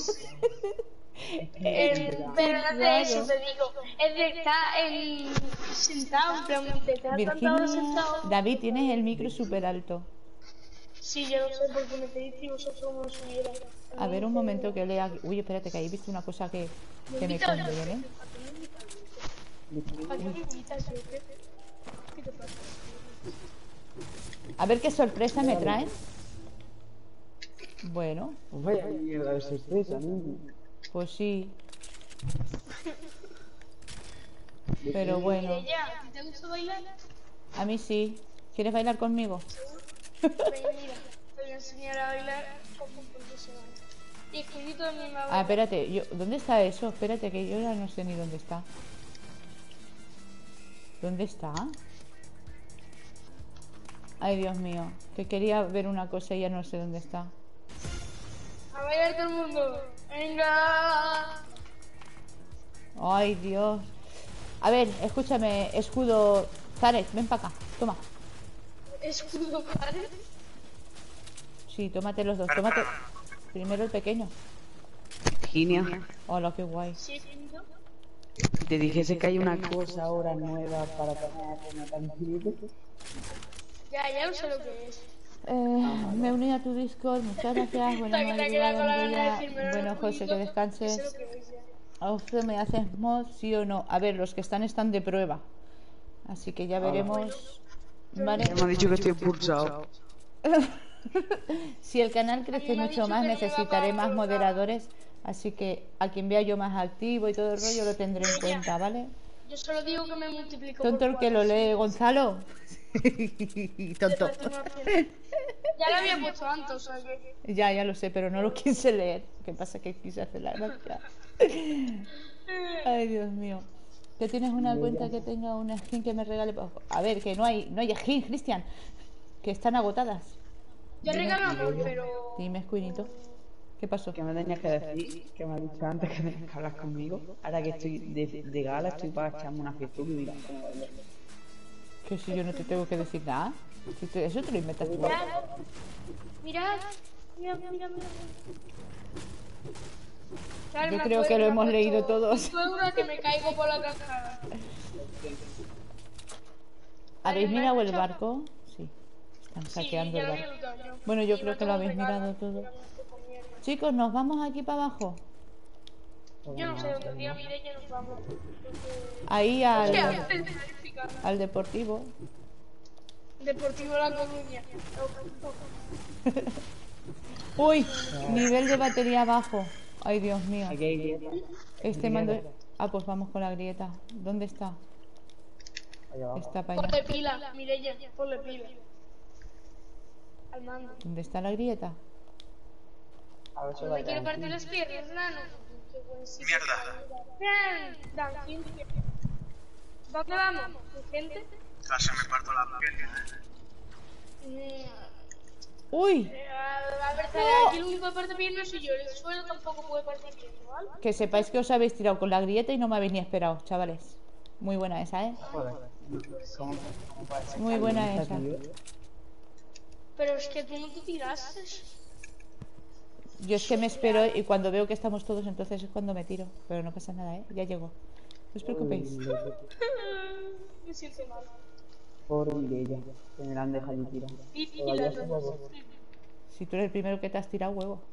Pero no es de eso, te digo. Es de estar sentado, en plan, de estar tantas horas Virginia, sentado. David, tienes el micro súper alto. Sí, yo lo sé porque me pediste y vosotros como lo subiera. A ver, un momento que lea. Uy, espérate, que ahí he visto una cosa que me conviene. ¿A qué me invitas, yo? ¿Qué te pasa? A ver qué sorpresa me traen. Bueno, Vaya mierda de sorpresa, ¿no? pues sí. Pero bueno, Ella, ¿te gusta bailar? a mí sí. ¿Quieres bailar conmigo? Ven, mira, te voy a enseñar a bailar como un profesional. Y escribito también va a Ah, bailar. espérate, ¿dónde está eso? Espérate, que yo ya no sé ni dónde está. ¿Dónde está? Ay, Dios mío, que quería ver una cosa y ya no sé dónde está. A bailar todo el mundo. Venga. Ay, Dios. A ver, escúchame, escudo. Zaret, ven para acá, toma. Escudo, padre. Sí, tómate los dos, tómate. Primero el pequeño. Virginia, Hola, qué guay. Sí, escudo. si te dijese que hay una cosa ahora nueva para tomar una tranquilito. Ya lo sé lo que es. Me uní a tu Discord, muchas gracias. Buena Te ha quedado con la gana de madrugada. decirme, Bueno, José, que Sé descanses. lo que es ya. ¿Usted me haces mod, sí o no? A ver, los que están de prueba. Así que ya veremos. Vale. Ya me ha dicho que estoy expulsado. Si el canal crece me ha mucho dicho más, que no me va a necesitaré pagar más por nada. moderadores. Así que a quien vea yo más activo y todo el rollo lo tendré en cuenta, ¿vale? Yo solo digo que me multiplico Tonto por el que lo 4. lee, Gonzalo. Tonto. Ya lo había puesto antes, o sea que... Ya lo sé, pero no lo quise leer. ¿Qué pasa? Que quise hacer la gracia. Ay, Dios mío. ¿Que tienes una cuenta que tenga una skin que me regale? A ver, que no hay skin, Cristian. Que están agotadas. Yo regalo amor, pero... Dime, Squinito. ¿Qué pasó? ¿Qué me tenías que decir? Que me has dicho antes que tenías que hablar conmigo. Ahora que estoy de gala, estoy para echarme una fiesta y mira cómo bailo. Que si yo no te tengo que decir nada. Eso te lo inventas tú. Mirad. Yo creo que lo hemos leído todos. Fue una que me caigo por la cascada. ¿Habéis mirado el barco? Sí. Están Sí, saqueando ya el lo había barco. notado yo. Bueno, yo Y creo no que lo tengo habéis regalo, mirado todo. ya me estoy comiendo. Chicos, ¿nos vamos aquí para abajo? Yo no sé dónde día mire que nos vamos. Ahí Hostia, al deportivo. Deportivo La Coruña. Uy, nivel de batería bajo. Ay, Dios mío. Aquí hay grieta. Este mando... Ah, pues vamos con la grieta. ¿Dónde está? Allá abajo. Está para allá. Ponle pila, Mireia, ponle pila. Al mando. ¿Dónde está la grieta? A ver si No va me a quiero caer. partir las piernas, nano. Qué buen sitio. Mierda. Bien, Dan, ¿dónde vamos? ¿Mi gente? Casi me parto la pierna, Uy, A ver, aquí el único que parte bien no soy yo. El suelo tampoco puede partir bien, ¿vale? que sepáis que os habéis tirado con la grieta y no me habéis ni esperado, chavales. Muy buena esa, ¿eh? Joder. ¿Cómo puede ser Muy buena caliente, esa. tío? Pero es que tú no te tiraste. Yo es que me espero y cuando veo que estamos todos, entonces es cuando me tiro. Pero no pasa nada, ¿eh? Ya llegó. No os preocupéis. Me siento mal. Por Mireia, que me la han dejado tirar. Todavía se juego. Si tú eres el primero que te has tirado, huevo.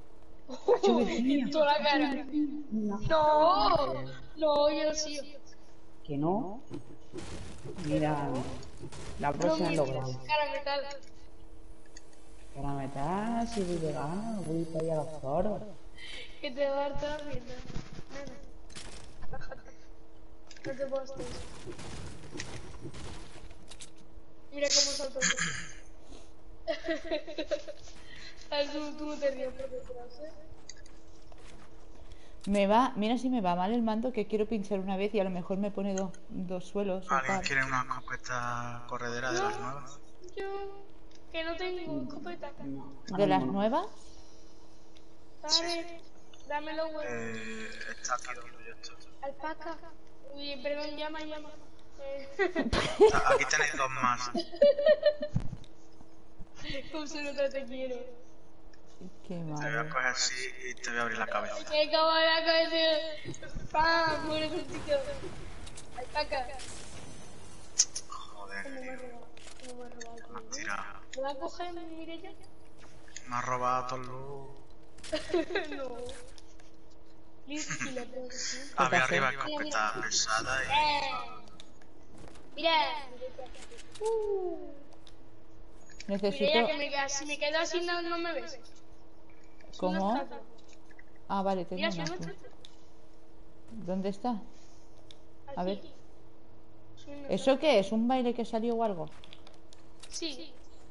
En toda la cara. No, no, yo sí. Que no. Mira, la próxima lo grabo. Cara metal. Para meter, si voy de gana, voy para allá a los toros. Que te va a dar toda la mierda. No te puedo hacer eso. Mira cómo salto yo. Tú no te rías por detrás, ¿eh? Mira si me va mal el mando, que quiero pinchar una vez y a lo mejor me pone dos suelos. O ¿Alguien par. quiere una escopeta corredera de las nuevas? Yo, que no tengo escopeta. ¿De las nuevas? Dale, dámelo, güey. Está aquí donde yo estoy. Alpaca. Uy, perdón, llama. Aquí tenéis dos más. ¿Cómo se nota te quiero? Qué Te voy mal. a coger así y te voy a abrir la cabeza. ¡Qué cabrón, ¡pam! Muere contigo. Alpaca. Joder, ¿Cómo me ha robado? ¿Cómo me ha robado? me has tirado. ¿Me va a coger, Mireia? Me has robado todo el luz. No. Listo, Había arriba escopeta pesada Mira. Necesito... Mira, si me quedo así no me ves. ¿Cómo? Ah, vale, tengo Mira, una soy aquí. una estatua. ¿Dónde está? A ver. Aquí. Soy una ¿Eso qué es? ¿Un baile que salió o algo? Sí.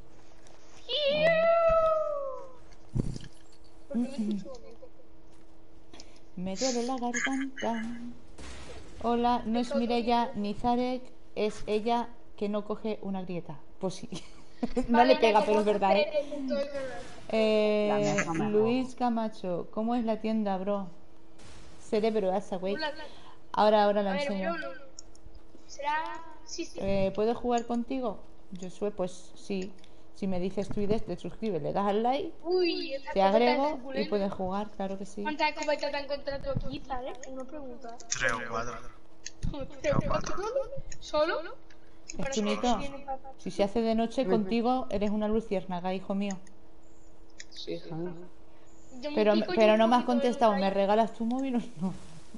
Me duele la garganta. Hola, no es Mireia ni Zarek, es ella que no coge una grieta. Pues sí. No le pega, pero es verdad, ¿eh? Luis Camacho, ¿cómo es la tienda, bro? Cerebro, asa, güey. Ahora la enseño. ¿Será? Sí. ¿Puedo jugar contigo? Josué, pues sí. Si me dices tu ID, te suscribes, le das al like, te agrego y puedes jugar, claro que sí. ¿Cuántas escopetas te han encontrado aquí, ¿sabes? Una pregunta. 3 o 4. ¿Solo? Espinito, si se hace de noche contigo, eres una luciérnaga, hijo mío. Sí, hija. Pero no me has contestado, ¿me regalas tu móvil o no?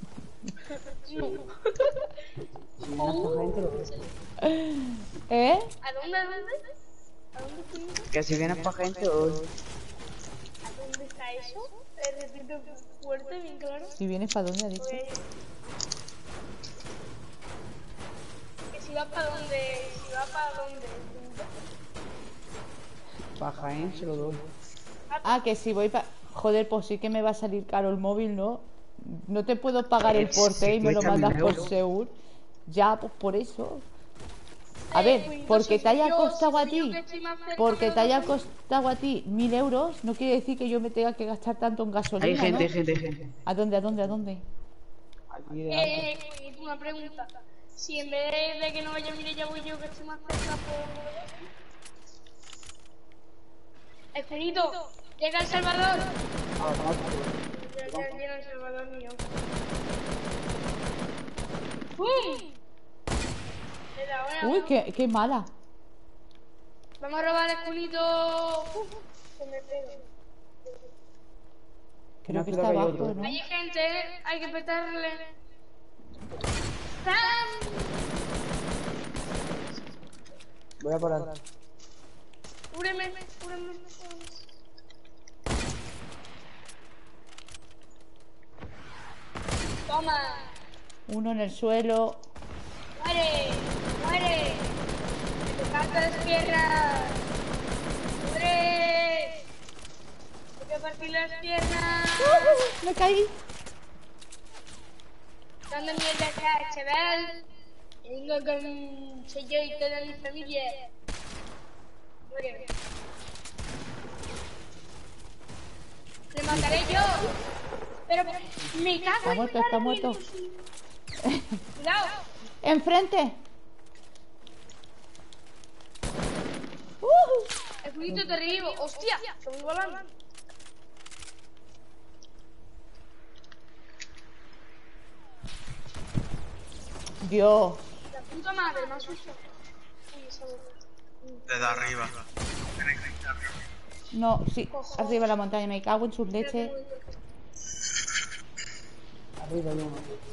Si vienes por gente, lo ves. ¿Eh? ¿A dónde? ¿A dónde fuimos? Que si vienes por gente, hoy. ¿A dónde está eso? Repito fuerte, bien claro. Si vienes para dónde ha dicho. Que si va para dónde. Para Jaén se lo doy. Ah, que si voy para... Joder, pues sí que me va a salir caro el móvil, ¿no? No te puedo pagar el porte y me lo mandas por Seur. Ya, pues por eso. A ver, porque te haya costado a ti, 1.000 euros, no quiere decir que yo me tenga que gastar tanto en gasolina, Hay gente, ¿no? gente. ¿A dónde? Aquí de Una pregunta. Si en vez de que no vaya Mireia voy yo que estoy más cerca, pues... Espinito, llega El Salvador. Ya viene El Salvador mío. ¡Bum! Uy, qué mala. Vamos a robar el esculito. Se me pega. Creo que está abajo, ¿no? Hay gente, hay que petarle. ¡Tam! Voy a parar. Cúbreme. Toma. Uno en el suelo. ¡Muere! ¡Que te canto las piernas! ¡Muere! ¿Qué partir las piernas. Me caí. ¿Dónde mierda está, chaval? Vengo con... Soy yo y toda mi familia. Muere. Le mataré yo. Pero me cago Está muerto, está muerto. Cuidado. Enfrente. El juguito te revivo. Hostia, se voy volando. Dios. La puta madre, me asusto. Desde arriba. No, sí, arriba de la montaña. Me cago en sus leches. Arriba hay uno.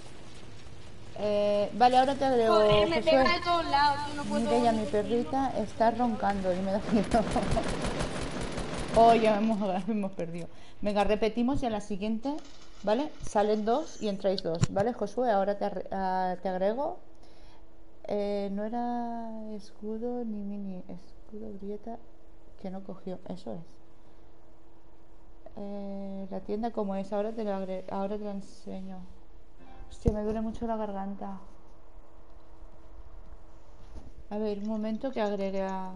Vale, ahora te agrego. Joder, me pega de Josué. todos lados. No puedo... Mireia, mi perrita, está roncando y me da miedo. Oh, ya hemos perdido. Venga, repetimos y a la siguiente, ¿vale? Salen 2 y entráis 2, ¿vale, Josué? Ahora te agrego. No era escudo ni mini. Escudo grieta que no cogió. Eso es. La tienda como es. Ahora te la enseño. Hostia, me duele mucho la garganta. A ver, un momento que agregue a...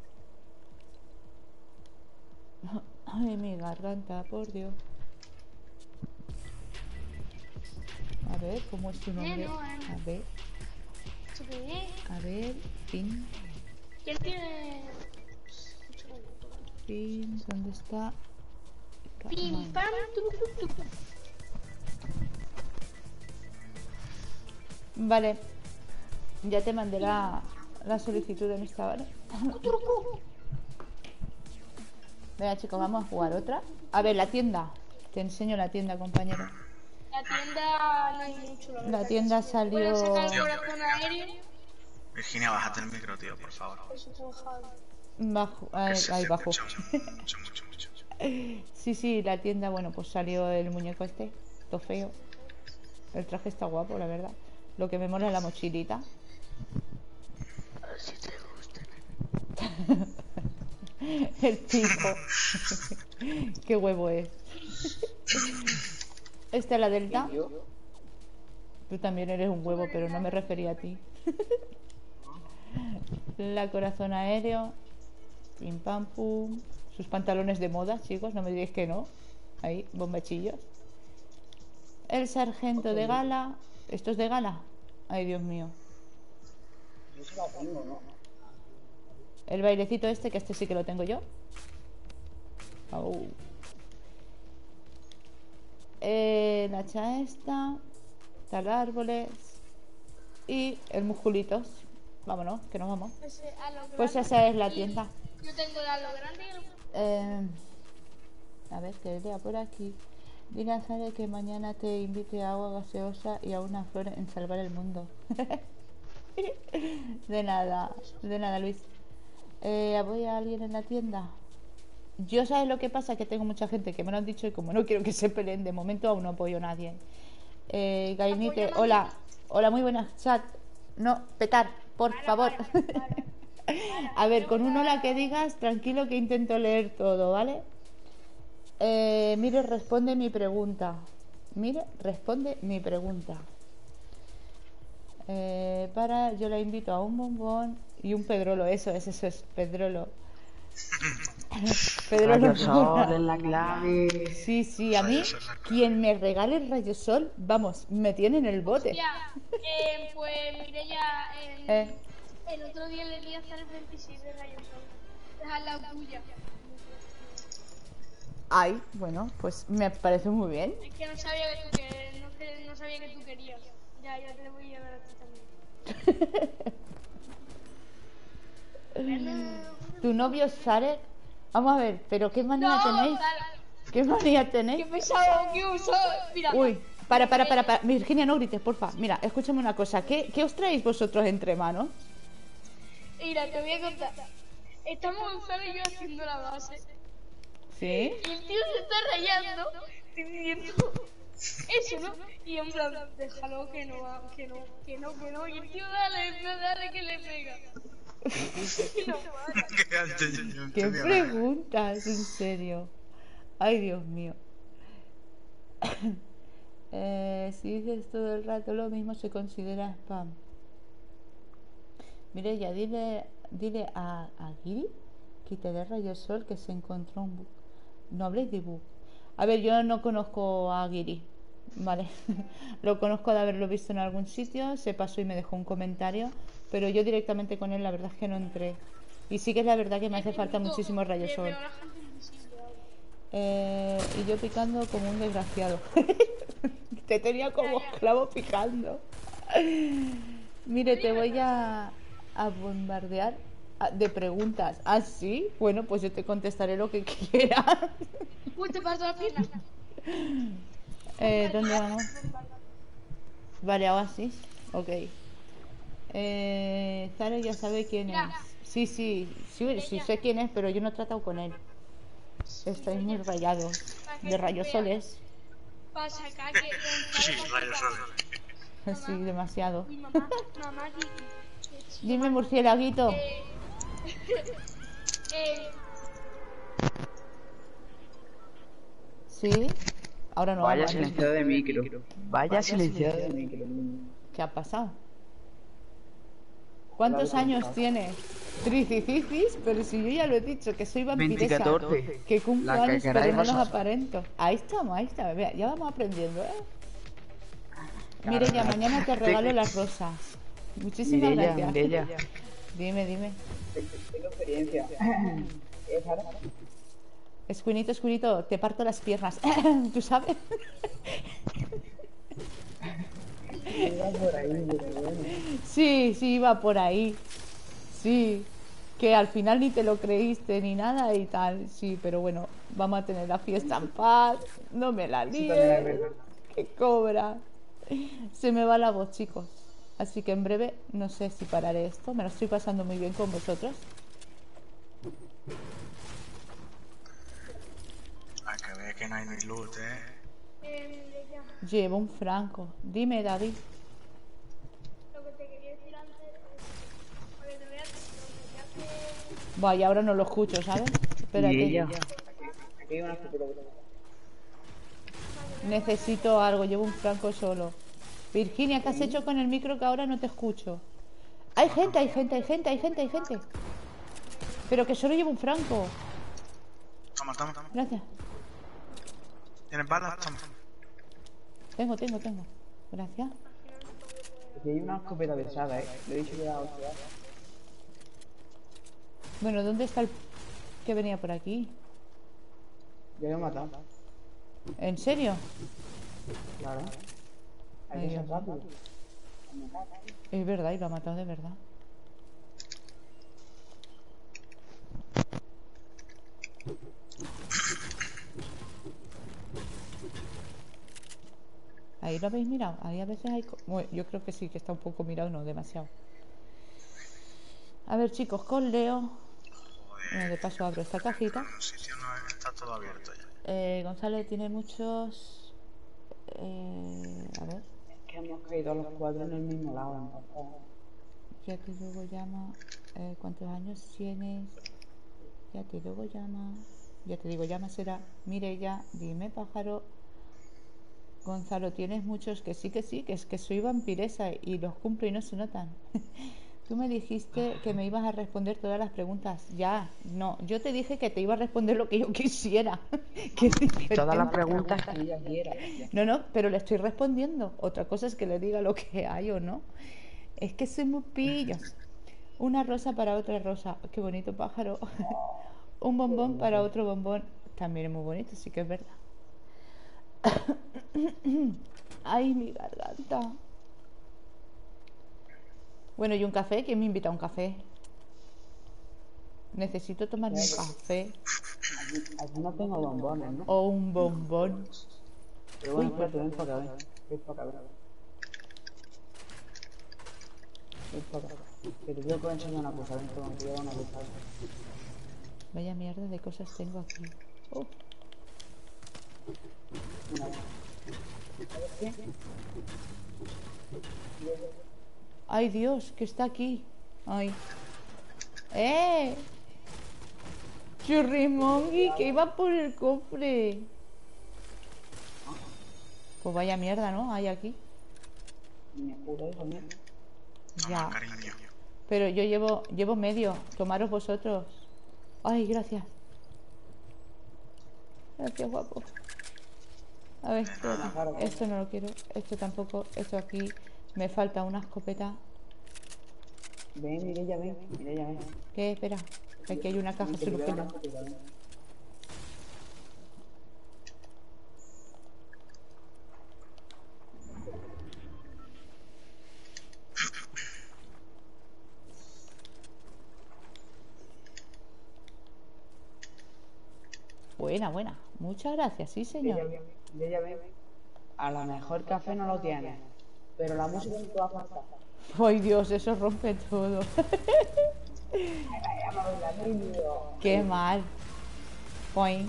Ay, mi garganta, por Dios. A ver, ¿cómo es tu nombre? A ver, pin. ¿Quién tiene...? Pin, ¿dónde está? Pim, pam, tuc, tuc, tuc. Vale, ya te mandé la solicitud de amistad, ¿vale? Venga, chicos, vamos a jugar otra. A ver, la tienda. Te enseño la tienda, compañero. La tienda no hay mucho, la verdad. La tienda salió... ¿Puedes sacar el corazón aéreo? Virginia, bájate el micro, tío, por favor. Eso está bajado. Bajo, Que se ahí siente bajo. mucho. Sí, la tienda, bueno, pues salió el muñeco este, todo feo. El traje está guapo, la verdad. Lo que me mola es la mochilita. A ver si te gusta. El pico. Qué huevo es. Esta es la Delta. Tú también eres un huevo, pero no me refería a ti. La corazón aéreo. Pim pam pum. Sus pantalones de moda, chicos, no me digáis que no. Ahí, bombachillos. El sargento de gala. ¿Esto es de gala? Ay, Dios mío. Yo se la tengo, ¿no? El bailecito este, que este sí que lo tengo yo. Au. La hacha esta. Tal árboles. Y el musculitos. Vámonos, que nos vamos. Pues esa es la tienda. Yo tengo de a lo grande y a lo... A ver, que lea por aquí. Dile a Sara que mañana te invite a agua gaseosa y a una flor en salvar el mundo. De nada, Luis. ¿Voy a alguien en la tienda? Yo, ¿sabes lo que pasa? Que tengo mucha gente que me lo han dicho y como no quiero que se peleen, de momento aún no apoyo a nadie. Gainite, hola, muy buenas, chat. No, petar, por favor. A ver, con un hola que digas, tranquilo que intento leer todo, ¿vale? Mire, responde mi pregunta. Yo la invito a un bombón y un pedrolo. Eso es, pedrolo. Rayo sol en la clave. Sí, a mí, quien me regale el rayo sol, vamos, me tiene en el bote. Ya, pues mire ya, el otro día le di hasta el 26 de rayo sol. Dejar la tuya. Ay, bueno, pues me parece muy bien. Es que no sabía que tú querías, no sabía que tú querías. Ya te lo voy a dar a ti también. ¿Tu novio Sarek? Vamos a ver, pero ¿qué manía tenéis? ¿Qué manía tenéis? Qué pesado, qué usado. Mira. Uy, para. Virginia, no grites, porfa. Mira, escúchame una cosa. ¿Qué os traéis vosotros entre manos? Mira, te voy a contar. Estamos Gonzalo y yo haciendo la base. ¿Sí? Y el tío se está rayando diciendo eso, ¿no? Y en plan, déjalo que no va, que no. Y el tío dale que le pega. ¿Qué preguntas? En serio. Ay, Dios mío. Si dices todo el rato lo mismo, se considera spam. Mire, ya dile a Giri que te dé rayos sol, que se encontró un bug. No habléis de bug. A ver, yo no conozco a Giri, ¿vale? Lo conozco de haberlo visto en algún sitio, se pasó y me dejó un comentario, pero yo directamente con él la verdad es que no entré. Y sí que es la verdad que me hace falta muchísimo rayos sol. Y yo picando como un desgraciado. Te tenía como esclavo picando. Mire, te voy a bombardear de preguntas. ¿Ah, sí? Bueno, pues yo te contestaré lo que quieras. Uy, te parto la pierna. ¿Dónde vamos? Vale, Oasis. Ok. Zaro ya sabe quién es. Sí, sé quién es, pero yo no he tratado con él. Estáis muy rayados. De rayos soles. Pasa acá que... Sí, rayos soles. Sí, demasiado. Mi mamá, Dime, murciélaguito. Sí, ahora no. Vaya habla. silenciado de micro. Vaya silenciado de micro. ¿Qué ha pasado? ¿Cuántos años tienes? Tricicis, pero si yo ya lo he dicho, que soy vampiresa. 2014. Que cumplo La que años, queráis pero no los vosotros. aparento. Ahí estamos. Vea, ya vamos aprendiendo, ¿eh? Mire, ya mañana te regalo las rosas. Muchísimas gracias. Mireia. Dime. Tengo experiencia. Escuinito, te parto las piernas. ¿Tú sabes? Iba por ahí, pero bueno. Sí, iba por ahí. Sí, que al final ni te lo creíste ni nada y tal. Sí, pero bueno, vamos a tener la fiesta en paz. No me la Eso también es líes. verdad. Que cobra. Se me va la voz, chicos. Así que en breve no sé si pararé esto. Me lo estoy pasando muy bien con vosotros. Hay que ver que no hay ni loot, Llevo un franco. Dime, David. Lo que te quería decir antes es... Porque te voy a decir, Vaya, ahora no lo escucho, ¿sabes? Espérate. Mireia. Aquí hay una escopeta. Necesito algo, llevo un franco solo. Virginia, ¿qué has hecho con el micro que ahora no te escucho? Hay gente. Pero que solo llevo un franco. Toma. Gracias. ¿Tienes balas? Toma. Tengo. Gracias. Aquí hay una escopeta pesada, Le he dicho que era otra. Bueno, ¿dónde está el que venía por aquí? Ya lo he matado. ¿En serio? Claro. Hay Ay, que ser Dios. rápido. Es verdad, y lo ha matado de verdad. Ahí lo habéis mirado. Ahí a veces hay... Bueno, yo creo que sí, que está un poco mirado, no demasiado. A ver, chicos, con Leo. Bueno, de paso abro esta cajita. En un sitio no está todo abierto ya. Gonzalo tiene muchos... a ver. Es que hemos caído los cuatro en el mismo lado, entonces. Ya te luego llama. ¿Cuántos años tienes? Ya te luego llama. Ya te digo, llama será. Mireia, dime, pájaro. Gonzalo, tienes muchos que sí, que es que soy vampiresa y los cumplo y no se notan. Tú me dijiste que me ibas a responder todas las preguntas. Ya, no, yo te dije que te iba a responder lo que yo quisiera. Que es diferente. Todas las preguntas que ella quiera. No, pero le estoy respondiendo. Otra cosa es que le diga lo que hay o no. Es que soy muy pillos. Una rosa para otra rosa. Qué bonito pájaro. Un bombón para otro bombón. También es muy bonito, sí que es verdad. Ay, mi garganta. Bueno, ¿y un café? ¿Quién me invita a un café? Necesito tomarme un café. Aquí no tengo bombones, ¿no? O un bombón. Pero bueno, espérate, ven para acá, ven para acá. Ven para acá. Que te tengo que enseñar una cosa, ven para acá, que una cosa. Vaya mierda de cosas tengo aquí. Mira. Ay, Dios, que está aquí. Ay. Churrimongi, que iba por el cofre. Pues vaya mierda, ¿no? Hay aquí. Me juro, hijo mío. Ya. Cariño. Pero yo llevo medio. Tomaros vosotros. Ay, gracias. Gracias, guapo. A ver, espérate. Esto no lo quiero. Esto tampoco. Esto aquí. Me falta una escopeta. Ven, Mireia, ven. Mireia, ven. ¿Qué? Espera. Aquí hay una caja solo pelo. Buena, buena. Muchas gracias, sí, señor. Mireia, ven. A lo mejor café no lo tienes, pero la música sí te va a faltar. Ay, Dios, eso rompe todo. Qué mal. Point.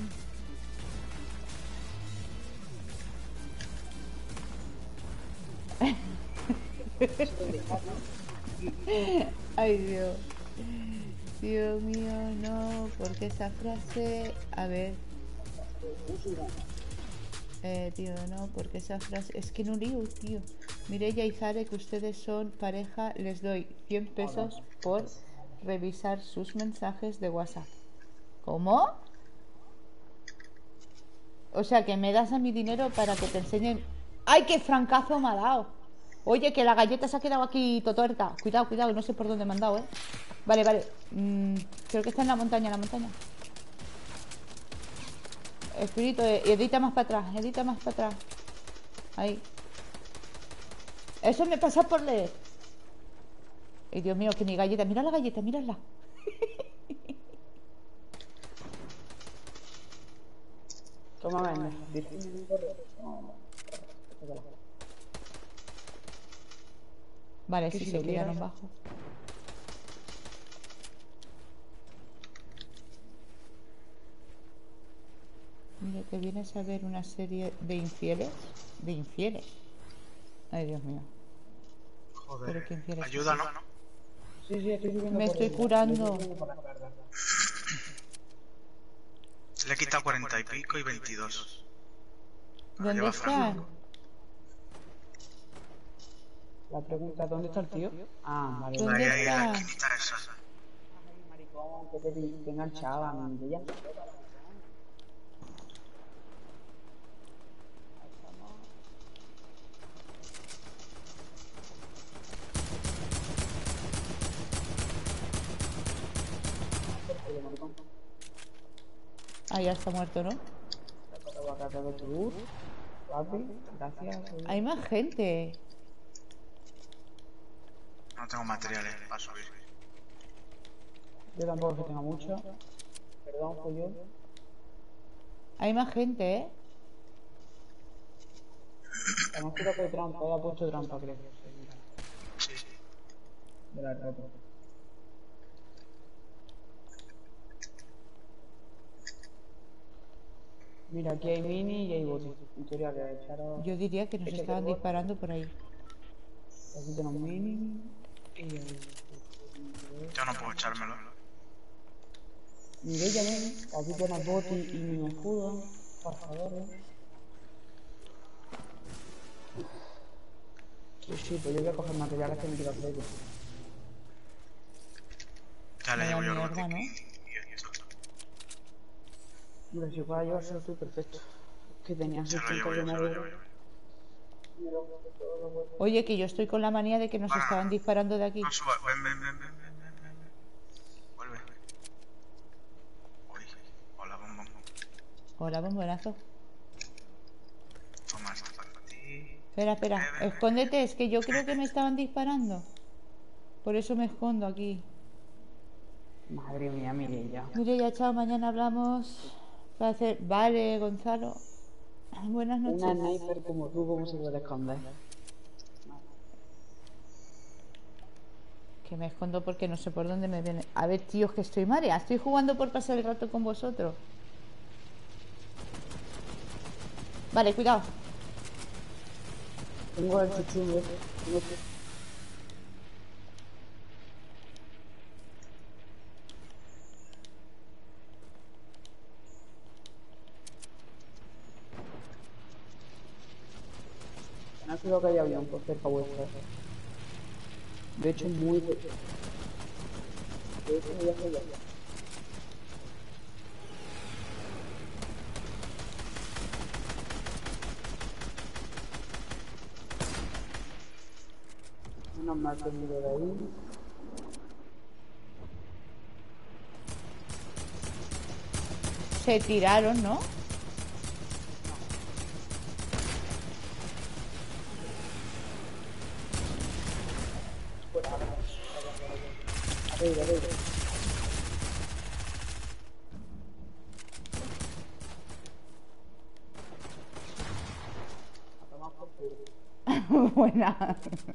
Ay, Dios. Dios mío, no. Porque esa frase. A ver. Tío, no. Porque esa frase. Es que no lío, tío. Mireia y Zare, que ustedes son pareja. Les doy 100 pesos por revisar sus mensajes de WhatsApp. ¿Cómo? O sea, que me das a mi dinero para que te enseñen. ¡Ay, qué francazo me ha dado! Oye, que la galleta se ha quedado aquí totuerta. Cuidado, cuidado, no sé por dónde me han dado, ¿eh? Vale, vale. Creo que está en la montaña, en la montaña. Espíritu, edita más para atrás, edita más para atrás. Ahí. Eso me pasa por leer. Ay, Dios mío, que mi galleta. Mira la galleta, mírala. Toma, ven. Vale, sí, se quedaron bajo. Mira, que vienes a ver una serie de infieles. De infieles. Ay, Dios mío. Joder. Pero qué infieles. Ayuda, ¿no? Sí, estoy subiendo. Me estoy curando. Se le ha quitado 40 y pico y 22. ¿Dónde lleva están? La pregunta, ¿dónde está el tío? Ah, vale. ¿Dónde Ahí, en la están? esquinita esa. Maricón, que te enganchaba, Mireia. Ah, ya está muerto, ¿no? Gracias. Hay más gente. No tengo materiales para subir. Yo tampoco es que tenga mucho. Perdón, fui yo. Hay más gente, ¿eh? Además creo que hay trampa, he puesto trampa, creo. Sí. De la ropa. Mira, aquí hay mini y hay botis. En teoría que echaron. Yo diría que nos estaban disparando por ahí. Aquí tenemos mini y hay. Yo no puedo echármelo. Mireia, ven. Aquí tienes botis y mini escudo. Por favor, Sí, pues yo voy a coger materiales que me quiero hacer. Ya le llevo yo el Mierda, botiquín ¿no? y esto. Mira, si fuera yo, soy perfecto. Que tenía Se lo 60 llevo de yo, se lo medio. llevo yo. Oye, que yo estoy con la manía de que nos estaban disparando de aquí. No suba, ven. Vuelve. Uy, hola, bombón. Hola, bombonazo. Toma esta para ti. Espera, escóndete, es que yo creo que me estaban disparando. Por eso me escondo aquí. Madre mía, Mireia. Mire, ya chao, mañana hablamos. Placer. Vale, Gonzalo. Buenas noches. Una sniper como tú, ¿cómo se puede esconder? Que me escondo porque no sé por dónde me viene. A ver, tío, es que estoy mareada. Estoy jugando por pasar el rato con vosotros. Vale, cuidado. Tengo el chuchungo. no sé lo que hay avión por cerca vuestra. De hecho, muy... De hecho, ya sé ya. Menos mal que miro de ahí. Se tiraron, ¿no? A ver. Buena.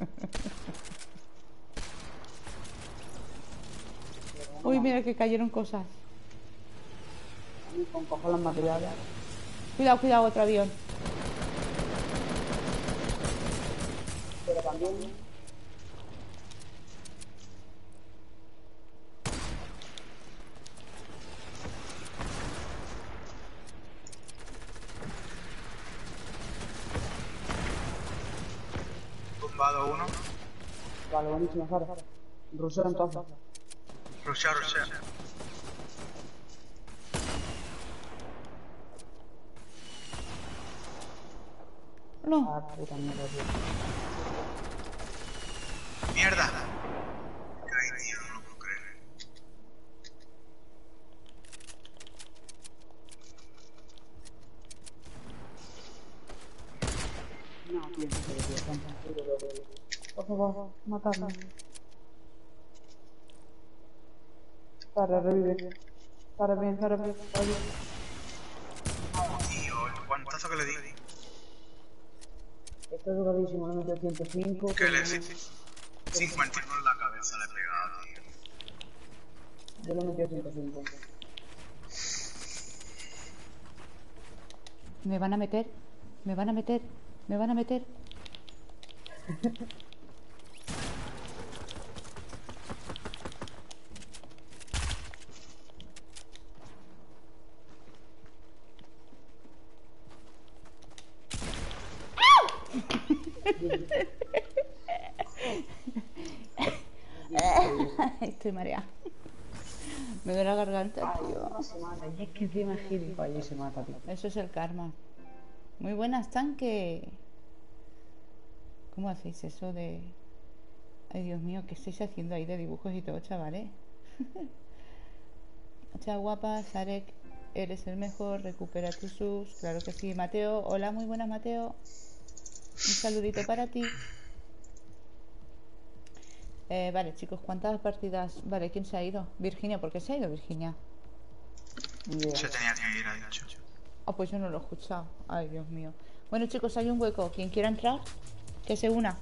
Uy, mira que cayeron cosas. Con coger los materiales. Cuidado, cuidado, otro avión. Pero también... Tumbado uno. Vale, buenísimo, Sara. Rusero entonces. Rushea. No. Ah, puta mierda, tío. ¡Mierda! Caí, tío, no lo puedo creer. No, tío, por favor, matarme. Sara, revive. Sara, bien. Tío, el guantazo que le di. Esto es duradísimo, le metió 105. Que le 51 en la cabeza le he pegado, tío. Yo le metí 105. Me van a meter. Estoy mareada. Me duele la garganta, tío. No se mata, y es que encima es gilipollas y se mata, tío. Eso es el karma. Muy buenas, tanque. ¿Cómo hacéis eso de...? Ay, Dios mío, ¿qué estáis haciendo ahí de dibujos y todo, chavales? Chao, guapa, Sarek, eres el mejor, recupera tus subs. Claro que sí, Mateo. Hola, muy buenas, Mateo. Un saludito para ti. Vale, chicos, ¿cuántas partidas? Vale, ¿quién se ha ido? Virginia, ¿por qué se ha ido Virginia? Se tenía que ir, ha dicho. Ah, pues yo no lo he escuchado. Ay, Dios mío. Bueno, chicos, hay un hueco. Quien quiera entrar, que se una.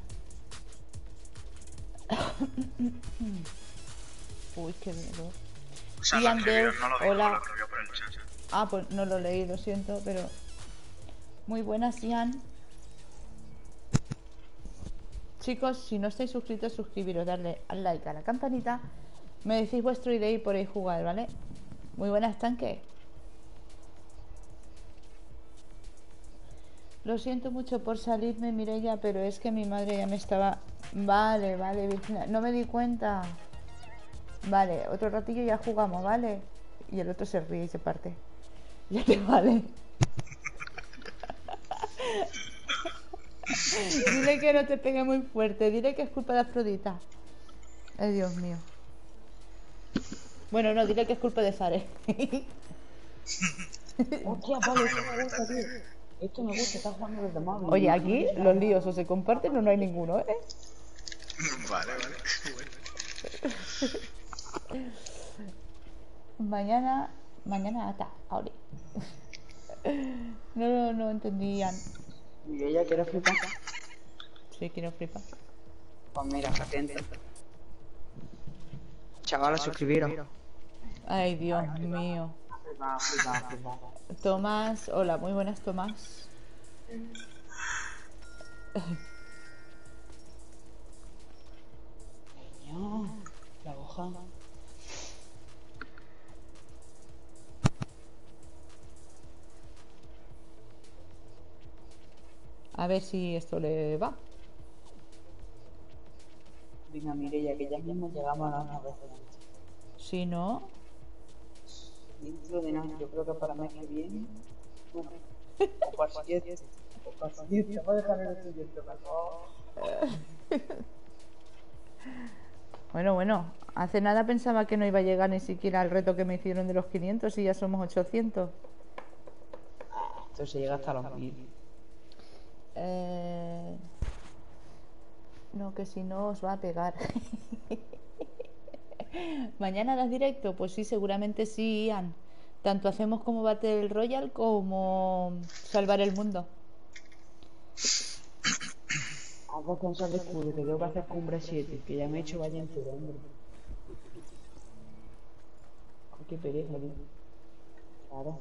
Uy, qué miedo. O sea, Ian lo escribió, Deus, no lo digo, hola. lo escribió por el chat. Ah, pues no lo leí, lo siento, pero... Muy buenas, Ian. Chicos, si no estáis suscritos, suscribiros, darle al like a la campanita. Me decís vuestro ID y podéis jugar, ¿vale? Muy buenas, tanque. Lo siento mucho por salirme, Mireia, pero es que mi madre ya me estaba... Vale, Virginia. No me di cuenta. Vale, otro ratillo ya jugamos, ¿vale? Y el otro se ríe y se parte. Ya te vale. Dile que no te pegue muy fuerte. Dile que es culpa de Afrodita. Ay, Dios mío. Bueno, no, dile que es culpa de Sare. Hostia, vale, esto me gusta, tío. Esto me gusta, está jugando desde móvil. Oye, aquí los líos o se comparten o no hay ninguno, ¿eh? Vale. Mañana ata, ahora. No entendían. ¿Y ella quiere flipar? Sí, quiero flipar. Pues mira, atento. Chavales, suscribiros. Ay, Dios mío. Flipar. Tomás, hola, muy buenas, Tomás. No, la hoja. A ver si esto le va. Venga, Mireia, que ya mismo llegamos a las 9 de la noche. Si no... Dentro de nada, yo creo que para el mes que viene. Bueno, o para el siguiente. O para el siguiente. Voy a dejar el siguiente, por favor. Bueno, hace nada pensaba que no iba a llegar ni siquiera al reto que me hicieron de los 500 y ya somos 800. Esto se llega hasta los 1000. No, que si no os va a pegar. ¿Mañana harás directo? Pues sí, seguramente sí, Ian. Tanto hacemos como Battle Royale como salvar el mundo. Hago cosas de escudo, que tengo que hacer cumbre 7, que ya me he hecho valiente, hombre. Ay, qué pereza, tío. Claro.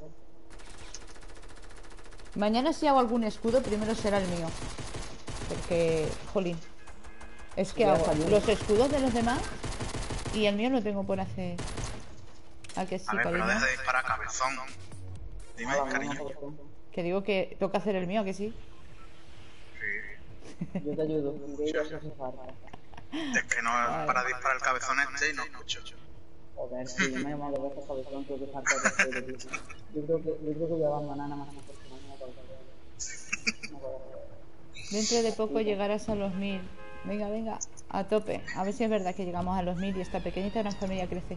Mañana si hago algún escudo, primero será el mío. Porque, jolín, es que Ya hago salió. los escudos de los demás y el mío lo tengo por hacer. ¿A que sí, A ver, pero cariño? deja de disparar cabezón. Dime, cariño. Que digo que toca hacer el mío, ¿a que sí? Yo te ayudo, Mireia, si hace falta. Es que no para disparar el cabezón este y no escucho. Joder, sí, yo me he llamado dos veces cabezón, creo que falta de respeto, tío. Yo creo que voy a abandonar nada más porque mañana tengo que... No puedo hacer. Dentro de poco llegarás a los 1000. Venga, a tope. A ver si es verdad que llegamos a los 1000 y esta pequeñita gran familia crece.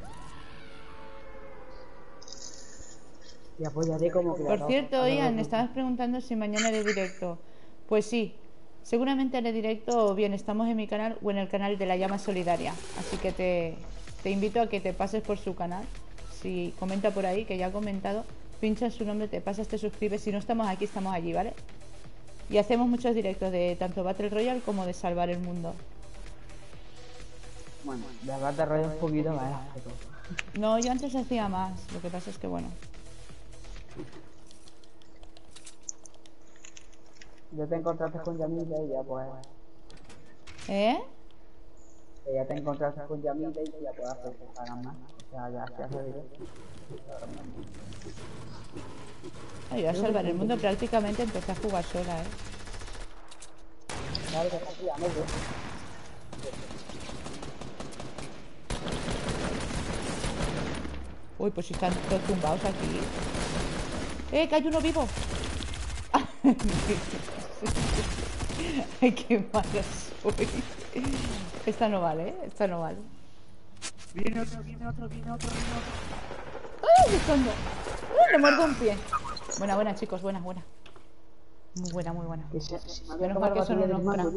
Te apoyaré como creador. Por cierto, Ian, estabas preguntando si mañana haré directo. Pues sí, seguramente haré directo o bien estamos en mi canal o en el canal de La Llama Solidaria. Así que te invito a que te pases por su canal. Si comenta por ahí, que ya ha comentado, pincha su nombre, te pasas, te suscribes. Si no estamos aquí, estamos allí, ¿vale? Y hacemos muchos directos de tanto Battle Royale como de salvar el mundo. Bueno, de Battle Royale un poquito más, pero... No, yo antes hacía más. Lo que pasa es que bueno. Ya te encontraste con Yamila y ya pues... ¿Eh? Que ya te encontraste con Yamila y ya puedes hacer que pagan más. O sea, ya se hace directo. Ay, yo a salvar el mundo prácticamente empecé a jugar sola, ¿eh? Claro que sí, ya me voy. Uy, pues si están todos tumbados aquí. Que hay uno vivo! Ay, qué mala soy. Esta no vale, ¿eh? Esta no vale. Viene otro. ¡Ay, me escondo! ¡Ay, le muerdo un pie! Buena, chicos, buena. Muy buena. Menos mal que son unos cracks.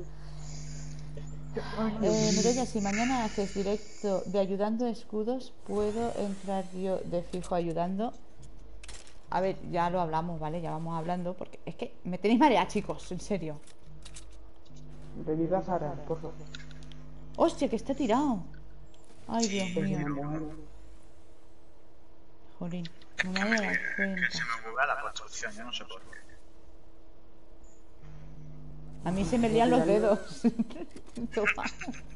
Mireia, si mañana haces directo de ayudando escudos, ¿puedo entrar yo de fijo ayudando? A ver, ya lo hablamos, ¿vale? Ya vamos hablando, porque es que me tenéis mareada, chicos, en serio. Reviva a Sara, por favor. ¡Hostia, que está tirado! Ay, Dios mío. Jolín, no me había dado Que cuenta. se me buguea la construcción, yo no sé por qué. A mí se me lían los dedos. Toma.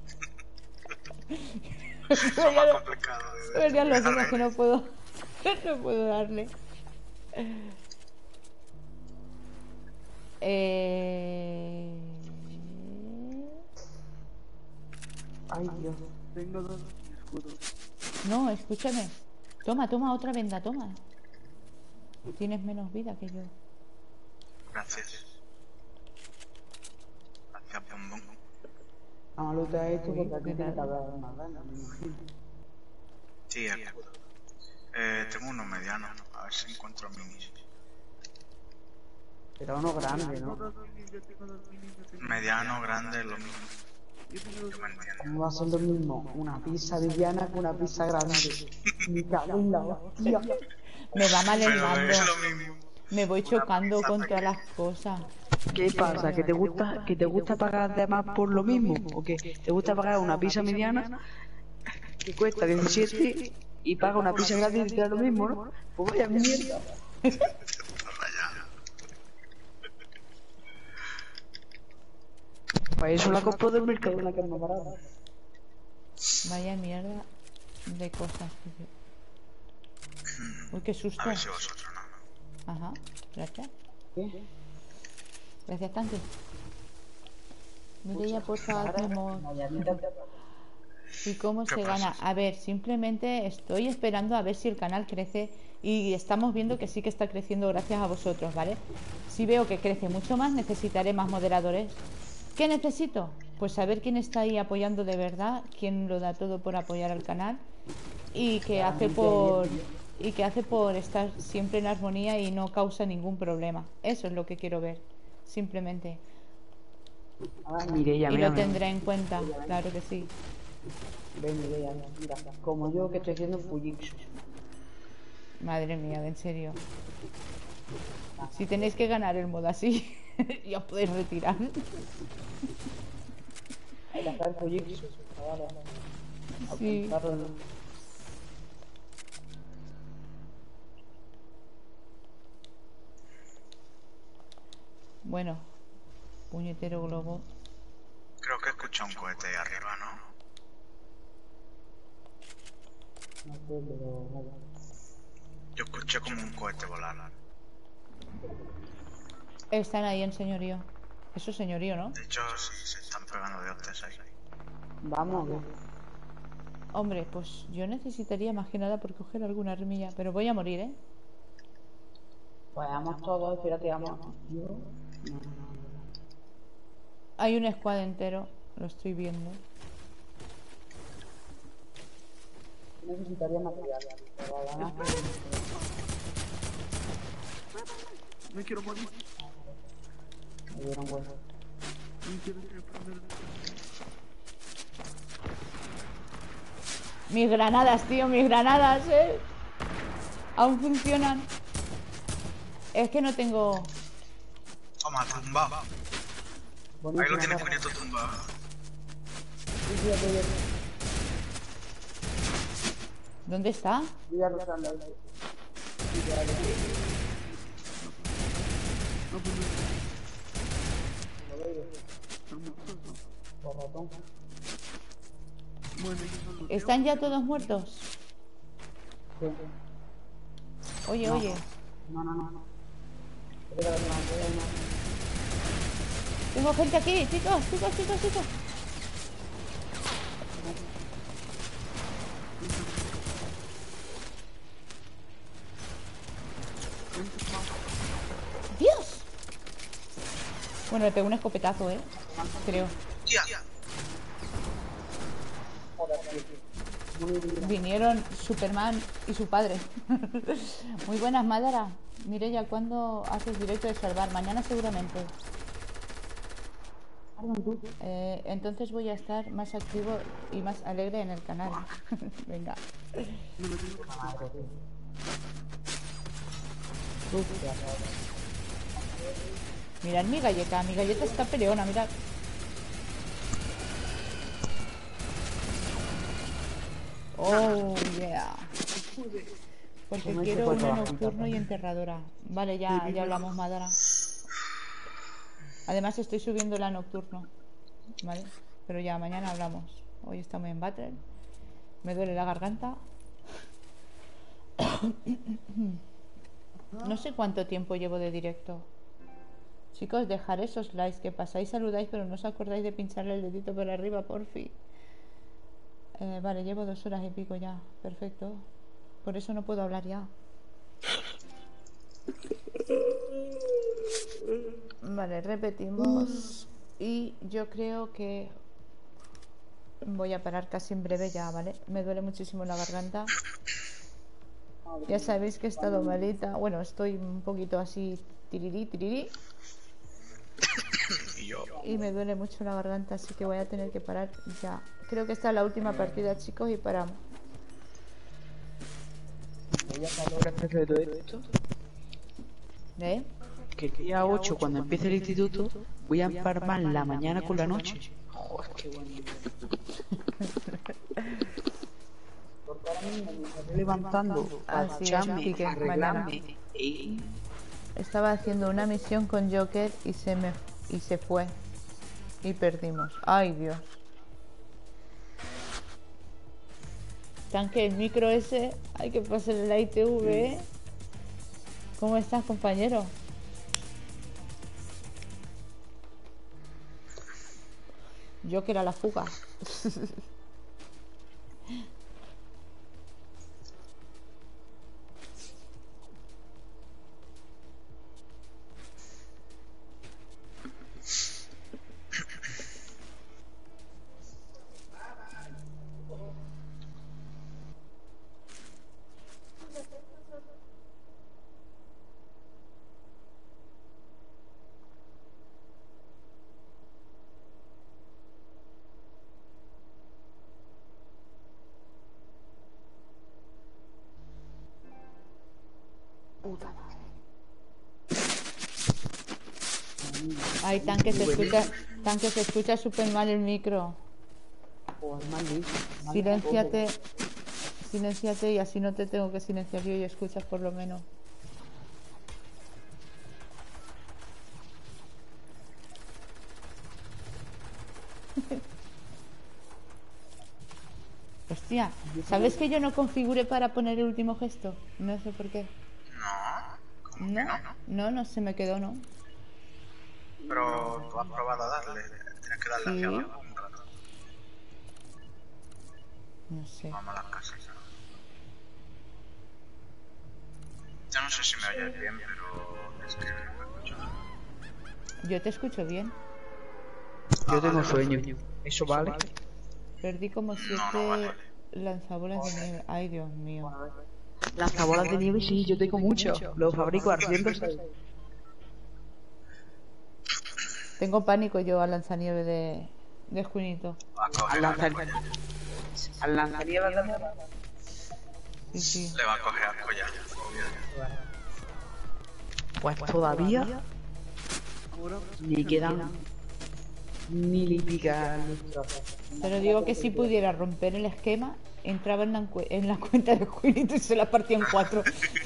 Eso es más complicado. Se me lían los dedos que no puedo. No puedo darle. Ay, Dios. Tengo dos escudos. No, escúchame. Toma, otra venda, toma. Tienes menos vida que yo. Gracias. Gracias, bombón. Vamos a lootear esto porque aquí tiene que haber una venda, me imagino. Sí, el escudo. Tengo uno mediano, a ver si encuentro minis. Pero uno grande, ¿no? Mediano, grande, lo mismo. Yo me entiendo. ¿Cómo va a ser lo mismo? Una pizza mediana con una pizza grande. Me cago en la hostia. Me va mal el Pero mando. es lo mismo. Me voy chocando con todas las cosas. ¿Qué pasa? ¿Que te gusta pagar de más por lo mismo? ¿O que te gusta pagar una pizza mediana que cuesta 17 y paga una pizza grande y te da lo mismo, ¿no? Pues vaya mierda. Para eso la compro del mercado, la que es más barata. Vaya mierda de cosas. Uy, qué susto. A ver si vosotros no. Ajá, gracias. Gracias, tanque. Mireia, porfa, hacemos... ¿Y cómo se gana? A ver, simplemente estoy esperando a ver si el canal crece y estamos viendo que sí que está creciendo gracias a vosotros, ¿vale? Si veo que crece mucho más, necesitaré más moderadores. ¿Qué necesito? Pues saber quién está ahí apoyando de verdad, quién lo da todo por apoyar al canal y que hace por estar siempre en armonía y no causa ningún problema. Eso es lo que quiero ver, simplemente. Mireia, Y mira, lo tendré en cuenta, claro que sí. Ven, Mireia, mira, como yo que estoy haciendo Fujitsu. Madre mía, en serio. Si tenéis que ganar el modo así, ya os podéis retirar. Hay que hacer Fujitsu, chavales. Sí. Bueno, puñetero globo. Creo que escucha un cohete ahí arriba, ¿no? Yo escuché como un cohete volar. Están ahí en señorío. Eso es señorío, ¿no? De hecho, sí, se están pegando de hostias ahí. Vamos. Hombre, pues yo necesitaría más que nada por coger alguna armilla. Pero voy a morir, ¿eh? Pues vamos todos, espérate, vamos. Hay un squad entero, lo estoy viendo. Necesitaría material. Me quiero morir. Me dieron huevo. Mis granadas, tío, mis granadas, aún funcionan. Es que no tengo... Toma, tumbado. Ahí lo tienes bonito tumbado. ¿Dónde está? ¿Están ya todos muertos? Oye, oye. No. Tengo gente aquí, chicos. ¡Dios! Bueno, le pego un escopetazo, creo. Vinieron Superman y su padre. Muy buenas, Madara. Mireia, ¿cuándo haces directo de salvar? Mañana seguramente. Entonces voy a estar más activo y más alegre en el canal. Venga. Mirad mi galleta está peleona, mirad. Oh, yeah. Porque quiero una nocturno y enterradora. Vale, ya hablamos, Madara. Además estoy subiendo la nocturno. Vale, pero ya mañana hablamos. Hoy estamos en battle. Me duele la garganta. No sé cuánto tiempo llevo de directo. Chicos, dejar esos likes, que pasáis, saludáis, pero no os acordáis de pincharle el dedito por arriba, porfi. Vale, llevo 2 horas y pico ya. Perfecto. Por eso no puedo hablar ya. Vale, repetimos. Y yo creo que voy a parar casi en breve ya, ¿vale? Me duele muchísimo la garganta. Ya sabéis que he estado malita. Bueno, estoy un poquito así tirirí. Y me duele mucho la garganta, así que voy a tener que parar ya. Creo que esta es la última partida, chicos, y paramos. Que el día 8, cuando empiece el instituto, voy a empalmar la mañana con la noche. Joder, qué bueno. Porque ahora mismo me estoy levantando a ducharme, a arreglarme. Estaba haciendo una misión con Joker y se fue. Y perdimos. Ay, Dios. Tanque, el micro ese hay que pasarle la ITV. ¿Cómo estás, compañero? Yo que era la fuga. Ay, tanque se escucha súper mal el micro. Silénciate y así no te tengo que silenciar yo y escuchas por lo menos. Hostia, ¿sabes que yo no configuré para poner el último gesto? No sé por qué. No, se me quedó, ¿no? Pero tú has probado a darle. Tienes que darle hacia abajo un rato. No sé. Vamos a las casas. Yo no sé si me oyes bien, pero es que no me escucho nada. Yo te escucho bien. Yo tengo sueño. ¿Eso vale? Perdí como 7 lanzabolas de nieve. Ay, Dios mío. Lanzabolas de nieve, sí, yo tengo mucho. Los fabrico ardiéndose. Tengo pánico yo al lanzanieve de Junito. Al lanzanieve de Sí. Le va a coger asco ya. Pues todavía ni quedan mil y pica. Pero digo que si pudiera romper el esquema, entraba en la cuenta de Junito y se la partía en 4.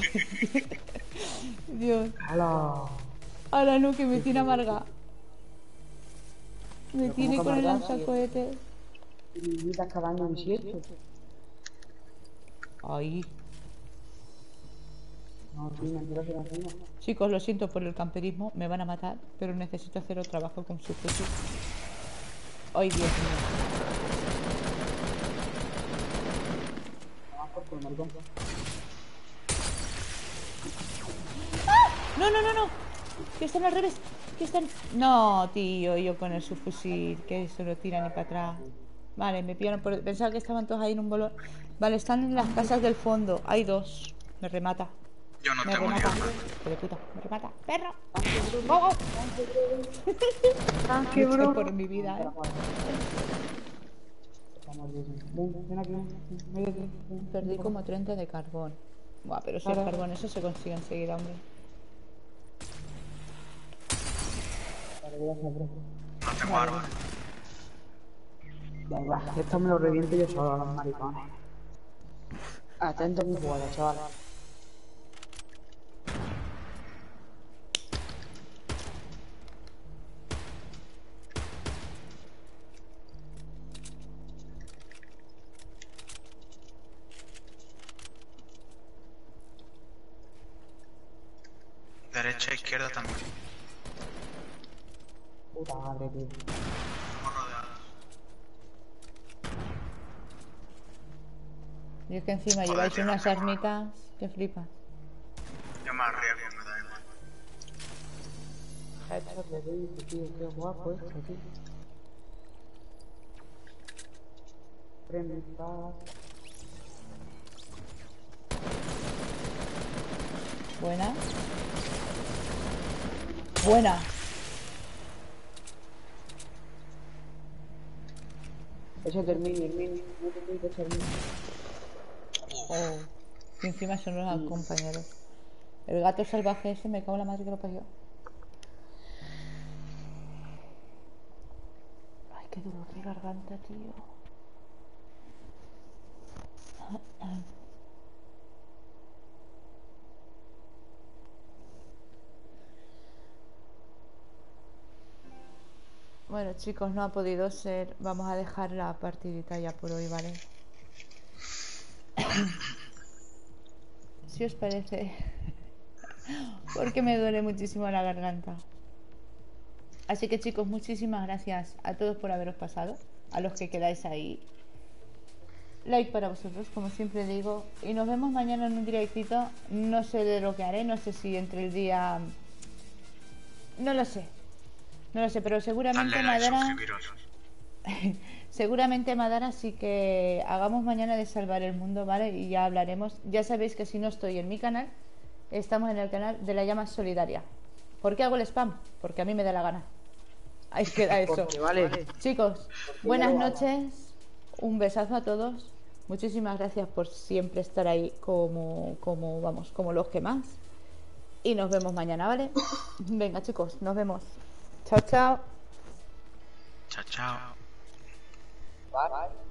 Dios. Ahora no, que me tiene amarga. Me tiene con el lanzacohetes. Y cada año bisiesto. Ay. No, sí, mentira. Chicos, lo siento por el camperismo, me van a matar, pero necesito hacer otro trabajo con su fusil. Ay, Dios mío. ¡Ah! No. Que están al revés. Que están... No, tío, yo con el subfusil, que se lo tiran y para atrás. Vale, me pillaron por... Pensaba que estaban todos ahí en un bolón. Vale, están en las casas del fondo. Hay 2. Me remata. Yo no Me tengo ni remata. arma. Hijo de puta, me remata. ¡Perro! ¡Oh! ¡Qué bro! Por mi vida, Perdí como 30 de carbón. Buah, pero si el carbón eso se consigue enseguida, hombre. No tengo arma. Venga, esto me lo reviento yo solo a los maricones. Atento a mi jugada, chaval. Derecha e izquierda también. Puta madre, tío. Estamos rodeados. Y es que encima lleváis unas armitas que flipas. Yo me arriesgo, me da igual. Tío, qué guapo esto, tío. Buena. Buena. Eso termina, no te pido que termine. Oh. Y encima son los compañeros. El gato salvaje ese me cago en la madre que lo parió. Ay, qué dolor de garganta, tío. Bueno, chicos, no ha podido ser. Vamos a dejar la partidita ya por hoy, ¿vale? Si os parece. Porque me duele muchísimo la garganta. Así que chicos, muchísimas gracias a todos por haberos pasado, a los que quedáis ahí. Like para vosotros, como siempre digo, y nos vemos mañana en un directito. No sé de lo que haré, no sé si entre el día... No lo sé, pero seguramente Dale like, Madara... suscribiros. Seguramente Madara sí que hagamos mañana de salvar el mundo, ¿vale? Y ya hablaremos. Ya sabéis que si no estoy en mi canal, estamos en el canal de la llama solidaria. ¿Por qué hago el spam? Porque a mí me da la gana. Ahí queda eso. Porque vale. Chicos, buenas noches. Un besazo a todos. Muchísimas gracias por siempre estar ahí como los que más. Y nos vemos mañana, ¿vale? Venga, chicos, nos vemos. Chao, chao. Chao, chao. Bye.